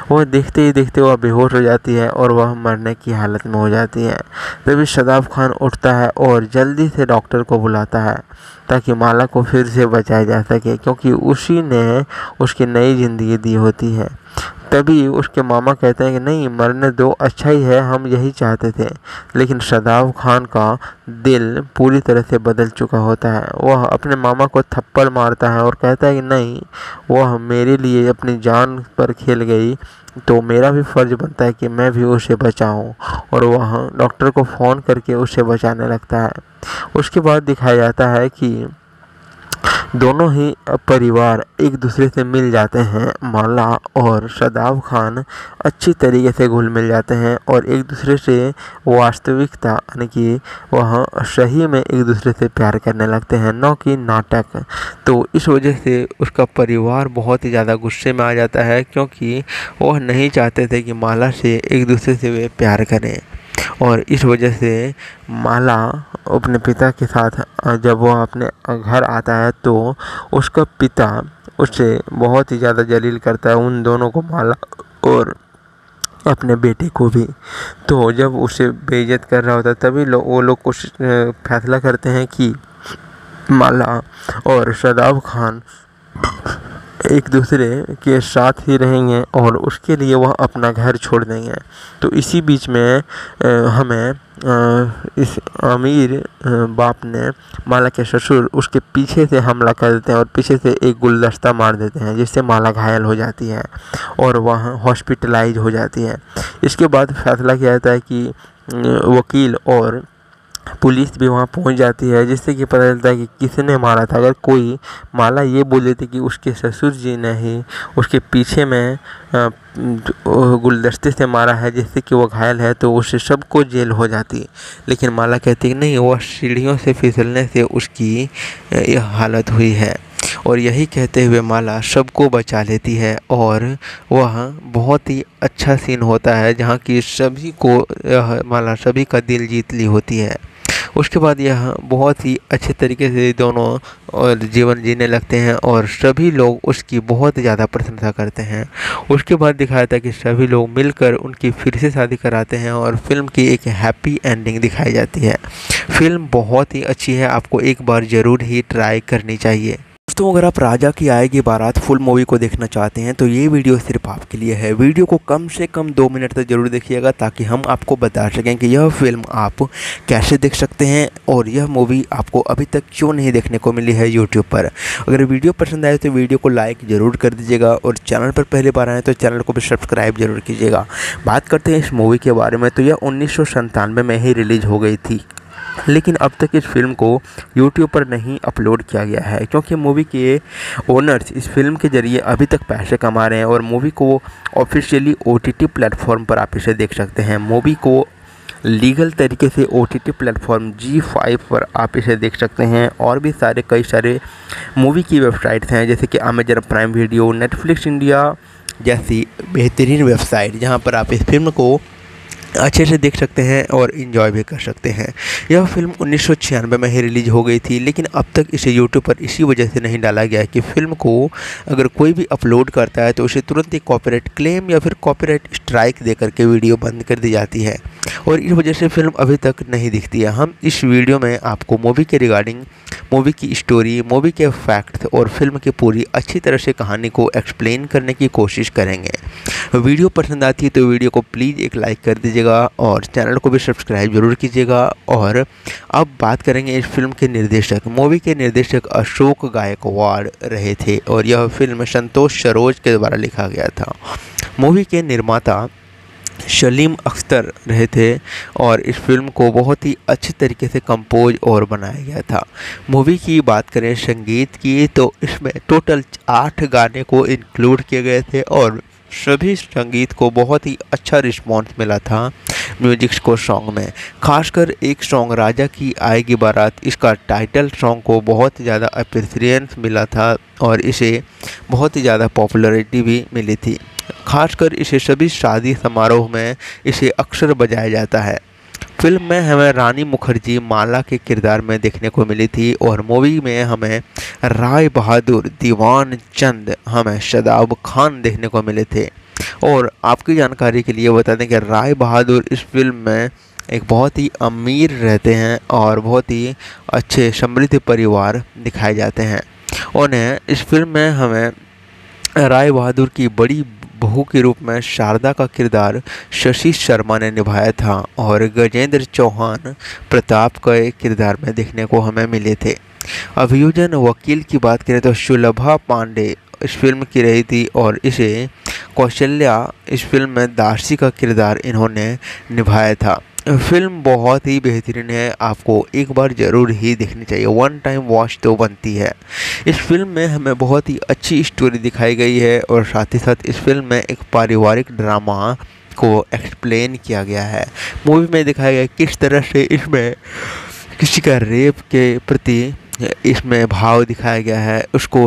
वह देखते ही देखते वह बेहोश हो जाती है और वह मरने की हालत में हो जाती है। तभी शादाब खान उठता है और जल्दी से डॉक्टर को बुलाता है ताकि माला को फिर से बचाया जा सके, क्योंकि उसी ने उसकी नई ज़िंदगी दी होती है। तभी उसके मामा कहते हैं कि नहीं, मरने दो, अच्छा ही है, हम यही चाहते थे। लेकिन शादाब खान का दिल पूरी तरह से बदल चुका होता है। वह अपने मामा को थप्पड़ मारता है और कहता है कि नहीं, वह मेरे लिए अपनी जान पर खेल गई, तो मेरा भी फ़र्ज़ बनता है कि मैं भी उसे बचाऊं। और वह डॉक्टर को फ़ोन करके उसे बचाने लगता है। उसके बाद दिखाया जाता है कि दोनों ही परिवार एक दूसरे से मिल जाते हैं। माला और शादाब खान अच्छी तरीके से घुल मिल जाते हैं और एक दूसरे से वास्तविकता यानी कि वह सही में एक दूसरे से प्यार करने लगते हैं, न कि नाटक। तो इस वजह से उसका परिवार बहुत ही ज़्यादा गुस्से में आ जाता है, क्योंकि वह नहीं चाहते थे कि माला से एक दूसरे से वे प्यार करें। और इस वजह से माला अपने पिता के साथ जब वह अपने घर आता है तो उसका पिता उसे बहुत ही ज़्यादा जलील करता है, उन दोनों को, माला और अपने बेटे को भी। तो जब उसे बेइज्जत कर रहा होता है तभी वो लोग कुछ फैसला करते हैं कि माला और शादाब खान एक दूसरे के साथ ही रहेंगे और उसके लिए वह अपना घर छोड़ देंगे। तो इसी बीच में हमें इस अमीर बाप ने माला के ससुर उसके पीछे से हमला कर देते हैं और पीछे से एक गुलदस्ता मार देते हैं, जिससे माला घायल हो जाती है और वह हॉस्पिटलाइज हो जाती है। इसके बाद फैसला किया जाता है कि वकील और पुलिस भी वहाँ पहुँच जाती है, जिससे कि पता चलता है कि किसने मारा था। अगर कोई माला ये बोल देती कि उसके ससुर जी ने ही उसके पीछे में गुलदस्ते से मारा है जिससे कि वो घायल है, तो उससे सबको जेल हो जाती। लेकिन माला कहती कि नहीं, वह सीढ़ियों से फिसलने से उसकी यह हालत हुई है। और यही कहते हुए माला सबको बचा लेती है और वह बहुत ही अच्छा सीन होता है जहाँ की सभी को माला सभी का दिल जीत ली होती है। उसके बाद यह बहुत ही अच्छे तरीके से दोनों और जीवन जीने लगते हैं और सभी लोग उसकी बहुत ज़्यादा प्रशंसा करते हैं। उसके बाद दिखाया था कि सभी लोग मिलकर उनकी फिर से शादी कराते हैं और फिल्म की एक हैप्पी एंडिंग दिखाई जाती है। फिल्म बहुत ही अच्छी है, आपको एक बार ज़रूर ही ट्राई करनी चाहिए। दोस्तों, अगर आप राजा की आएगी बारात फुल मूवी को देखना चाहते हैं तो ये वीडियो सिर्फ आपके लिए है। वीडियो को कम से कम 2 मिनट तक जरूर देखिएगा ताकि हम आपको बता सकें कि यह फिल्म आप कैसे देख सकते हैं और यह मूवी आपको अभी तक क्यों नहीं देखने को मिली है यूट्यूब पर। अगर वीडियो पसंद आए तो वीडियो को लाइक ज़रूर कर दीजिएगा और चैनल पर पहली बार आए तो चैनल को भी सब्सक्राइब जरूर कीजिएगा। बात करते हैं इस मूवी के बारे में, तो यह 1997 में ही रिलीज़ हो गई थी, लेकिन अब तक इस फिल्म को YouTube पर नहीं अपलोड किया गया है, क्योंकि मूवी के ओनर्स इस फिल्म के ज़रिए अभी तक पैसे कमा रहे हैं और मूवी को ऑफिशियली OTT प्लेटफॉर्म पर आप इसे देख सकते हैं। मूवी को लीगल तरीके से OTT प्लेटफॉर्म G5 पर आप इसे देख सकते हैं और भी कई सारे मूवी की वेबसाइट्स हैं, जैसे कि Amazon Prime video, Netflix India जैसी बेहतरीन वेबसाइट, जहां पर आप इस फिल्म को अच्छे से देख सकते हैं और इन्जॉय भी कर सकते हैं। यह फिल्म 1996 में ही रिलीज़ हो गई थी, लेकिन अब तक इसे यूट्यूब पर इसी वजह से नहीं डाला गया है कि फिल्म को अगर कोई भी अपलोड करता है तो उसे तुरंत ही कॉपीराइट क्लेम या फिर कॉपीराइट स्ट्राइक दे करके वीडियो बंद कर दी जाती है और इस वजह से फिल्म अभी तक नहीं दिखती है। हम इस वीडियो में आपको मूवी के रिगार्डिंग, मूवी की स्टोरी, मूवी के फैक्ट्स और फिल्म की पूरी अच्छी तरह से कहानी को एक्सप्लेन करने की कोशिश करेंगे। वीडियो पसंद आती है तो वीडियो को प्लीज़ एक लाइक कर दीजिएगा और चैनल को भी सब्सक्राइब जरूर कीजिएगा। और अब बात करेंगे इस फिल्म के निर्देशक। मूवी के निर्देशक अशोक गायकवाड़ रहे थे और यह फिल्म संतोष सरोज के द्वारा लिखा गया था। मूवी के निर्माता सलीम अख्तर रहे थे और इस फिल्म को बहुत ही अच्छे तरीके से कंपोज और बनाया गया था। मूवी की बात करें संगीत की तो इसमें टोटल 8 गाने को इंक्लूड किए गए थे और सभी संगीत को बहुत ही अच्छा रिस्पॉन्स मिला था म्यूजिक स्कोर सॉन्ग में। खासकर एक सॉन्ग राजा की आएगी बारात, इसका टाइटल सॉन्ग को बहुत ज़्यादा अप्रिसिएशन मिला था और इसे बहुत ही ज़्यादा पॉपुलैरिटी भी मिली थी। खासकर इसे सभी शादी समारोह में इसे अक्सर बजाया जाता है। फिल्म में हमें रानी मुखर्जी माला के किरदार में देखने को मिली थी और मूवी में हमें राय बहादुर, दीवान चंद, हमें शादाब खान देखने को मिले थे। और आपकी जानकारी के लिए बता दें कि राय बहादुर इस फिल्म में एक बहुत ही अमीर रहते हैं और बहुत ही अच्छे समृद्ध परिवार दिखाए जाते हैं। उन्हें इस फिल्म में हमें राय बहादुर की बड़ी बहू के रूप में शारदा का किरदार शशि शर्मा ने निभाया था और गजेंद्र चौहान प्रताप के किरदार में देखने को हमें मिले थे। अभियोजन वकील की बात करें तो सुलभा पांडे इस फिल्म की रही थी और इसे कौशल्या इस फिल्म में दासी का किरदार इन्होंने निभाया था। फिल्म बहुत ही बेहतरीन है, आपको एक बार ज़रूर ही देखनी चाहिए, वन टाइम वॉच तो बनती है। इस फिल्म में हमें बहुत ही अच्छी स्टोरी दिखाई गई है और साथ ही साथ इस फिल्म में एक पारिवारिक ड्रामा को एक्सप्लेन किया गया है। मूवी में दिखाया गया किस तरह से इसमें किसी का रेप के प्रति इसमें भाव दिखाया गया है,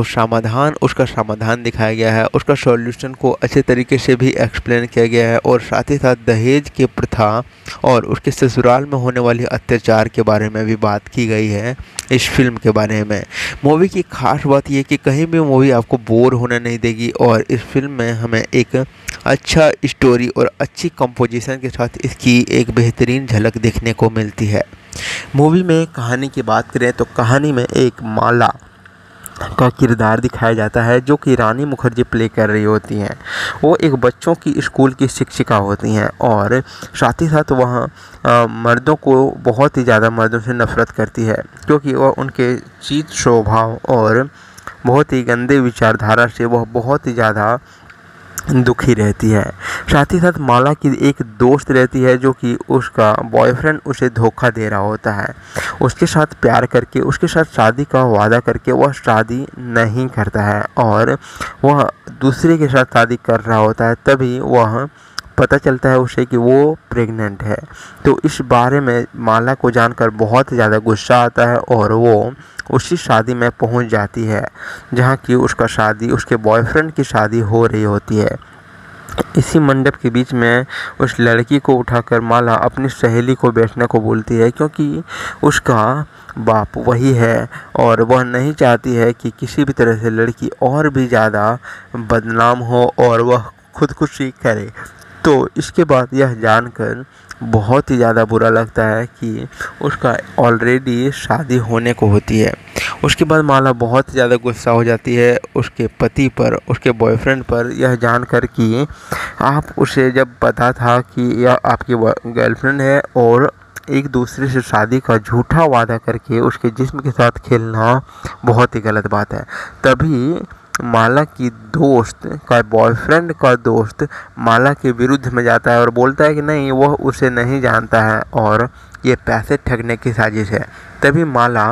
उसका समाधान दिखाया गया है, उसका सॉल्यूशन को अच्छे तरीके से भी एक्सप्लेन किया गया है और साथ ही साथ दहेज के प्रथा और उसके ससुराल में होने वाली अत्याचार के बारे में भी बात की गई है इस फिल्म के बारे में। मूवी की खास बात यह कि कहीं भी मूवी आपको बोर होने नहीं देगी और इस फिल्म में हमें एक अच्छा स्टोरी और अच्छी कंपोजिशन के साथ इसकी एक बेहतरीन झलक देखने को मिलती है। मूवी में कहानी की बात करें तो कहानी में एक माला का किरदार दिखाया जाता है जो कि रानी मुखर्जी प्ले कर रही होती हैं। वो एक बच्चों की स्कूल की शिक्षिका होती हैं और साथ ही साथ वह मर्दों को बहुत ही ज़्यादा मर्दों से नफरत करती है क्योंकि वह उनके चीत स्वभाव और बहुत ही गंदे विचारधारा से वह बहुत ही ज़्यादा दुखी रहती है। साथ ही साथ माला की एक दोस्त रहती है जो कि उसका बॉयफ्रेंड उसे धोखा दे रहा होता है। उसके साथ प्यार करके उसके साथ शादी का वादा करके वह शादी नहीं करता है और वह दूसरे के साथ शादी कर रहा होता है। तभी वह पता चलता है उसे कि वो प्रेग्नेंट है। तो इस बारे में माला को जानकर बहुत ज़्यादा गुस्सा आता है और वो उसी शादी में पहुंच जाती है जहां कि उसके बॉयफ्रेंड की शादी हो रही होती है। इसी मंडप के बीच में उस लड़की को उठाकर माला अपनी सहेली को बैठने को बोलती है क्योंकि उसका बाप वही है और वह नहीं चाहती है कि किसी भी तरह से लड़की और भी ज़्यादा बदनाम हो और वह खुदकुशी करे। तो इसके बाद यह जानकर बहुत ही ज़्यादा बुरा लगता है कि उसका ऑलरेडी शादी होने को होती है। उसके बाद माला बहुत ज़्यादा गुस्सा हो जाती है उसके पति पर, उसके बॉयफ्रेंड पर, यह जानकर कि आप उसे जब पता था कि यह आपकी गर्लफ्रेंड है और एक दूसरे से शादी का झूठा वादा करके उसके जिस्म के साथ खेलना बहुत ही गलत बात है। तभी माला की दोस्त का बॉयफ्रेंड का दोस्त माला के विरुद्ध में जाता है और बोलता है कि नहीं, वह उसे नहीं जानता है और ये पैसे ठगने की साजिश है। तभी माला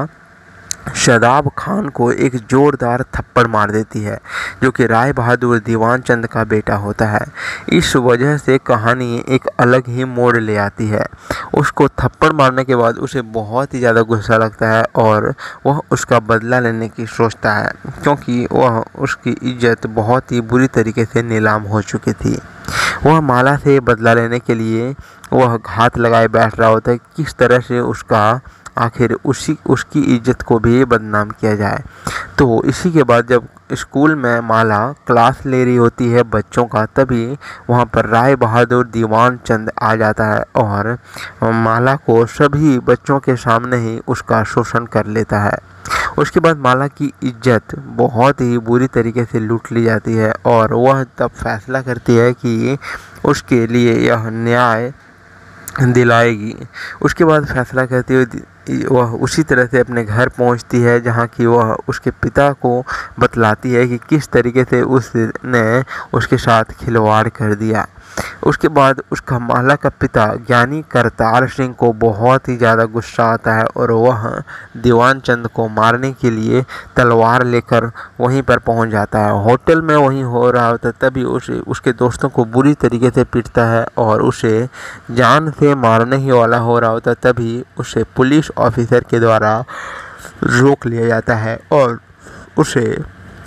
शादाब खान को एक जोरदार थप्पड़ मार देती है जो कि राय बहादुर दीवान चंद का बेटा होता है। इस वजह से कहानी एक अलग ही मोड़ ले आती है। उसको थप्पड़ मारने के बाद उसे बहुत ही ज़्यादा गुस्सा लगता है और वह उसका बदला लेने की सोचता है क्योंकि वह उसकी इज्जत बहुत ही बुरी तरीके से नीलाम हो चुकी थी। वह माला से बदला लेने के लिए वह घात लगाए बैठ रहा होता है किस तरह से आखिर उसकी इज्जत को भी बदनाम किया जाए। तो इसी के बाद जब स्कूल में माला क्लास ले रही होती है बच्चों का, तभी वहाँ पर राय बहादुर दीवान चंद आ जाता है और माला को सभी बच्चों के सामने ही उसका शोषण कर लेता है। उसके बाद माला की इज्जत बहुत ही बुरी तरीके से लूट ली जाती है और वह तब फैसला करती है कि उसके लिए यह न्याय दिलाएगी। उसके बाद फैसला करती हुई वह उसी तरह से अपने घर पहुंचती है जहां कि वह उसके पिता को बतलाती है कि किस तरीके से उसने उसके साथ खिलवाड़ कर दिया। उसके बाद उसका माला का पिता ज्ञानी करतार सिंह को बहुत ही ज़्यादा गुस्सा आता है और वह दीवान चंद को मारने के लिए तलवार लेकर वहीं पर पहुंच जाता है। होटल में वहीं हो रहा होता है तभी उसके दोस्तों को बुरी तरीके से पीटता है और उसे जान से मारने ही वाला हो रहा होता है। तभी उसे पुलिस ऑफिसर के द्वारा रोक लिया जाता है और उसे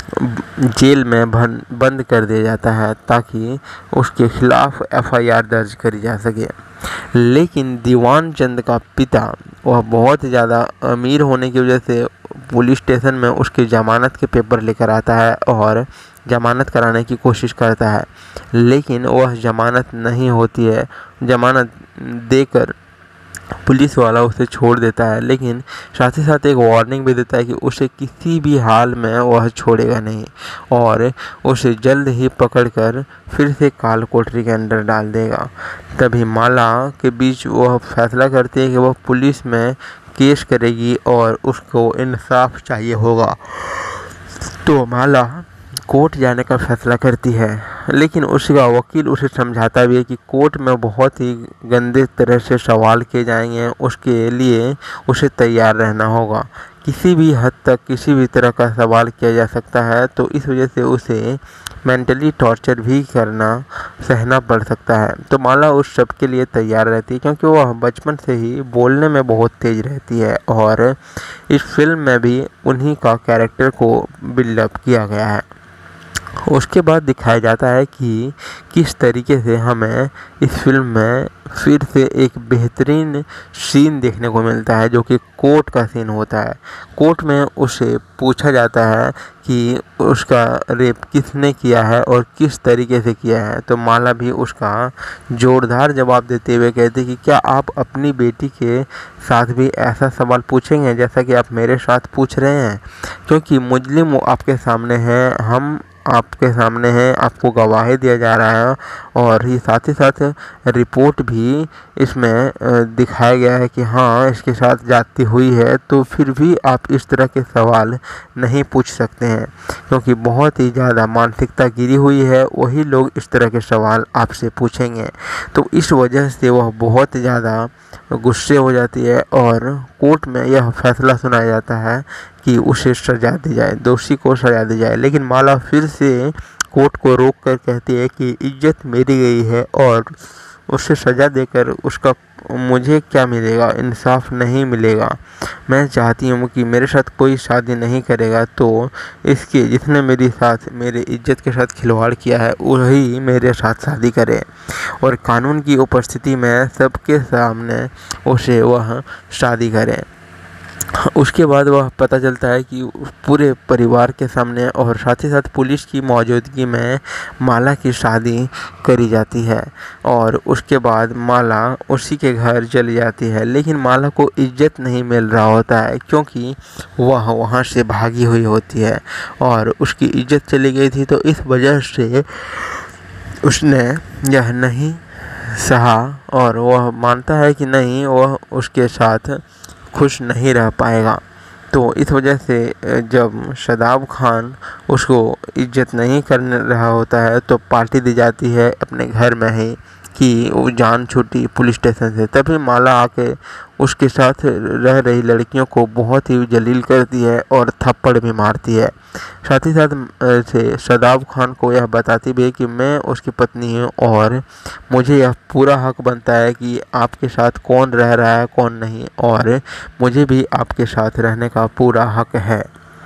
जेल में बंद कर दिया जाता है ताकि उसके खिलाफ एफआईआर दर्ज करी जा सके। लेकिन दीवान चंद का पिता वह बहुत ज़्यादा अमीर होने की वजह से पुलिस स्टेशन में उसकी ज़मानत के पेपर लेकर आता है और ज़मानत कराने की कोशिश करता है, लेकिन वह ज़मानत नहीं होती है। ज़मानत देकर पुलिस वाला उसे छोड़ देता है, लेकिन साथ ही साथ एक वार्निंग भी देता है कि उसे किसी भी हाल में वह छोड़ेगा नहीं और उसे जल्द ही पकड़कर फिर से काल कोठरी के अंदर डाल देगा। तभी माला के बीच वह फैसला करती है कि वह पुलिस में केस करेगी और उसको इंसाफ चाहिए होगा। तो माला कोर्ट जाने का फैसला करती है, लेकिन उसका वकील उसे समझाता भी है कि कोर्ट में बहुत ही गंदे तरह से सवाल किए जाएंगे, उसके लिए उसे तैयार रहना होगा। किसी भी हद तक किसी भी तरह का सवाल किया जा सकता है, तो इस वजह से उसे मेंटली टॉर्चर भी सहना पड़ सकता है। तो माला उस सब के लिए तैयार रहती है, क्योंकि वह बचपन से ही बोलने में बहुत तेज रहती है और इस फिल्म में भी उन्हीं का कैरेक्टर को बिल्डअप किया गया है। उसके बाद दिखाया जाता है कि किस तरीके से हमें इस फिल्म में फिर से एक बेहतरीन सीन देखने को मिलता है, जो कि कोर्ट का सीन होता है। कोर्ट में उसे पूछा जाता है कि उसका रेप किसने किया है और किस तरीके से किया है। तो माला भी उसका जोरदार जवाब देते हुए कहती कि क्या आप अपनी बेटी के साथ भी ऐसा सवाल पूछेंगे जैसा कि आप मेरे साथ पूछ रहे हैं, क्योंकि मुजरिम आपके सामने है, हम आपके सामने हैं, आपको गवाही दिया जा रहा है और ही साथ रिपोर्ट भी इसमें दिखाया गया है कि हाँ इसके साथ जाती हुई है। तो फिर भी आप इस तरह के सवाल नहीं पूछ सकते हैं, क्योंकि बहुत ही ज़्यादा मानसिकता गिरी हुई है, वही लोग इस तरह के सवाल आपसे पूछेंगे। तो इस वजह से वह बहुत ज़्यादा गुस्से हो जाती है और कोर्ट में यह फैसला सुनाया जाता है कि उसे सज़ा दी जाए, दोषी को सज़ा दी जाए। लेकिन माला फिर से कोर्ट को रोक कर कहती है कि इज्जत मेरी गई है और उसे सज़ा देकर उसका मुझे क्या मिलेगा, इंसाफ नहीं मिलेगा। मैं चाहती हूँ कि मेरे साथ कोई शादी नहीं करेगा, तो इसके जिसने मेरे इज्जत के साथ खिलवाड़ किया है वही मेरे साथ शादी करे और कानून की उपस्थिति में सबके सामने उसे वह शादी करे। उसके बाद वह पता चलता है कि पूरे परिवार के सामने और साथ ही साथ पुलिस की मौजूदगी में माला की शादी करी जाती है और उसके बाद माला उसी के घर चली जाती है। लेकिन माला को इज्जत नहीं मिल रहा होता है, क्योंकि वह वहाँ से भागी हुई होती है और उसकी इज्जत चली गई थी। तो इस वजह से उसने यह नहीं सहा और वह मानता है कि नहीं, वह उसके साथ खुश नहीं रह पाएगा। तो इस वजह से जब शादाब खान उसको इज्जत नहीं कर रहा होता है तो पार्टी दी जाती है अपने घर में ही कि वो जान छूटी पुलिस स्टेशन से। तभी माला आके उसके साथ रह रही लड़कियों को बहुत ही जलील करती है और थप्पड़ भी मारती है। साथ ही साथ से शादाब खान को यह बताती भी है कि मैं उसकी पत्नी हूँ और मुझे यह पूरा हक बनता है कि आपके साथ कौन रह रहा है कौन नहीं, और मुझे भी आपके साथ रहने का पूरा हक है।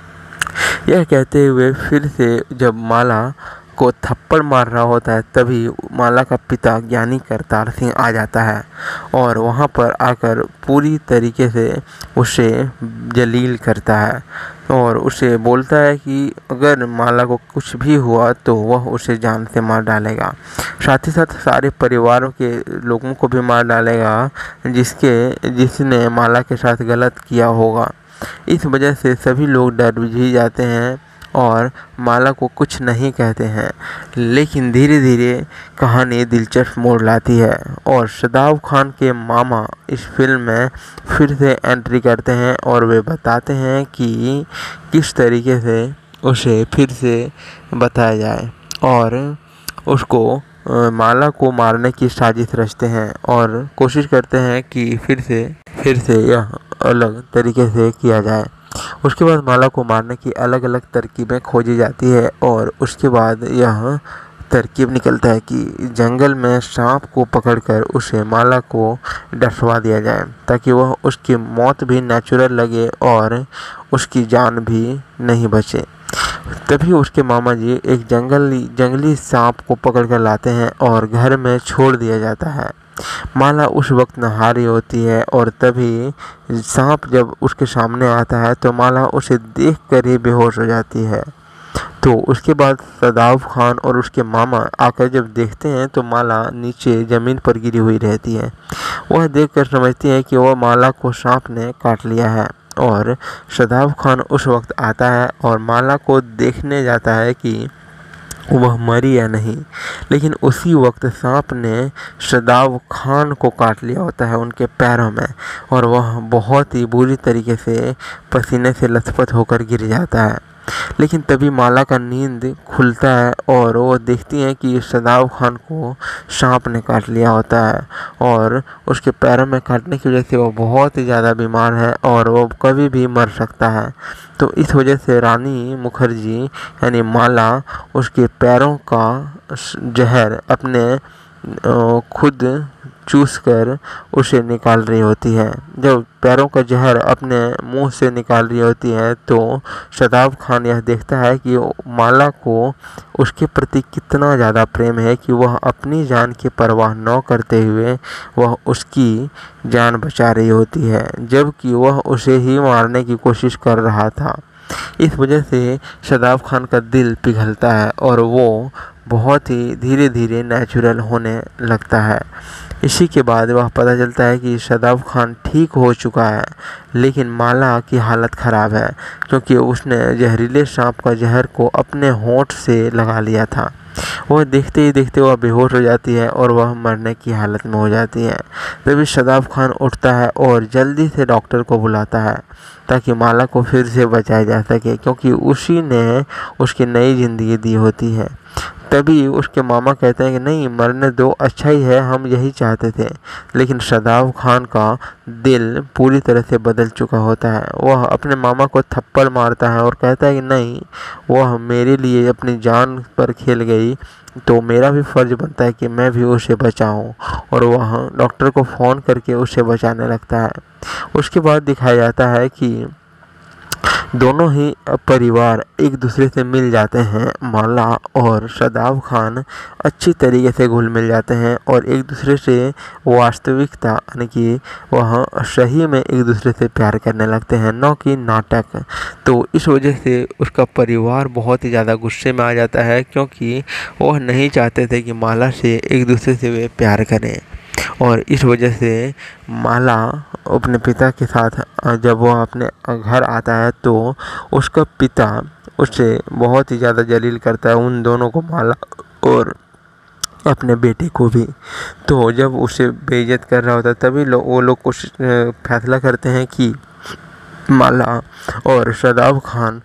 यह कहते हुए फिर से जब माला को थप्पड़ मार रहा होता है तभी माला का पिता ज्ञानी करतार सिंह आ जाता है और वहाँ पर आकर पूरी तरीके से उसे जलील करता है और उसे बोलता है कि अगर माला को कुछ भी हुआ तो वह उसे जान से मार डालेगा। साथ ही साथ सारे परिवारों के लोगों को भी मार डालेगा जिसने माला के साथ गलत किया होगा। इस वजह से सभी लोग डर भी जाते हैं और माला को कुछ नहीं कहते हैं। लेकिन धीरे धीरे कहानी दिलचस्प मोड़ लाती है और शादाब खान के मामा इस फिल्म में फिर से एंट्री करते हैं और वे बताते हैं कि किस तरीके से उसे फिर से बताया जाए और उसको माला को मारने की साजिश रचते हैं और कोशिश करते हैं कि फिर से यह अलग तरीके से किया जाए। उसके बाद माला को मारने की अलग अलग तरकीबें खोजी जाती है और उसके बाद यह तरकीब निकलता है कि जंगल में सांप को पकड़कर उसे माला को डसवा दिया जाए ताकि वह उसकी मौत भी नेचुरल लगे और उसकी जान भी नहीं बचे। तभी उसके मामा जी एक जंगली सांप को पकड़ कर लाते हैं और घर में छोड़ दिया जाता है। माला उस वक्त नहा रही होती है और तभी सांप जब उसके सामने आता है तो माला उसे देखकर ही बेहोश हो जाती है। तो उसके बाद सदाब खान और उसके मामा आकर जब देखते हैं तो माला नीचे ज़मीन पर गिरी हुई रहती है। वह देखकर समझती है कि वह माला को सांप ने काट लिया है और सदाब खान उस वक्त आता है और माला को देखने जाता है कि वह मरी या नहीं। लेकिन उसी वक्त सांप ने सदाब खान को काट लिया होता है उनके पैरों में और वह बहुत ही बुरी तरीके से पसीने से लथपथ होकर गिर जाता है। लेकिन तभी माला का नींद खुलता है और वो देखती हैं कि सदाब खान को सांप ने काट लिया होता है और उसके पैरों में काटने की वजह से वो बहुत ही ज़्यादा बीमार है और वो कभी भी मर सकता है। तो इस वजह से रानी मुखर्जी यानी माला उसके पैरों का जहर अपने खुद चूस कर उसे निकाल रही होती है। जब पैरों का जहर अपने मुंह से निकाल रही होती है तो सदाब खान यह देखता है कि माला को उसके प्रति कितना ज़्यादा प्रेम है कि वह अपनी जान की परवाह न करते हुए वह उसकी जान बचा रही होती है, जबकि वह उसे ही मारने की कोशिश कर रहा था। इस वजह से सदाब खान का दिल पिघलता है और वो बहुत ही धीरे धीरे नेचुरल होने लगता है। इसी के बाद वह पता चलता है कि सदाब खान ठीक हो चुका है, लेकिन माला की हालत ख़राब है क्योंकि उसने जहरीले सांप का जहर को अपने होंठ से लगा लिया था। वह देखते ही देखते वह बेहोश हो जाती है और वह मरने की हालत में हो जाती है। तभी सदाब खान उठता है और जल्दी से डॉक्टर को बुलाता है ताकि माला को फिर से बचाया जा सके, क्योंकि उसी ने उसकी नई ज़िंदगी दी होती है। तभी उसके मामा कहते हैं कि नहीं, मरने दो, अच्छा ही है, हम यही चाहते थे। लेकिन सदाब खान का दिल पूरी तरह से बदल चुका होता है। वह अपने मामा को थप्पड़ मारता है और कहता है कि नहीं, वह मेरे लिए अपनी जान पर खेल गई तो मेरा भी फ़र्ज़ बनता है कि मैं भी उसे बचाऊं, और वह डॉक्टर को फ़ोन करके उसे बचाने लगता है। उसके बाद दिखाया जाता है कि दोनों ही परिवार एक दूसरे से मिल जाते हैं। माला और सदाब खान अच्छी तरीके से घुल मिल जाते हैं और एक दूसरे से वास्तविकता यानी कि वह सही में एक दूसरे से प्यार करने लगते हैं, न कि नाटक। तो इस वजह से उसका परिवार बहुत ही ज़्यादा गुस्से में आ जाता है क्योंकि वह नहीं चाहते थे कि माला से एक दूसरे से वे प्यार करें। और इस वजह से माला अपने पिता के साथ जब वह अपने घर आता है तो उसका पिता उसे बहुत ही ज़्यादा जलील करता है, उन दोनों को, माला और अपने बेटे को भी। तो जब उसे बेइज्जत कर रहा होता है तभी वो लोग कुछ फैसला करते हैं कि माला और सदाब खान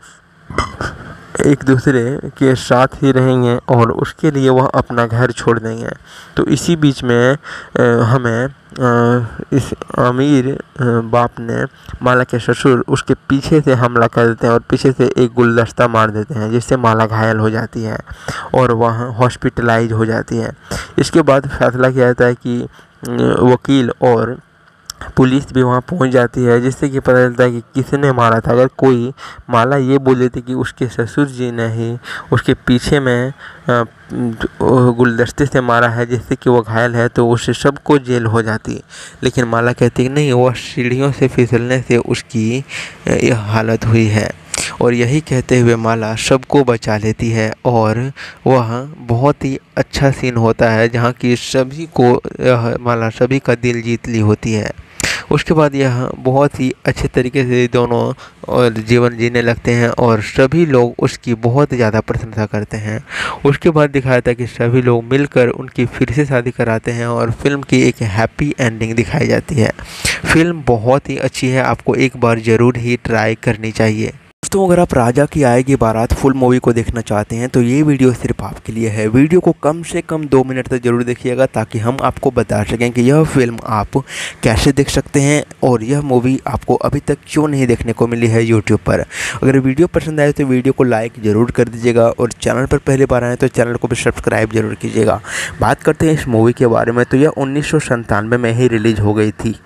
एक दूसरे के साथ ही रहेंगे और उसके लिए वह अपना घर छोड़ देंगे। तो इसी बीच में हमें इस अमीर बाप ने माला के ससुर उसके पीछे से हमला कर देते हैं और पीछे से एक गुलदस्ता मार देते हैं, जिससे माला घायल हो जाती है और वह हॉस्पिटलाइज हो जाती है। इसके बाद फैसला किया जाता है कि वकील और पुलिस भी वहाँ पहुँच जाती है, जिससे कि पता चलता है कि किसने मारा था। अगर कोई माला ये बोल देती कि उसके ससुर जी ने ही उसके पीछे में गुलदस्ते से मारा है जिससे कि वो घायल है, तो उससे सबको जेल हो जाती। लेकिन माला कहती कि नहीं, वह सीढ़ियों से फिसलने से उसकी यह हालत हुई है। और यही कहते हुए माला सबको बचा लेती है और वह बहुत ही अच्छा सीन होता है जहाँ की सभी को माला सभी का दिल जीत ली होती है। उसके बाद यह बहुत ही अच्छे तरीके से दोनों और जीवन जीने लगते हैं और सभी लोग उसकी बहुत ज़्यादा प्रशंसा करते हैं। उसके बाद दिखाया था कि सभी लोग मिलकर उनकी फिर से शादी कराते हैं और फिल्म की एक हैप्पी एंडिंग दिखाई जाती है। फिल्म बहुत ही अच्छी है, आपको एक बार ज़रूर ही ट्राई करनी चाहिए। दोस्तों, अगर आप राजा की आएगी बारात फुल मूवी को देखना चाहते हैं तो ये वीडियो सिर्फ आपके लिए है। वीडियो को कम से कम 2 मिनट तक जरूर देखिएगा ताकि हम आपको बता सकें कि यह फिल्म आप कैसे देख सकते हैं और यह मूवी आपको अभी तक क्यों नहीं देखने को मिली है यूट्यूब पर। अगर वीडियो पसंद आए तो वीडियो को लाइक ज़रूर कर दीजिएगा और चैनल पर पहली बार आए तो चैनल को भी सब्सक्राइब जरूर कीजिएगा। बात करते हैं इस मूवी के बारे में, तो यह 1997 में ही रिलीज़ हो गई थी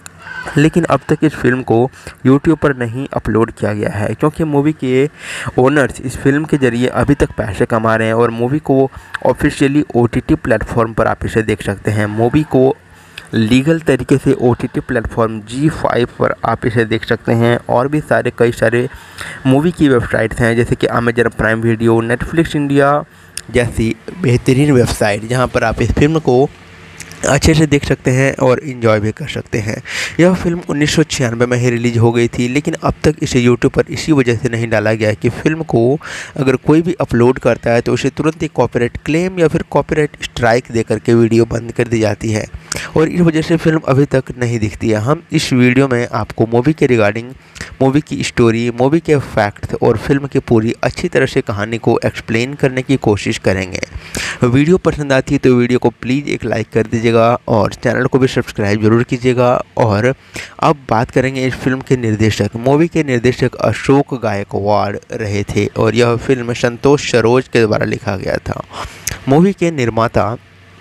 लेकिन अब तक इस फिल्म को यूट्यूब पर नहीं अपलोड किया गया है, क्योंकि मूवी के ओनर्स इस फिल्म के ज़रिए अभी तक पैसे कमा रहे हैं और मूवी को ऑफिशियली OTT प्लेटफॉर्म पर आप इसे देख सकते हैं। मूवी को लीगल तरीके से OTT प्लेटफॉर्म G5 पर आप इसे देख सकते हैं। और भी कई सारे मूवी की वेबसाइट्स हैं, जैसे कि Amazon Prime video, Netflix India जैसी बेहतरीन वेबसाइट, जहां पर आप इस फिल्म को अच्छे से देख सकते हैं और इन्जॉय भी कर सकते हैं। यह फिल्म 1996 में ही रिलीज हो गई थी, लेकिन अब तक इसे यूट्यूब पर इसी वजह से नहीं डाला गया है कि फ़िल्म को अगर कोई भी अपलोड करता है तो उसे तुरंत ही कॉपीराइट क्लेम या फिर कॉपीराइट स्ट्राइक दे करके वीडियो बंद कर दी जाती है, और इस वजह से फ़िल्म अभी तक नहीं दिखती है। हम इस वीडियो में आपको मूवी के रिगार्डिंग, मूवी की स्टोरी, मूवी के फैक्ट्स और फिल्म की पूरी अच्छी तरह से कहानी को एक्सप्लेन करने की कोशिश करेंगे। वीडियो पसंद आती है तो वीडियो को प्लीज़ एक लाइक कर दीजिएगा और चैनल को भी सब्सक्राइब जरूर कीजिएगा। और अब बात करेंगे इस फिल्म के निर्देशक। मूवी के निर्देशक अशोक गायकवाड़ रहे थे और यह फिल्म संतोष सरोज के द्वारा लिखा गया था। मूवी के निर्माता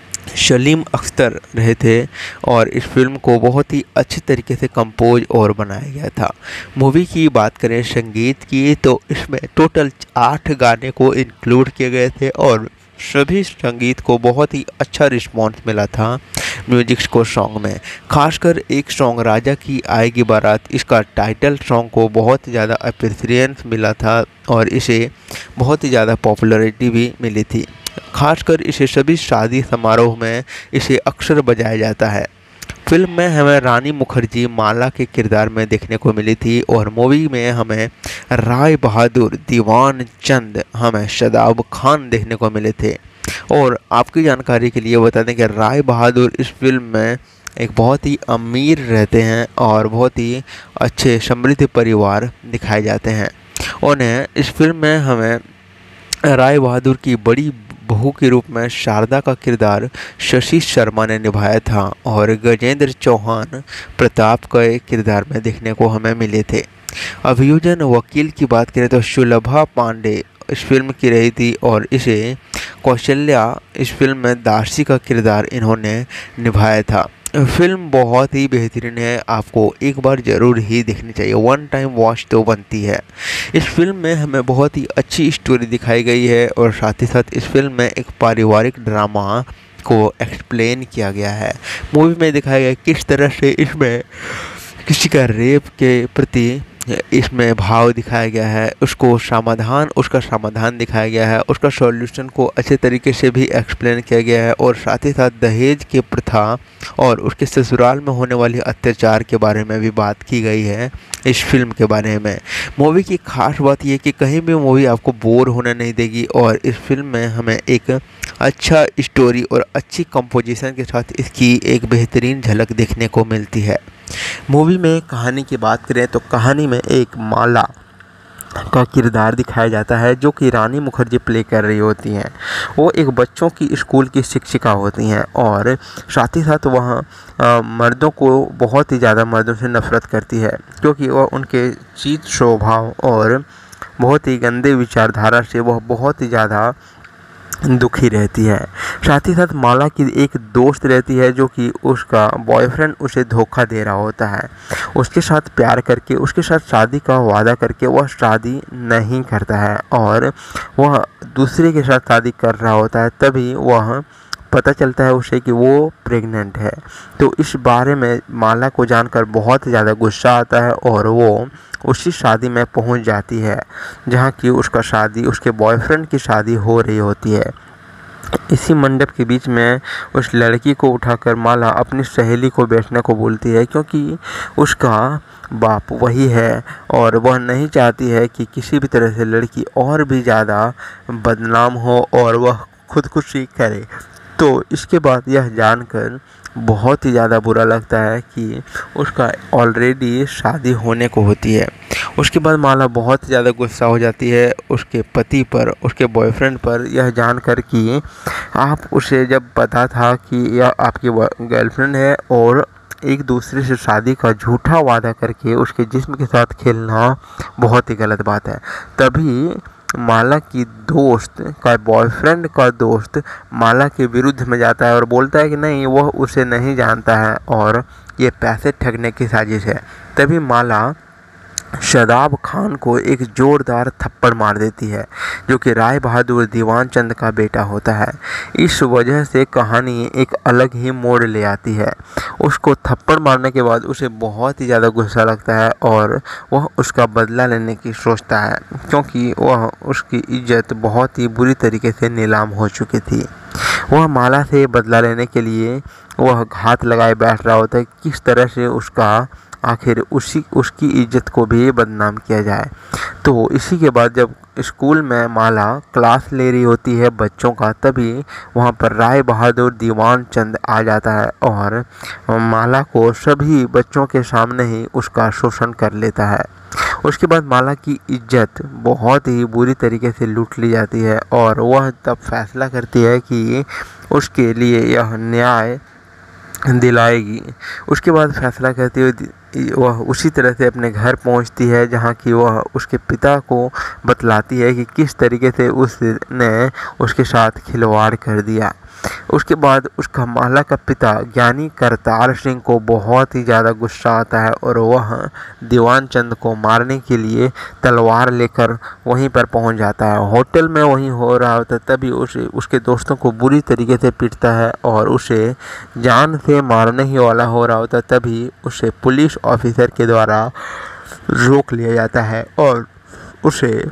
सलीम अख्तर रहे थे और इस फिल्म को बहुत ही अच्छे तरीके से कंपोज और बनाया गया था। मूवी की बात करें संगीत की तो इसमें टोटल 8 गाने को इंक्लूड किए गए थे और सभी संगीत को बहुत ही अच्छा रिस्पॉन्स मिला था म्यूजिक स्कोर सॉन्ग में। खासकर एक सॉन्ग राजा की आएगी बारात, इसका टाइटल सॉन्ग को बहुत ज़्यादा अप्रिसिएशन मिला था और इसे बहुत ही ज़्यादा पॉपुलैरिटी भी मिली थी। खासकर इसे सभी शादी समारोह में इसे अक्सर बजाया जाता है। फिल्म में हमें रानी मुखर्जी माला के किरदार में देखने को मिली थी और मूवी में हमें राय बहादुर, दीवान चंद, हमें शादाब खान देखने को मिले थे। और आपकी जानकारी के लिए बता दें कि राय बहादुर इस फिल्म में एक बहुत ही अमीर रहते हैं और बहुत ही अच्छे समृद्ध परिवार दिखाए जाते हैं। उन्हें इस फिल्म में हमें राय बहादुर की बड़ी बहू के रूप में शारदा का किरदार शशि शर्मा ने निभाया था और गजेंद्र चौहान प्रताप के किरदार में देखने को हमें मिले थे। अभियोजन वकील की बात करें तो सुलभा पांडे इस फिल्म की रही थी और इसे कौशल्या इस फिल्म में दासी का किरदार इन्होंने निभाया था। फिल्म बहुत ही बेहतरीन है, आपको एक बार ज़रूर ही देखनी चाहिए, वन टाइम वॉच तो बनती है। इस फिल्म में हमें बहुत ही अच्छी स्टोरी दिखाई गई है और साथ ही साथ इस फिल्म में एक पारिवारिक ड्रामा को एक्सप्लेन किया गया है। मूवी में दिखाया गया किस तरह से इसमें किसी का रेप के प्रति इसमें भाव दिखाया गया है, उसका समाधान दिखाया गया है, उसका सॉल्यूशन को अच्छे तरीके से भी एक्सप्लेन किया गया है और साथ ही साथ दहेज की प्रथा और उसके ससुराल में होने वाले अत्याचार के बारे में भी बात की गई है इस फिल्म के बारे में। मूवी की खास बात यह कि कहीं भी मूवी आपको बोर होने नहीं देगी और इस फिल्म में हमें एक अच्छा स्टोरी और अच्छी कंपोजिशन के साथ इसकी एक बेहतरीन झलक देखने को मिलती है। मूवी में कहानी की बात करें तो कहानी में एक माला का किरदार दिखाया जाता है जो कि रानी मुखर्जी प्ले कर रही होती हैं। वो एक बच्चों की स्कूल की शिक्षिका होती हैं और साथ ही साथ वह मर्दों को बहुत ही ज़्यादा मर्दों से नफरत करती है, क्योंकि वह उनके चीत स्वभाव और बहुत ही गंदे विचारधारा से वह बहुत ही ज़्यादा दुखी रहती है। साथ ही साथ माला की एक दोस्त रहती है जो कि उसका बॉयफ्रेंड उसे धोखा दे रहा होता है, उसके साथ प्यार करके उसके साथ शादी का वादा करके वह शादी नहीं करता है और वह दूसरे के साथ शादी कर रहा होता है। तभी वह पता चलता है उसे कि वो प्रेग्नेंट है। तो इस बारे में माला को जानकर बहुत ज़्यादा गुस्सा आता है और वो उसी शादी में पहुंच जाती है जहां कि उसके बॉयफ्रेंड की शादी हो रही होती है। इसी मंडप के बीच में उस लड़की को उठाकर माला अपनी सहेली को बैठने को बोलती है, क्योंकि उसका बाप वही है और वह नहीं चाहती है कि किसी भी तरह से लड़की और भी ज़्यादा बदनाम हो और वह खुदकुशी करे। तो इसके बाद यह जानकर बहुत ही ज़्यादा बुरा लगता है कि उसका ऑलरेडी शादी होने को होती है। उसके बाद माला बहुत ज़्यादा गुस्सा हो जाती है उसके पति पर, उसके बॉयफ्रेंड पर, यह जानकर कि आप उसे जब पता था कि यह आपकी गर्लफ्रेंड है और एक दूसरे से शादी का झूठा वादा करके उसके जिस्म के साथ खेलना बहुत ही गलत बात है। तभी माला की दोस्त का बॉयफ्रेंड का दोस्त माला के विरुद्ध में जाता है और बोलता है कि नहीं, वह उसे नहीं जानता है और ये पैसे ठगने की साजिश है। तभी माला शादाब खान को एक जोरदार थप्पड़ मार देती है, जो कि राय बहादुर दीवान चंद का बेटा होता है। इस वजह से कहानी एक अलग ही मोड़ ले आती है। उसको थप्पड़ मारने के बाद उसे बहुत ही ज़्यादा गुस्सा लगता है और वह उसका बदला लेने की सोचता है, क्योंकि वह उसकी इज्जत बहुत ही बुरी तरीके से नीलाम हो चुकी थी। वह माला से बदला लेने के लिए वह घात लगाए बैठ रहा होता है, किस तरह से उसका आखिर उसकी इज्जत को भी बदनाम किया जाए। तो इसी के बाद जब स्कूल में माला क्लास ले रही होती है बच्चों का, तभी वहाँ पर राय बहादुर दीवान चंद आ जाता है और माला को सभी बच्चों के सामने ही उसका शोषण कर लेता है। उसके बाद माला की इज्जत बहुत ही बुरी तरीके से लूट ली जाती है और वह तब फैसला करती है कि उसके लिए यह न्याय दिलाएगी। उसके बाद फैसला करते हुए वह उसी तरह से अपने घर पहुंचती है, जहां कि वह उसके पिता को बतलाती है कि किस तरीके से उसने उसके साथ खिलवाड़ कर दिया। उसके बाद उसका माला का पिता ज्ञानी करतार सिंह को बहुत ही ज़्यादा गुस्सा आता है और वह दीवान चंद को मारने के लिए तलवार लेकर वहीं पर पहुंच जाता है। होटल में वहीं हो रहा होता है, तभी उसे उसके दोस्तों को बुरी तरीके से पीटता है और उसे जान से मारने ही वाला हो रहा होता है। तभी उसे पुलिस ऑफिसर के द्वारा रोक लिया जाता है और उसे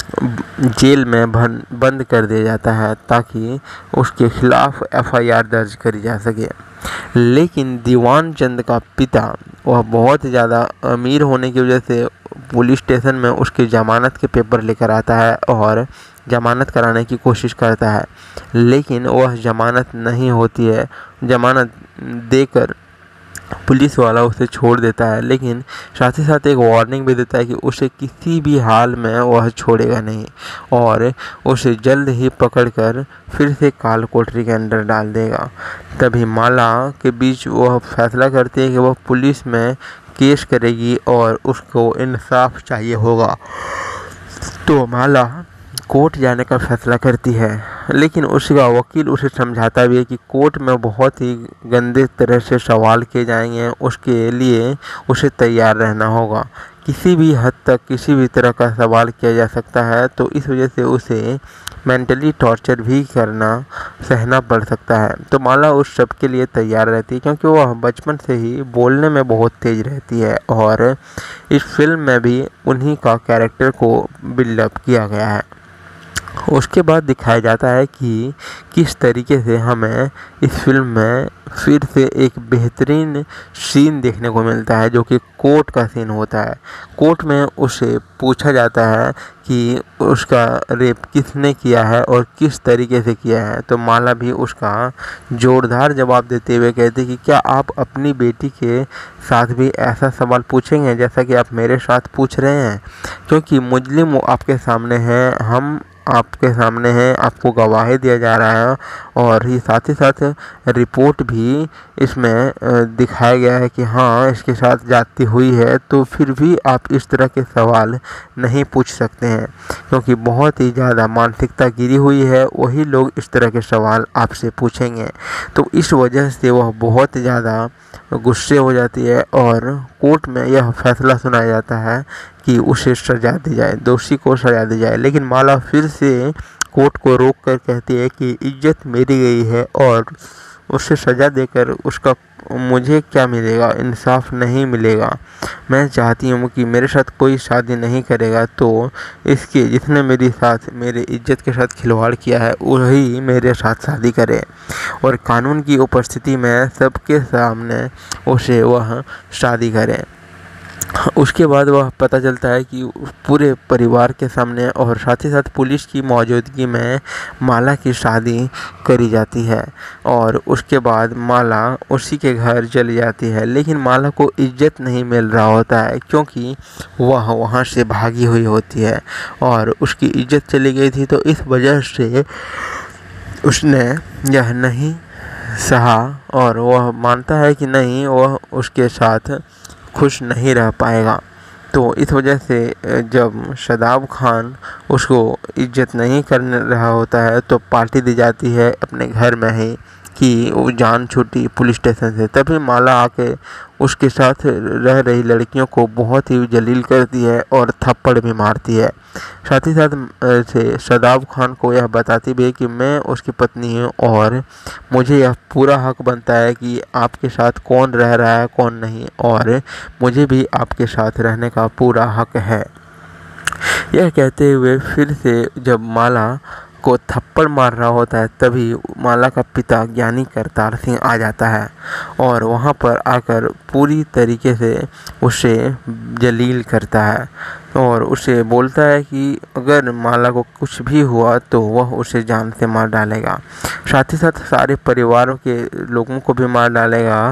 जेल में बंद कर दिया जाता है, ताकि उसके खिलाफ एफआईआर दर्ज करी जा सके। लेकिन दीवान चंद का पिता वह बहुत ज़्यादा अमीर होने की वजह से पुलिस स्टेशन में उसकी ज़मानत के पेपर लेकर आता है और ज़मानत कराने की कोशिश करता है, लेकिन वह ज़मानत नहीं होती है। ज़मानत देकर पुलिस वाला उसे छोड़ देता है, लेकिन साथ ही साथ एक वार्निंग भी देता है कि उसे किसी भी हाल में वह छोड़ेगा नहीं और उसे जल्द ही पकड़कर फिर से काल कोठरी के अंदर डाल देगा। तभी माला के बीच वह फैसला करती है कि वह पुलिस में केस करेगी और उसको इंसाफ चाहिए होगा। तो माला कोर्ट जाने का फैसला करती है, लेकिन उसका वकील उसे समझाता भी है कि कोर्ट में बहुत ही गंदे तरह से सवाल किए जाएंगे, उसके लिए उसे तैयार रहना होगा। किसी भी हद तक किसी भी तरह का सवाल किया जा सकता है, तो इस वजह से उसे मेंटली टॉर्चर भी सहना पड़ सकता है। तो माला उस सब के लिए तैयार रहती है, क्योंकि वह बचपन से ही बोलने में बहुत तेज रहती है और इस फिल्म में भी उन्हीं का कैरेक्टर को बिल्डअप किया गया है। उसके बाद दिखाया जाता है कि किस तरीके से हमें इस फिल्म में फिर से एक बेहतरीन सीन देखने को मिलता है, जो कि कोर्ट का सीन होता है। कोर्ट में उसे पूछा जाता है कि उसका रेप किसने किया है और किस तरीके से किया है। तो माला भी उसका जोरदार जवाब देते हुए कहती कि क्या आप अपनी बेटी के साथ भी ऐसा सवाल पूछेंगे जैसा कि आप मेरे साथ पूछ रहे हैं, क्योंकि मुजरिम आपके सामने है, हम आपके सामने हैं, आपको गवाही दिया जा रहा है और ही साथ रिपोर्ट भी इसमें दिखाया गया है कि हाँ इसके साथ जाती हुई है। तो फिर भी आप इस तरह के सवाल नहीं पूछ सकते हैं, क्योंकि बहुत ही ज़्यादा मानसिकता गिरी हुई है, वही लोग इस तरह के सवाल आपसे पूछेंगे। तो इस वजह से वह बहुत ज़्यादा गुस्से हो जाती है और कोर्ट में यह फैसला सुनाया जाता है कि उसे सज़ा दी जाए, दोषी को सज़ा दी जाए। लेकिन माला फिर से कोर्ट को रोक कर कहती है कि इज्जत मेरी गई है और उसे सज़ा देकर उसका मुझे क्या मिलेगा, इंसाफ नहीं मिलेगा। मैं चाहती हूँ कि मेरे साथ कोई शादी नहीं करेगा, तो इसके जिसने मेरे इज्जत के साथ खिलवाड़ किया है वही मेरे साथ शादी करे और कानून की उपस्थिति में सबके सामने उसे वह शादी करे। उसके बाद वह पता चलता है कि पूरे परिवार के सामने और साथ ही साथ पुलिस की मौजूदगी में माला की शादी करी जाती है और उसके बाद माला उसी के घर चली जाती है। लेकिन माला को इज्जत नहीं मिल रहा होता है, क्योंकि वह वहाँ से भागी हुई होती है और उसकी इज्जत चली गई थी। तो इस वजह से उसने यह नहीं सहा और वह मानता है कि नहीं, वह उसके साथ खुश नहीं रह पाएगा। तो इस वजह से जब शादाब खान उसको इज्जत नहीं कर रहा होता है तो पार्टी दी जाती है अपने घर में ही कि वो जान छूटी पुलिस स्टेशन से। तभी माला आके उसके साथ रह रही लड़कियों को बहुत ही जलील करती है और थप्पड़ भी मारती है। साथ ही साथ से शादाब खान को यह बताती भी है कि मैं उसकी पत्नी हूँ और मुझे यह पूरा हक बनता है कि आपके साथ कौन रह रहा है कौन नहीं, और मुझे भी आपके साथ रहने का पूरा हक है। यह कहते हुए फिर से जब माला को थप्पड़ मार रहा होता है तभी माला का पिता ज्ञानी करतार सिंह आ जाता है और वहां पर आकर पूरी तरीके से उसे जलील करता है और उसे बोलता है कि अगर माला को कुछ भी हुआ तो वह उसे जान से मार डालेगा। साथ ही साथ सारे परिवारों के लोगों को भी मार डालेगा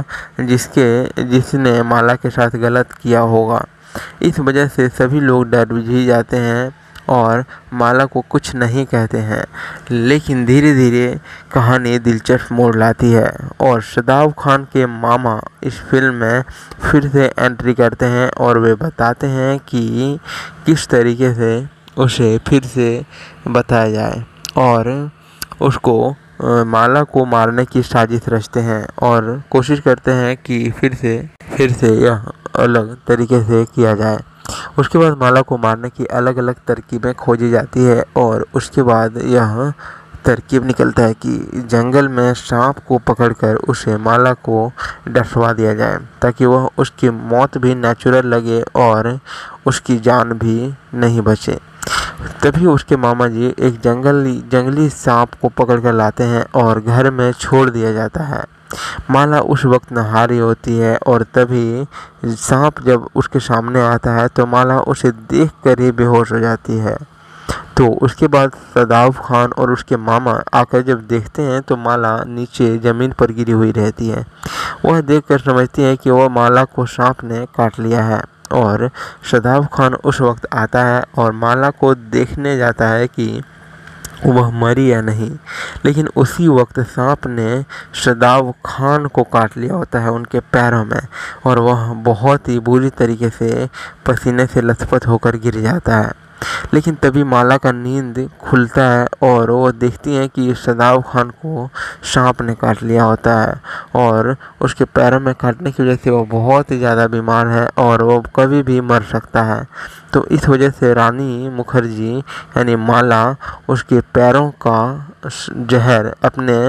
जिसने माला के साथ गलत किया होगा। इस वजह से सभी लोग डर भी जाते हैं और माला को कुछ नहीं कहते हैं। लेकिन धीरे धीरे कहानी दिलचस्प मोड़ लाती है और शादाब खान के मामा इस फिल्म में फिर से एंट्री करते हैं और वे बताते हैं कि किस तरीके से उसे फिर से बताया जाए और उसको माला को मारने की साजिश रचते हैं और कोशिश करते हैं कि फिर से यह अलग तरीके से किया जाए। उसके बाद माला को मारने की अलग अलग तरकीबें खोजी जाती है और उसके बाद यह तरकीब निकलता है कि जंगल में सांप को पकड़कर उसे माला को डसवा दिया जाए ताकि वह उसकी मौत भी नेचुरल लगे और उसकी जान भी नहीं बचे। तभी उसके मामा जी एक जंगली सांप को पकड़कर लाते हैं और घर में छोड़ दिया जाता है। माला उस वक्त नहा रही होती है और तभी सांप जब उसके सामने आता है तो माला उसे देखकर ही बेहोश हो जाती है। तो उसके बाद शादाब खान और उसके मामा आकर जब देखते हैं तो माला नीचे ज़मीन पर गिरी हुई रहती है। वह देखकर समझती है कि वह माला को सांप ने काट लिया है और शादाब खान उस वक्त आता है और माला को देखने जाता है कि वह मरी या नहीं। लेकिन उसी वक्त सांप ने शादाब खान को काट लिया होता है उनके पैरों में और वह बहुत ही बुरी तरीके से पसीने से लथपथ होकर गिर जाता है। लेकिन तभी माला का नींद खुलता है और वो देखती हैं कि शादाब खान को सांप ने काट लिया होता है और उसके पैरों में काटने की वजह से वो बहुत ही ज़्यादा बीमार है और वो कभी भी मर सकता है। तो इस वजह से रानी मुखर्जी यानी माला उसके पैरों का जहर अपने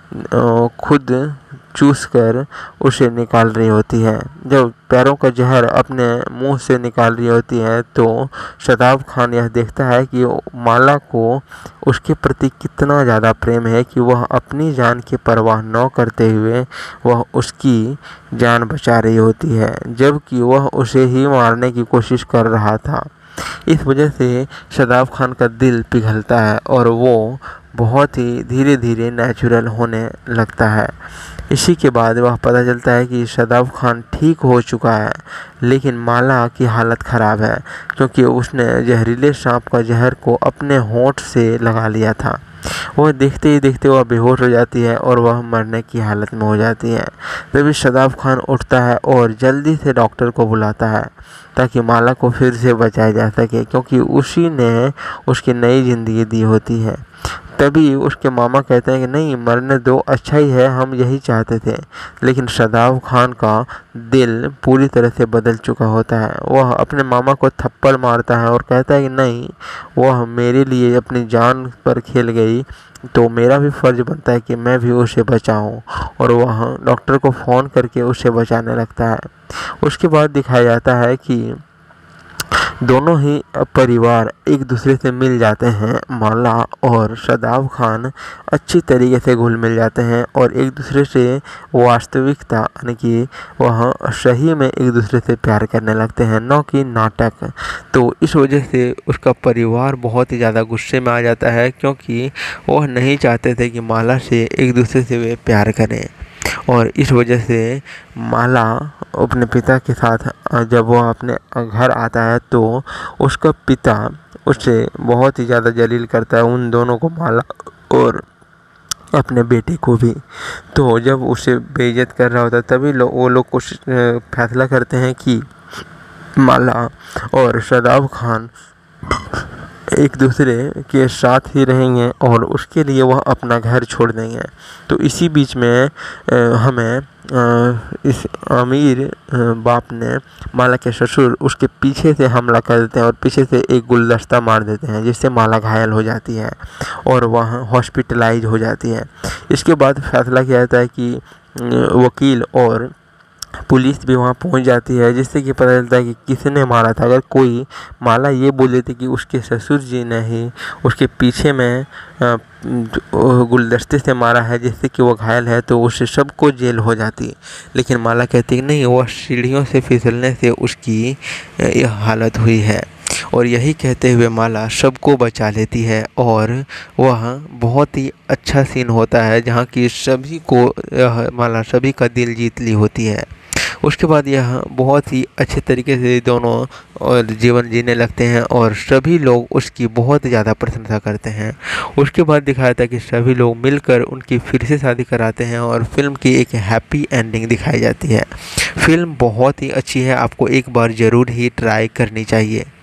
खुद चूस कर उसे निकाल रही होती है। जब पैरों का जहर अपने मुंह से निकाल रही होती है तो शादाब खान यह देखता है कि माला को उसके प्रति कितना ज़्यादा प्रेम है कि वह अपनी जान की परवाह न करते हुए वह उसकी जान बचा रही होती है जबकि वह उसे ही मारने की कोशिश कर रहा था। इस वजह से शादाब खान का दिल पिघलता है और वो बहुत ही धीरे धीरे नेचुरल होने लगता है। इसी के बाद वह पता चलता है कि शादाब खान ठीक हो चुका है लेकिन माला की हालत ख़राब है क्योंकि उसने जहरीले सांप का जहर को अपने होंठ से लगा लिया था। वह देखते ही देखते वह बेहोश हो जाती है और वह मरने की हालत में हो जाती है। तभी शादाब खान उठता है और जल्दी से डॉक्टर को बुलाता है ताकि माला को फिर से बचाया जा सके क्योंकि उसी ने उसकी नई ज़िंदगी दी होती है। तभी उसके मामा कहते हैं कि नहीं मरने दो, अच्छा ही है, हम यही चाहते थे। लेकिन शादाब खान का दिल पूरी तरह से बदल चुका होता है। वह अपने मामा को थप्पड़ मारता है और कहता है कि नहीं, वह मेरे लिए अपनी जान पर खेल गई तो मेरा भी फ़र्ज़ बनता है कि मैं भी उसे बचाऊं, और वह डॉक्टर को फ़ोन करके उसे बचाने लगता है। उसके बाद दिखाया जाता है कि दोनों ही परिवार एक दूसरे से मिल जाते हैं। माला और शादाब खान अच्छी तरीके से घुल मिल जाते हैं और एक दूसरे से वास्तविकता यानी कि वह सही में एक दूसरे से प्यार करने लगते हैं, न कि नाटक। तो इस वजह से उसका परिवार बहुत ही ज़्यादा गुस्से में आ जाता है क्योंकि वह नहीं चाहते थे कि माला से एक दूसरे से वे प्यार करें। और इस वजह से माला अपने पिता के साथ जब वह अपने घर आता है तो उसका पिता उसे बहुत ही ज़्यादा जलील करता है, उन दोनों को, माला और अपने बेटे को भी। तो जब उसे बेइज्जत कर रहा होता है तभी वो लोग फैसला करते हैं कि माला और शादाब खान एक दूसरे के साथ ही रहेंगे और उसके लिए वह अपना घर छोड़ देंगे। तो इसी बीच में हमें इस अमीर बाप ने माला के ससुर उसके पीछे से हमला कर देते हैं और पीछे से एक गुलदस्ता मार देते हैं, जिससे माला घायल हो जाती है और वह हॉस्पिटलाइज हो जाती है। इसके बाद फैसला किया जाता है कि वकील और पुलिस भी वहाँ पहुँच जाती है, जिससे कि पता चलता है कि किसने मारा था। अगर कोई माला ये बोल देती कि उसके ससुर जी ने ही उसके पीछे में गुलदस्ते से मारा है जिससे कि वो घायल है, तो उससे सबको जेल हो जाती। लेकिन माला कहती कि नहीं, वह सीढ़ियों से फिसलने से उसकी यह हालत हुई है। और यही कहते हुए माला सबको बचा लेती है और वह बहुत ही अच्छा सीन होता है जहाँ की सभी को माला सभी का दिल जीत ली होती है। उसके बाद यह बहुत ही अच्छे तरीके से दोनों और जीवन जीने लगते हैं और सभी लोग उसकी बहुत ज़्यादा प्रशंसा करते हैं। उसके बाद दिखाया था कि सभी लोग मिलकर उनकी फिर से शादी कराते हैं और फिल्म की एक हैप्पी एंडिंग दिखाई जाती है। फिल्म बहुत ही अच्छी है, आपको एक बार ज़रूर ही ट्राई करनी चाहिए।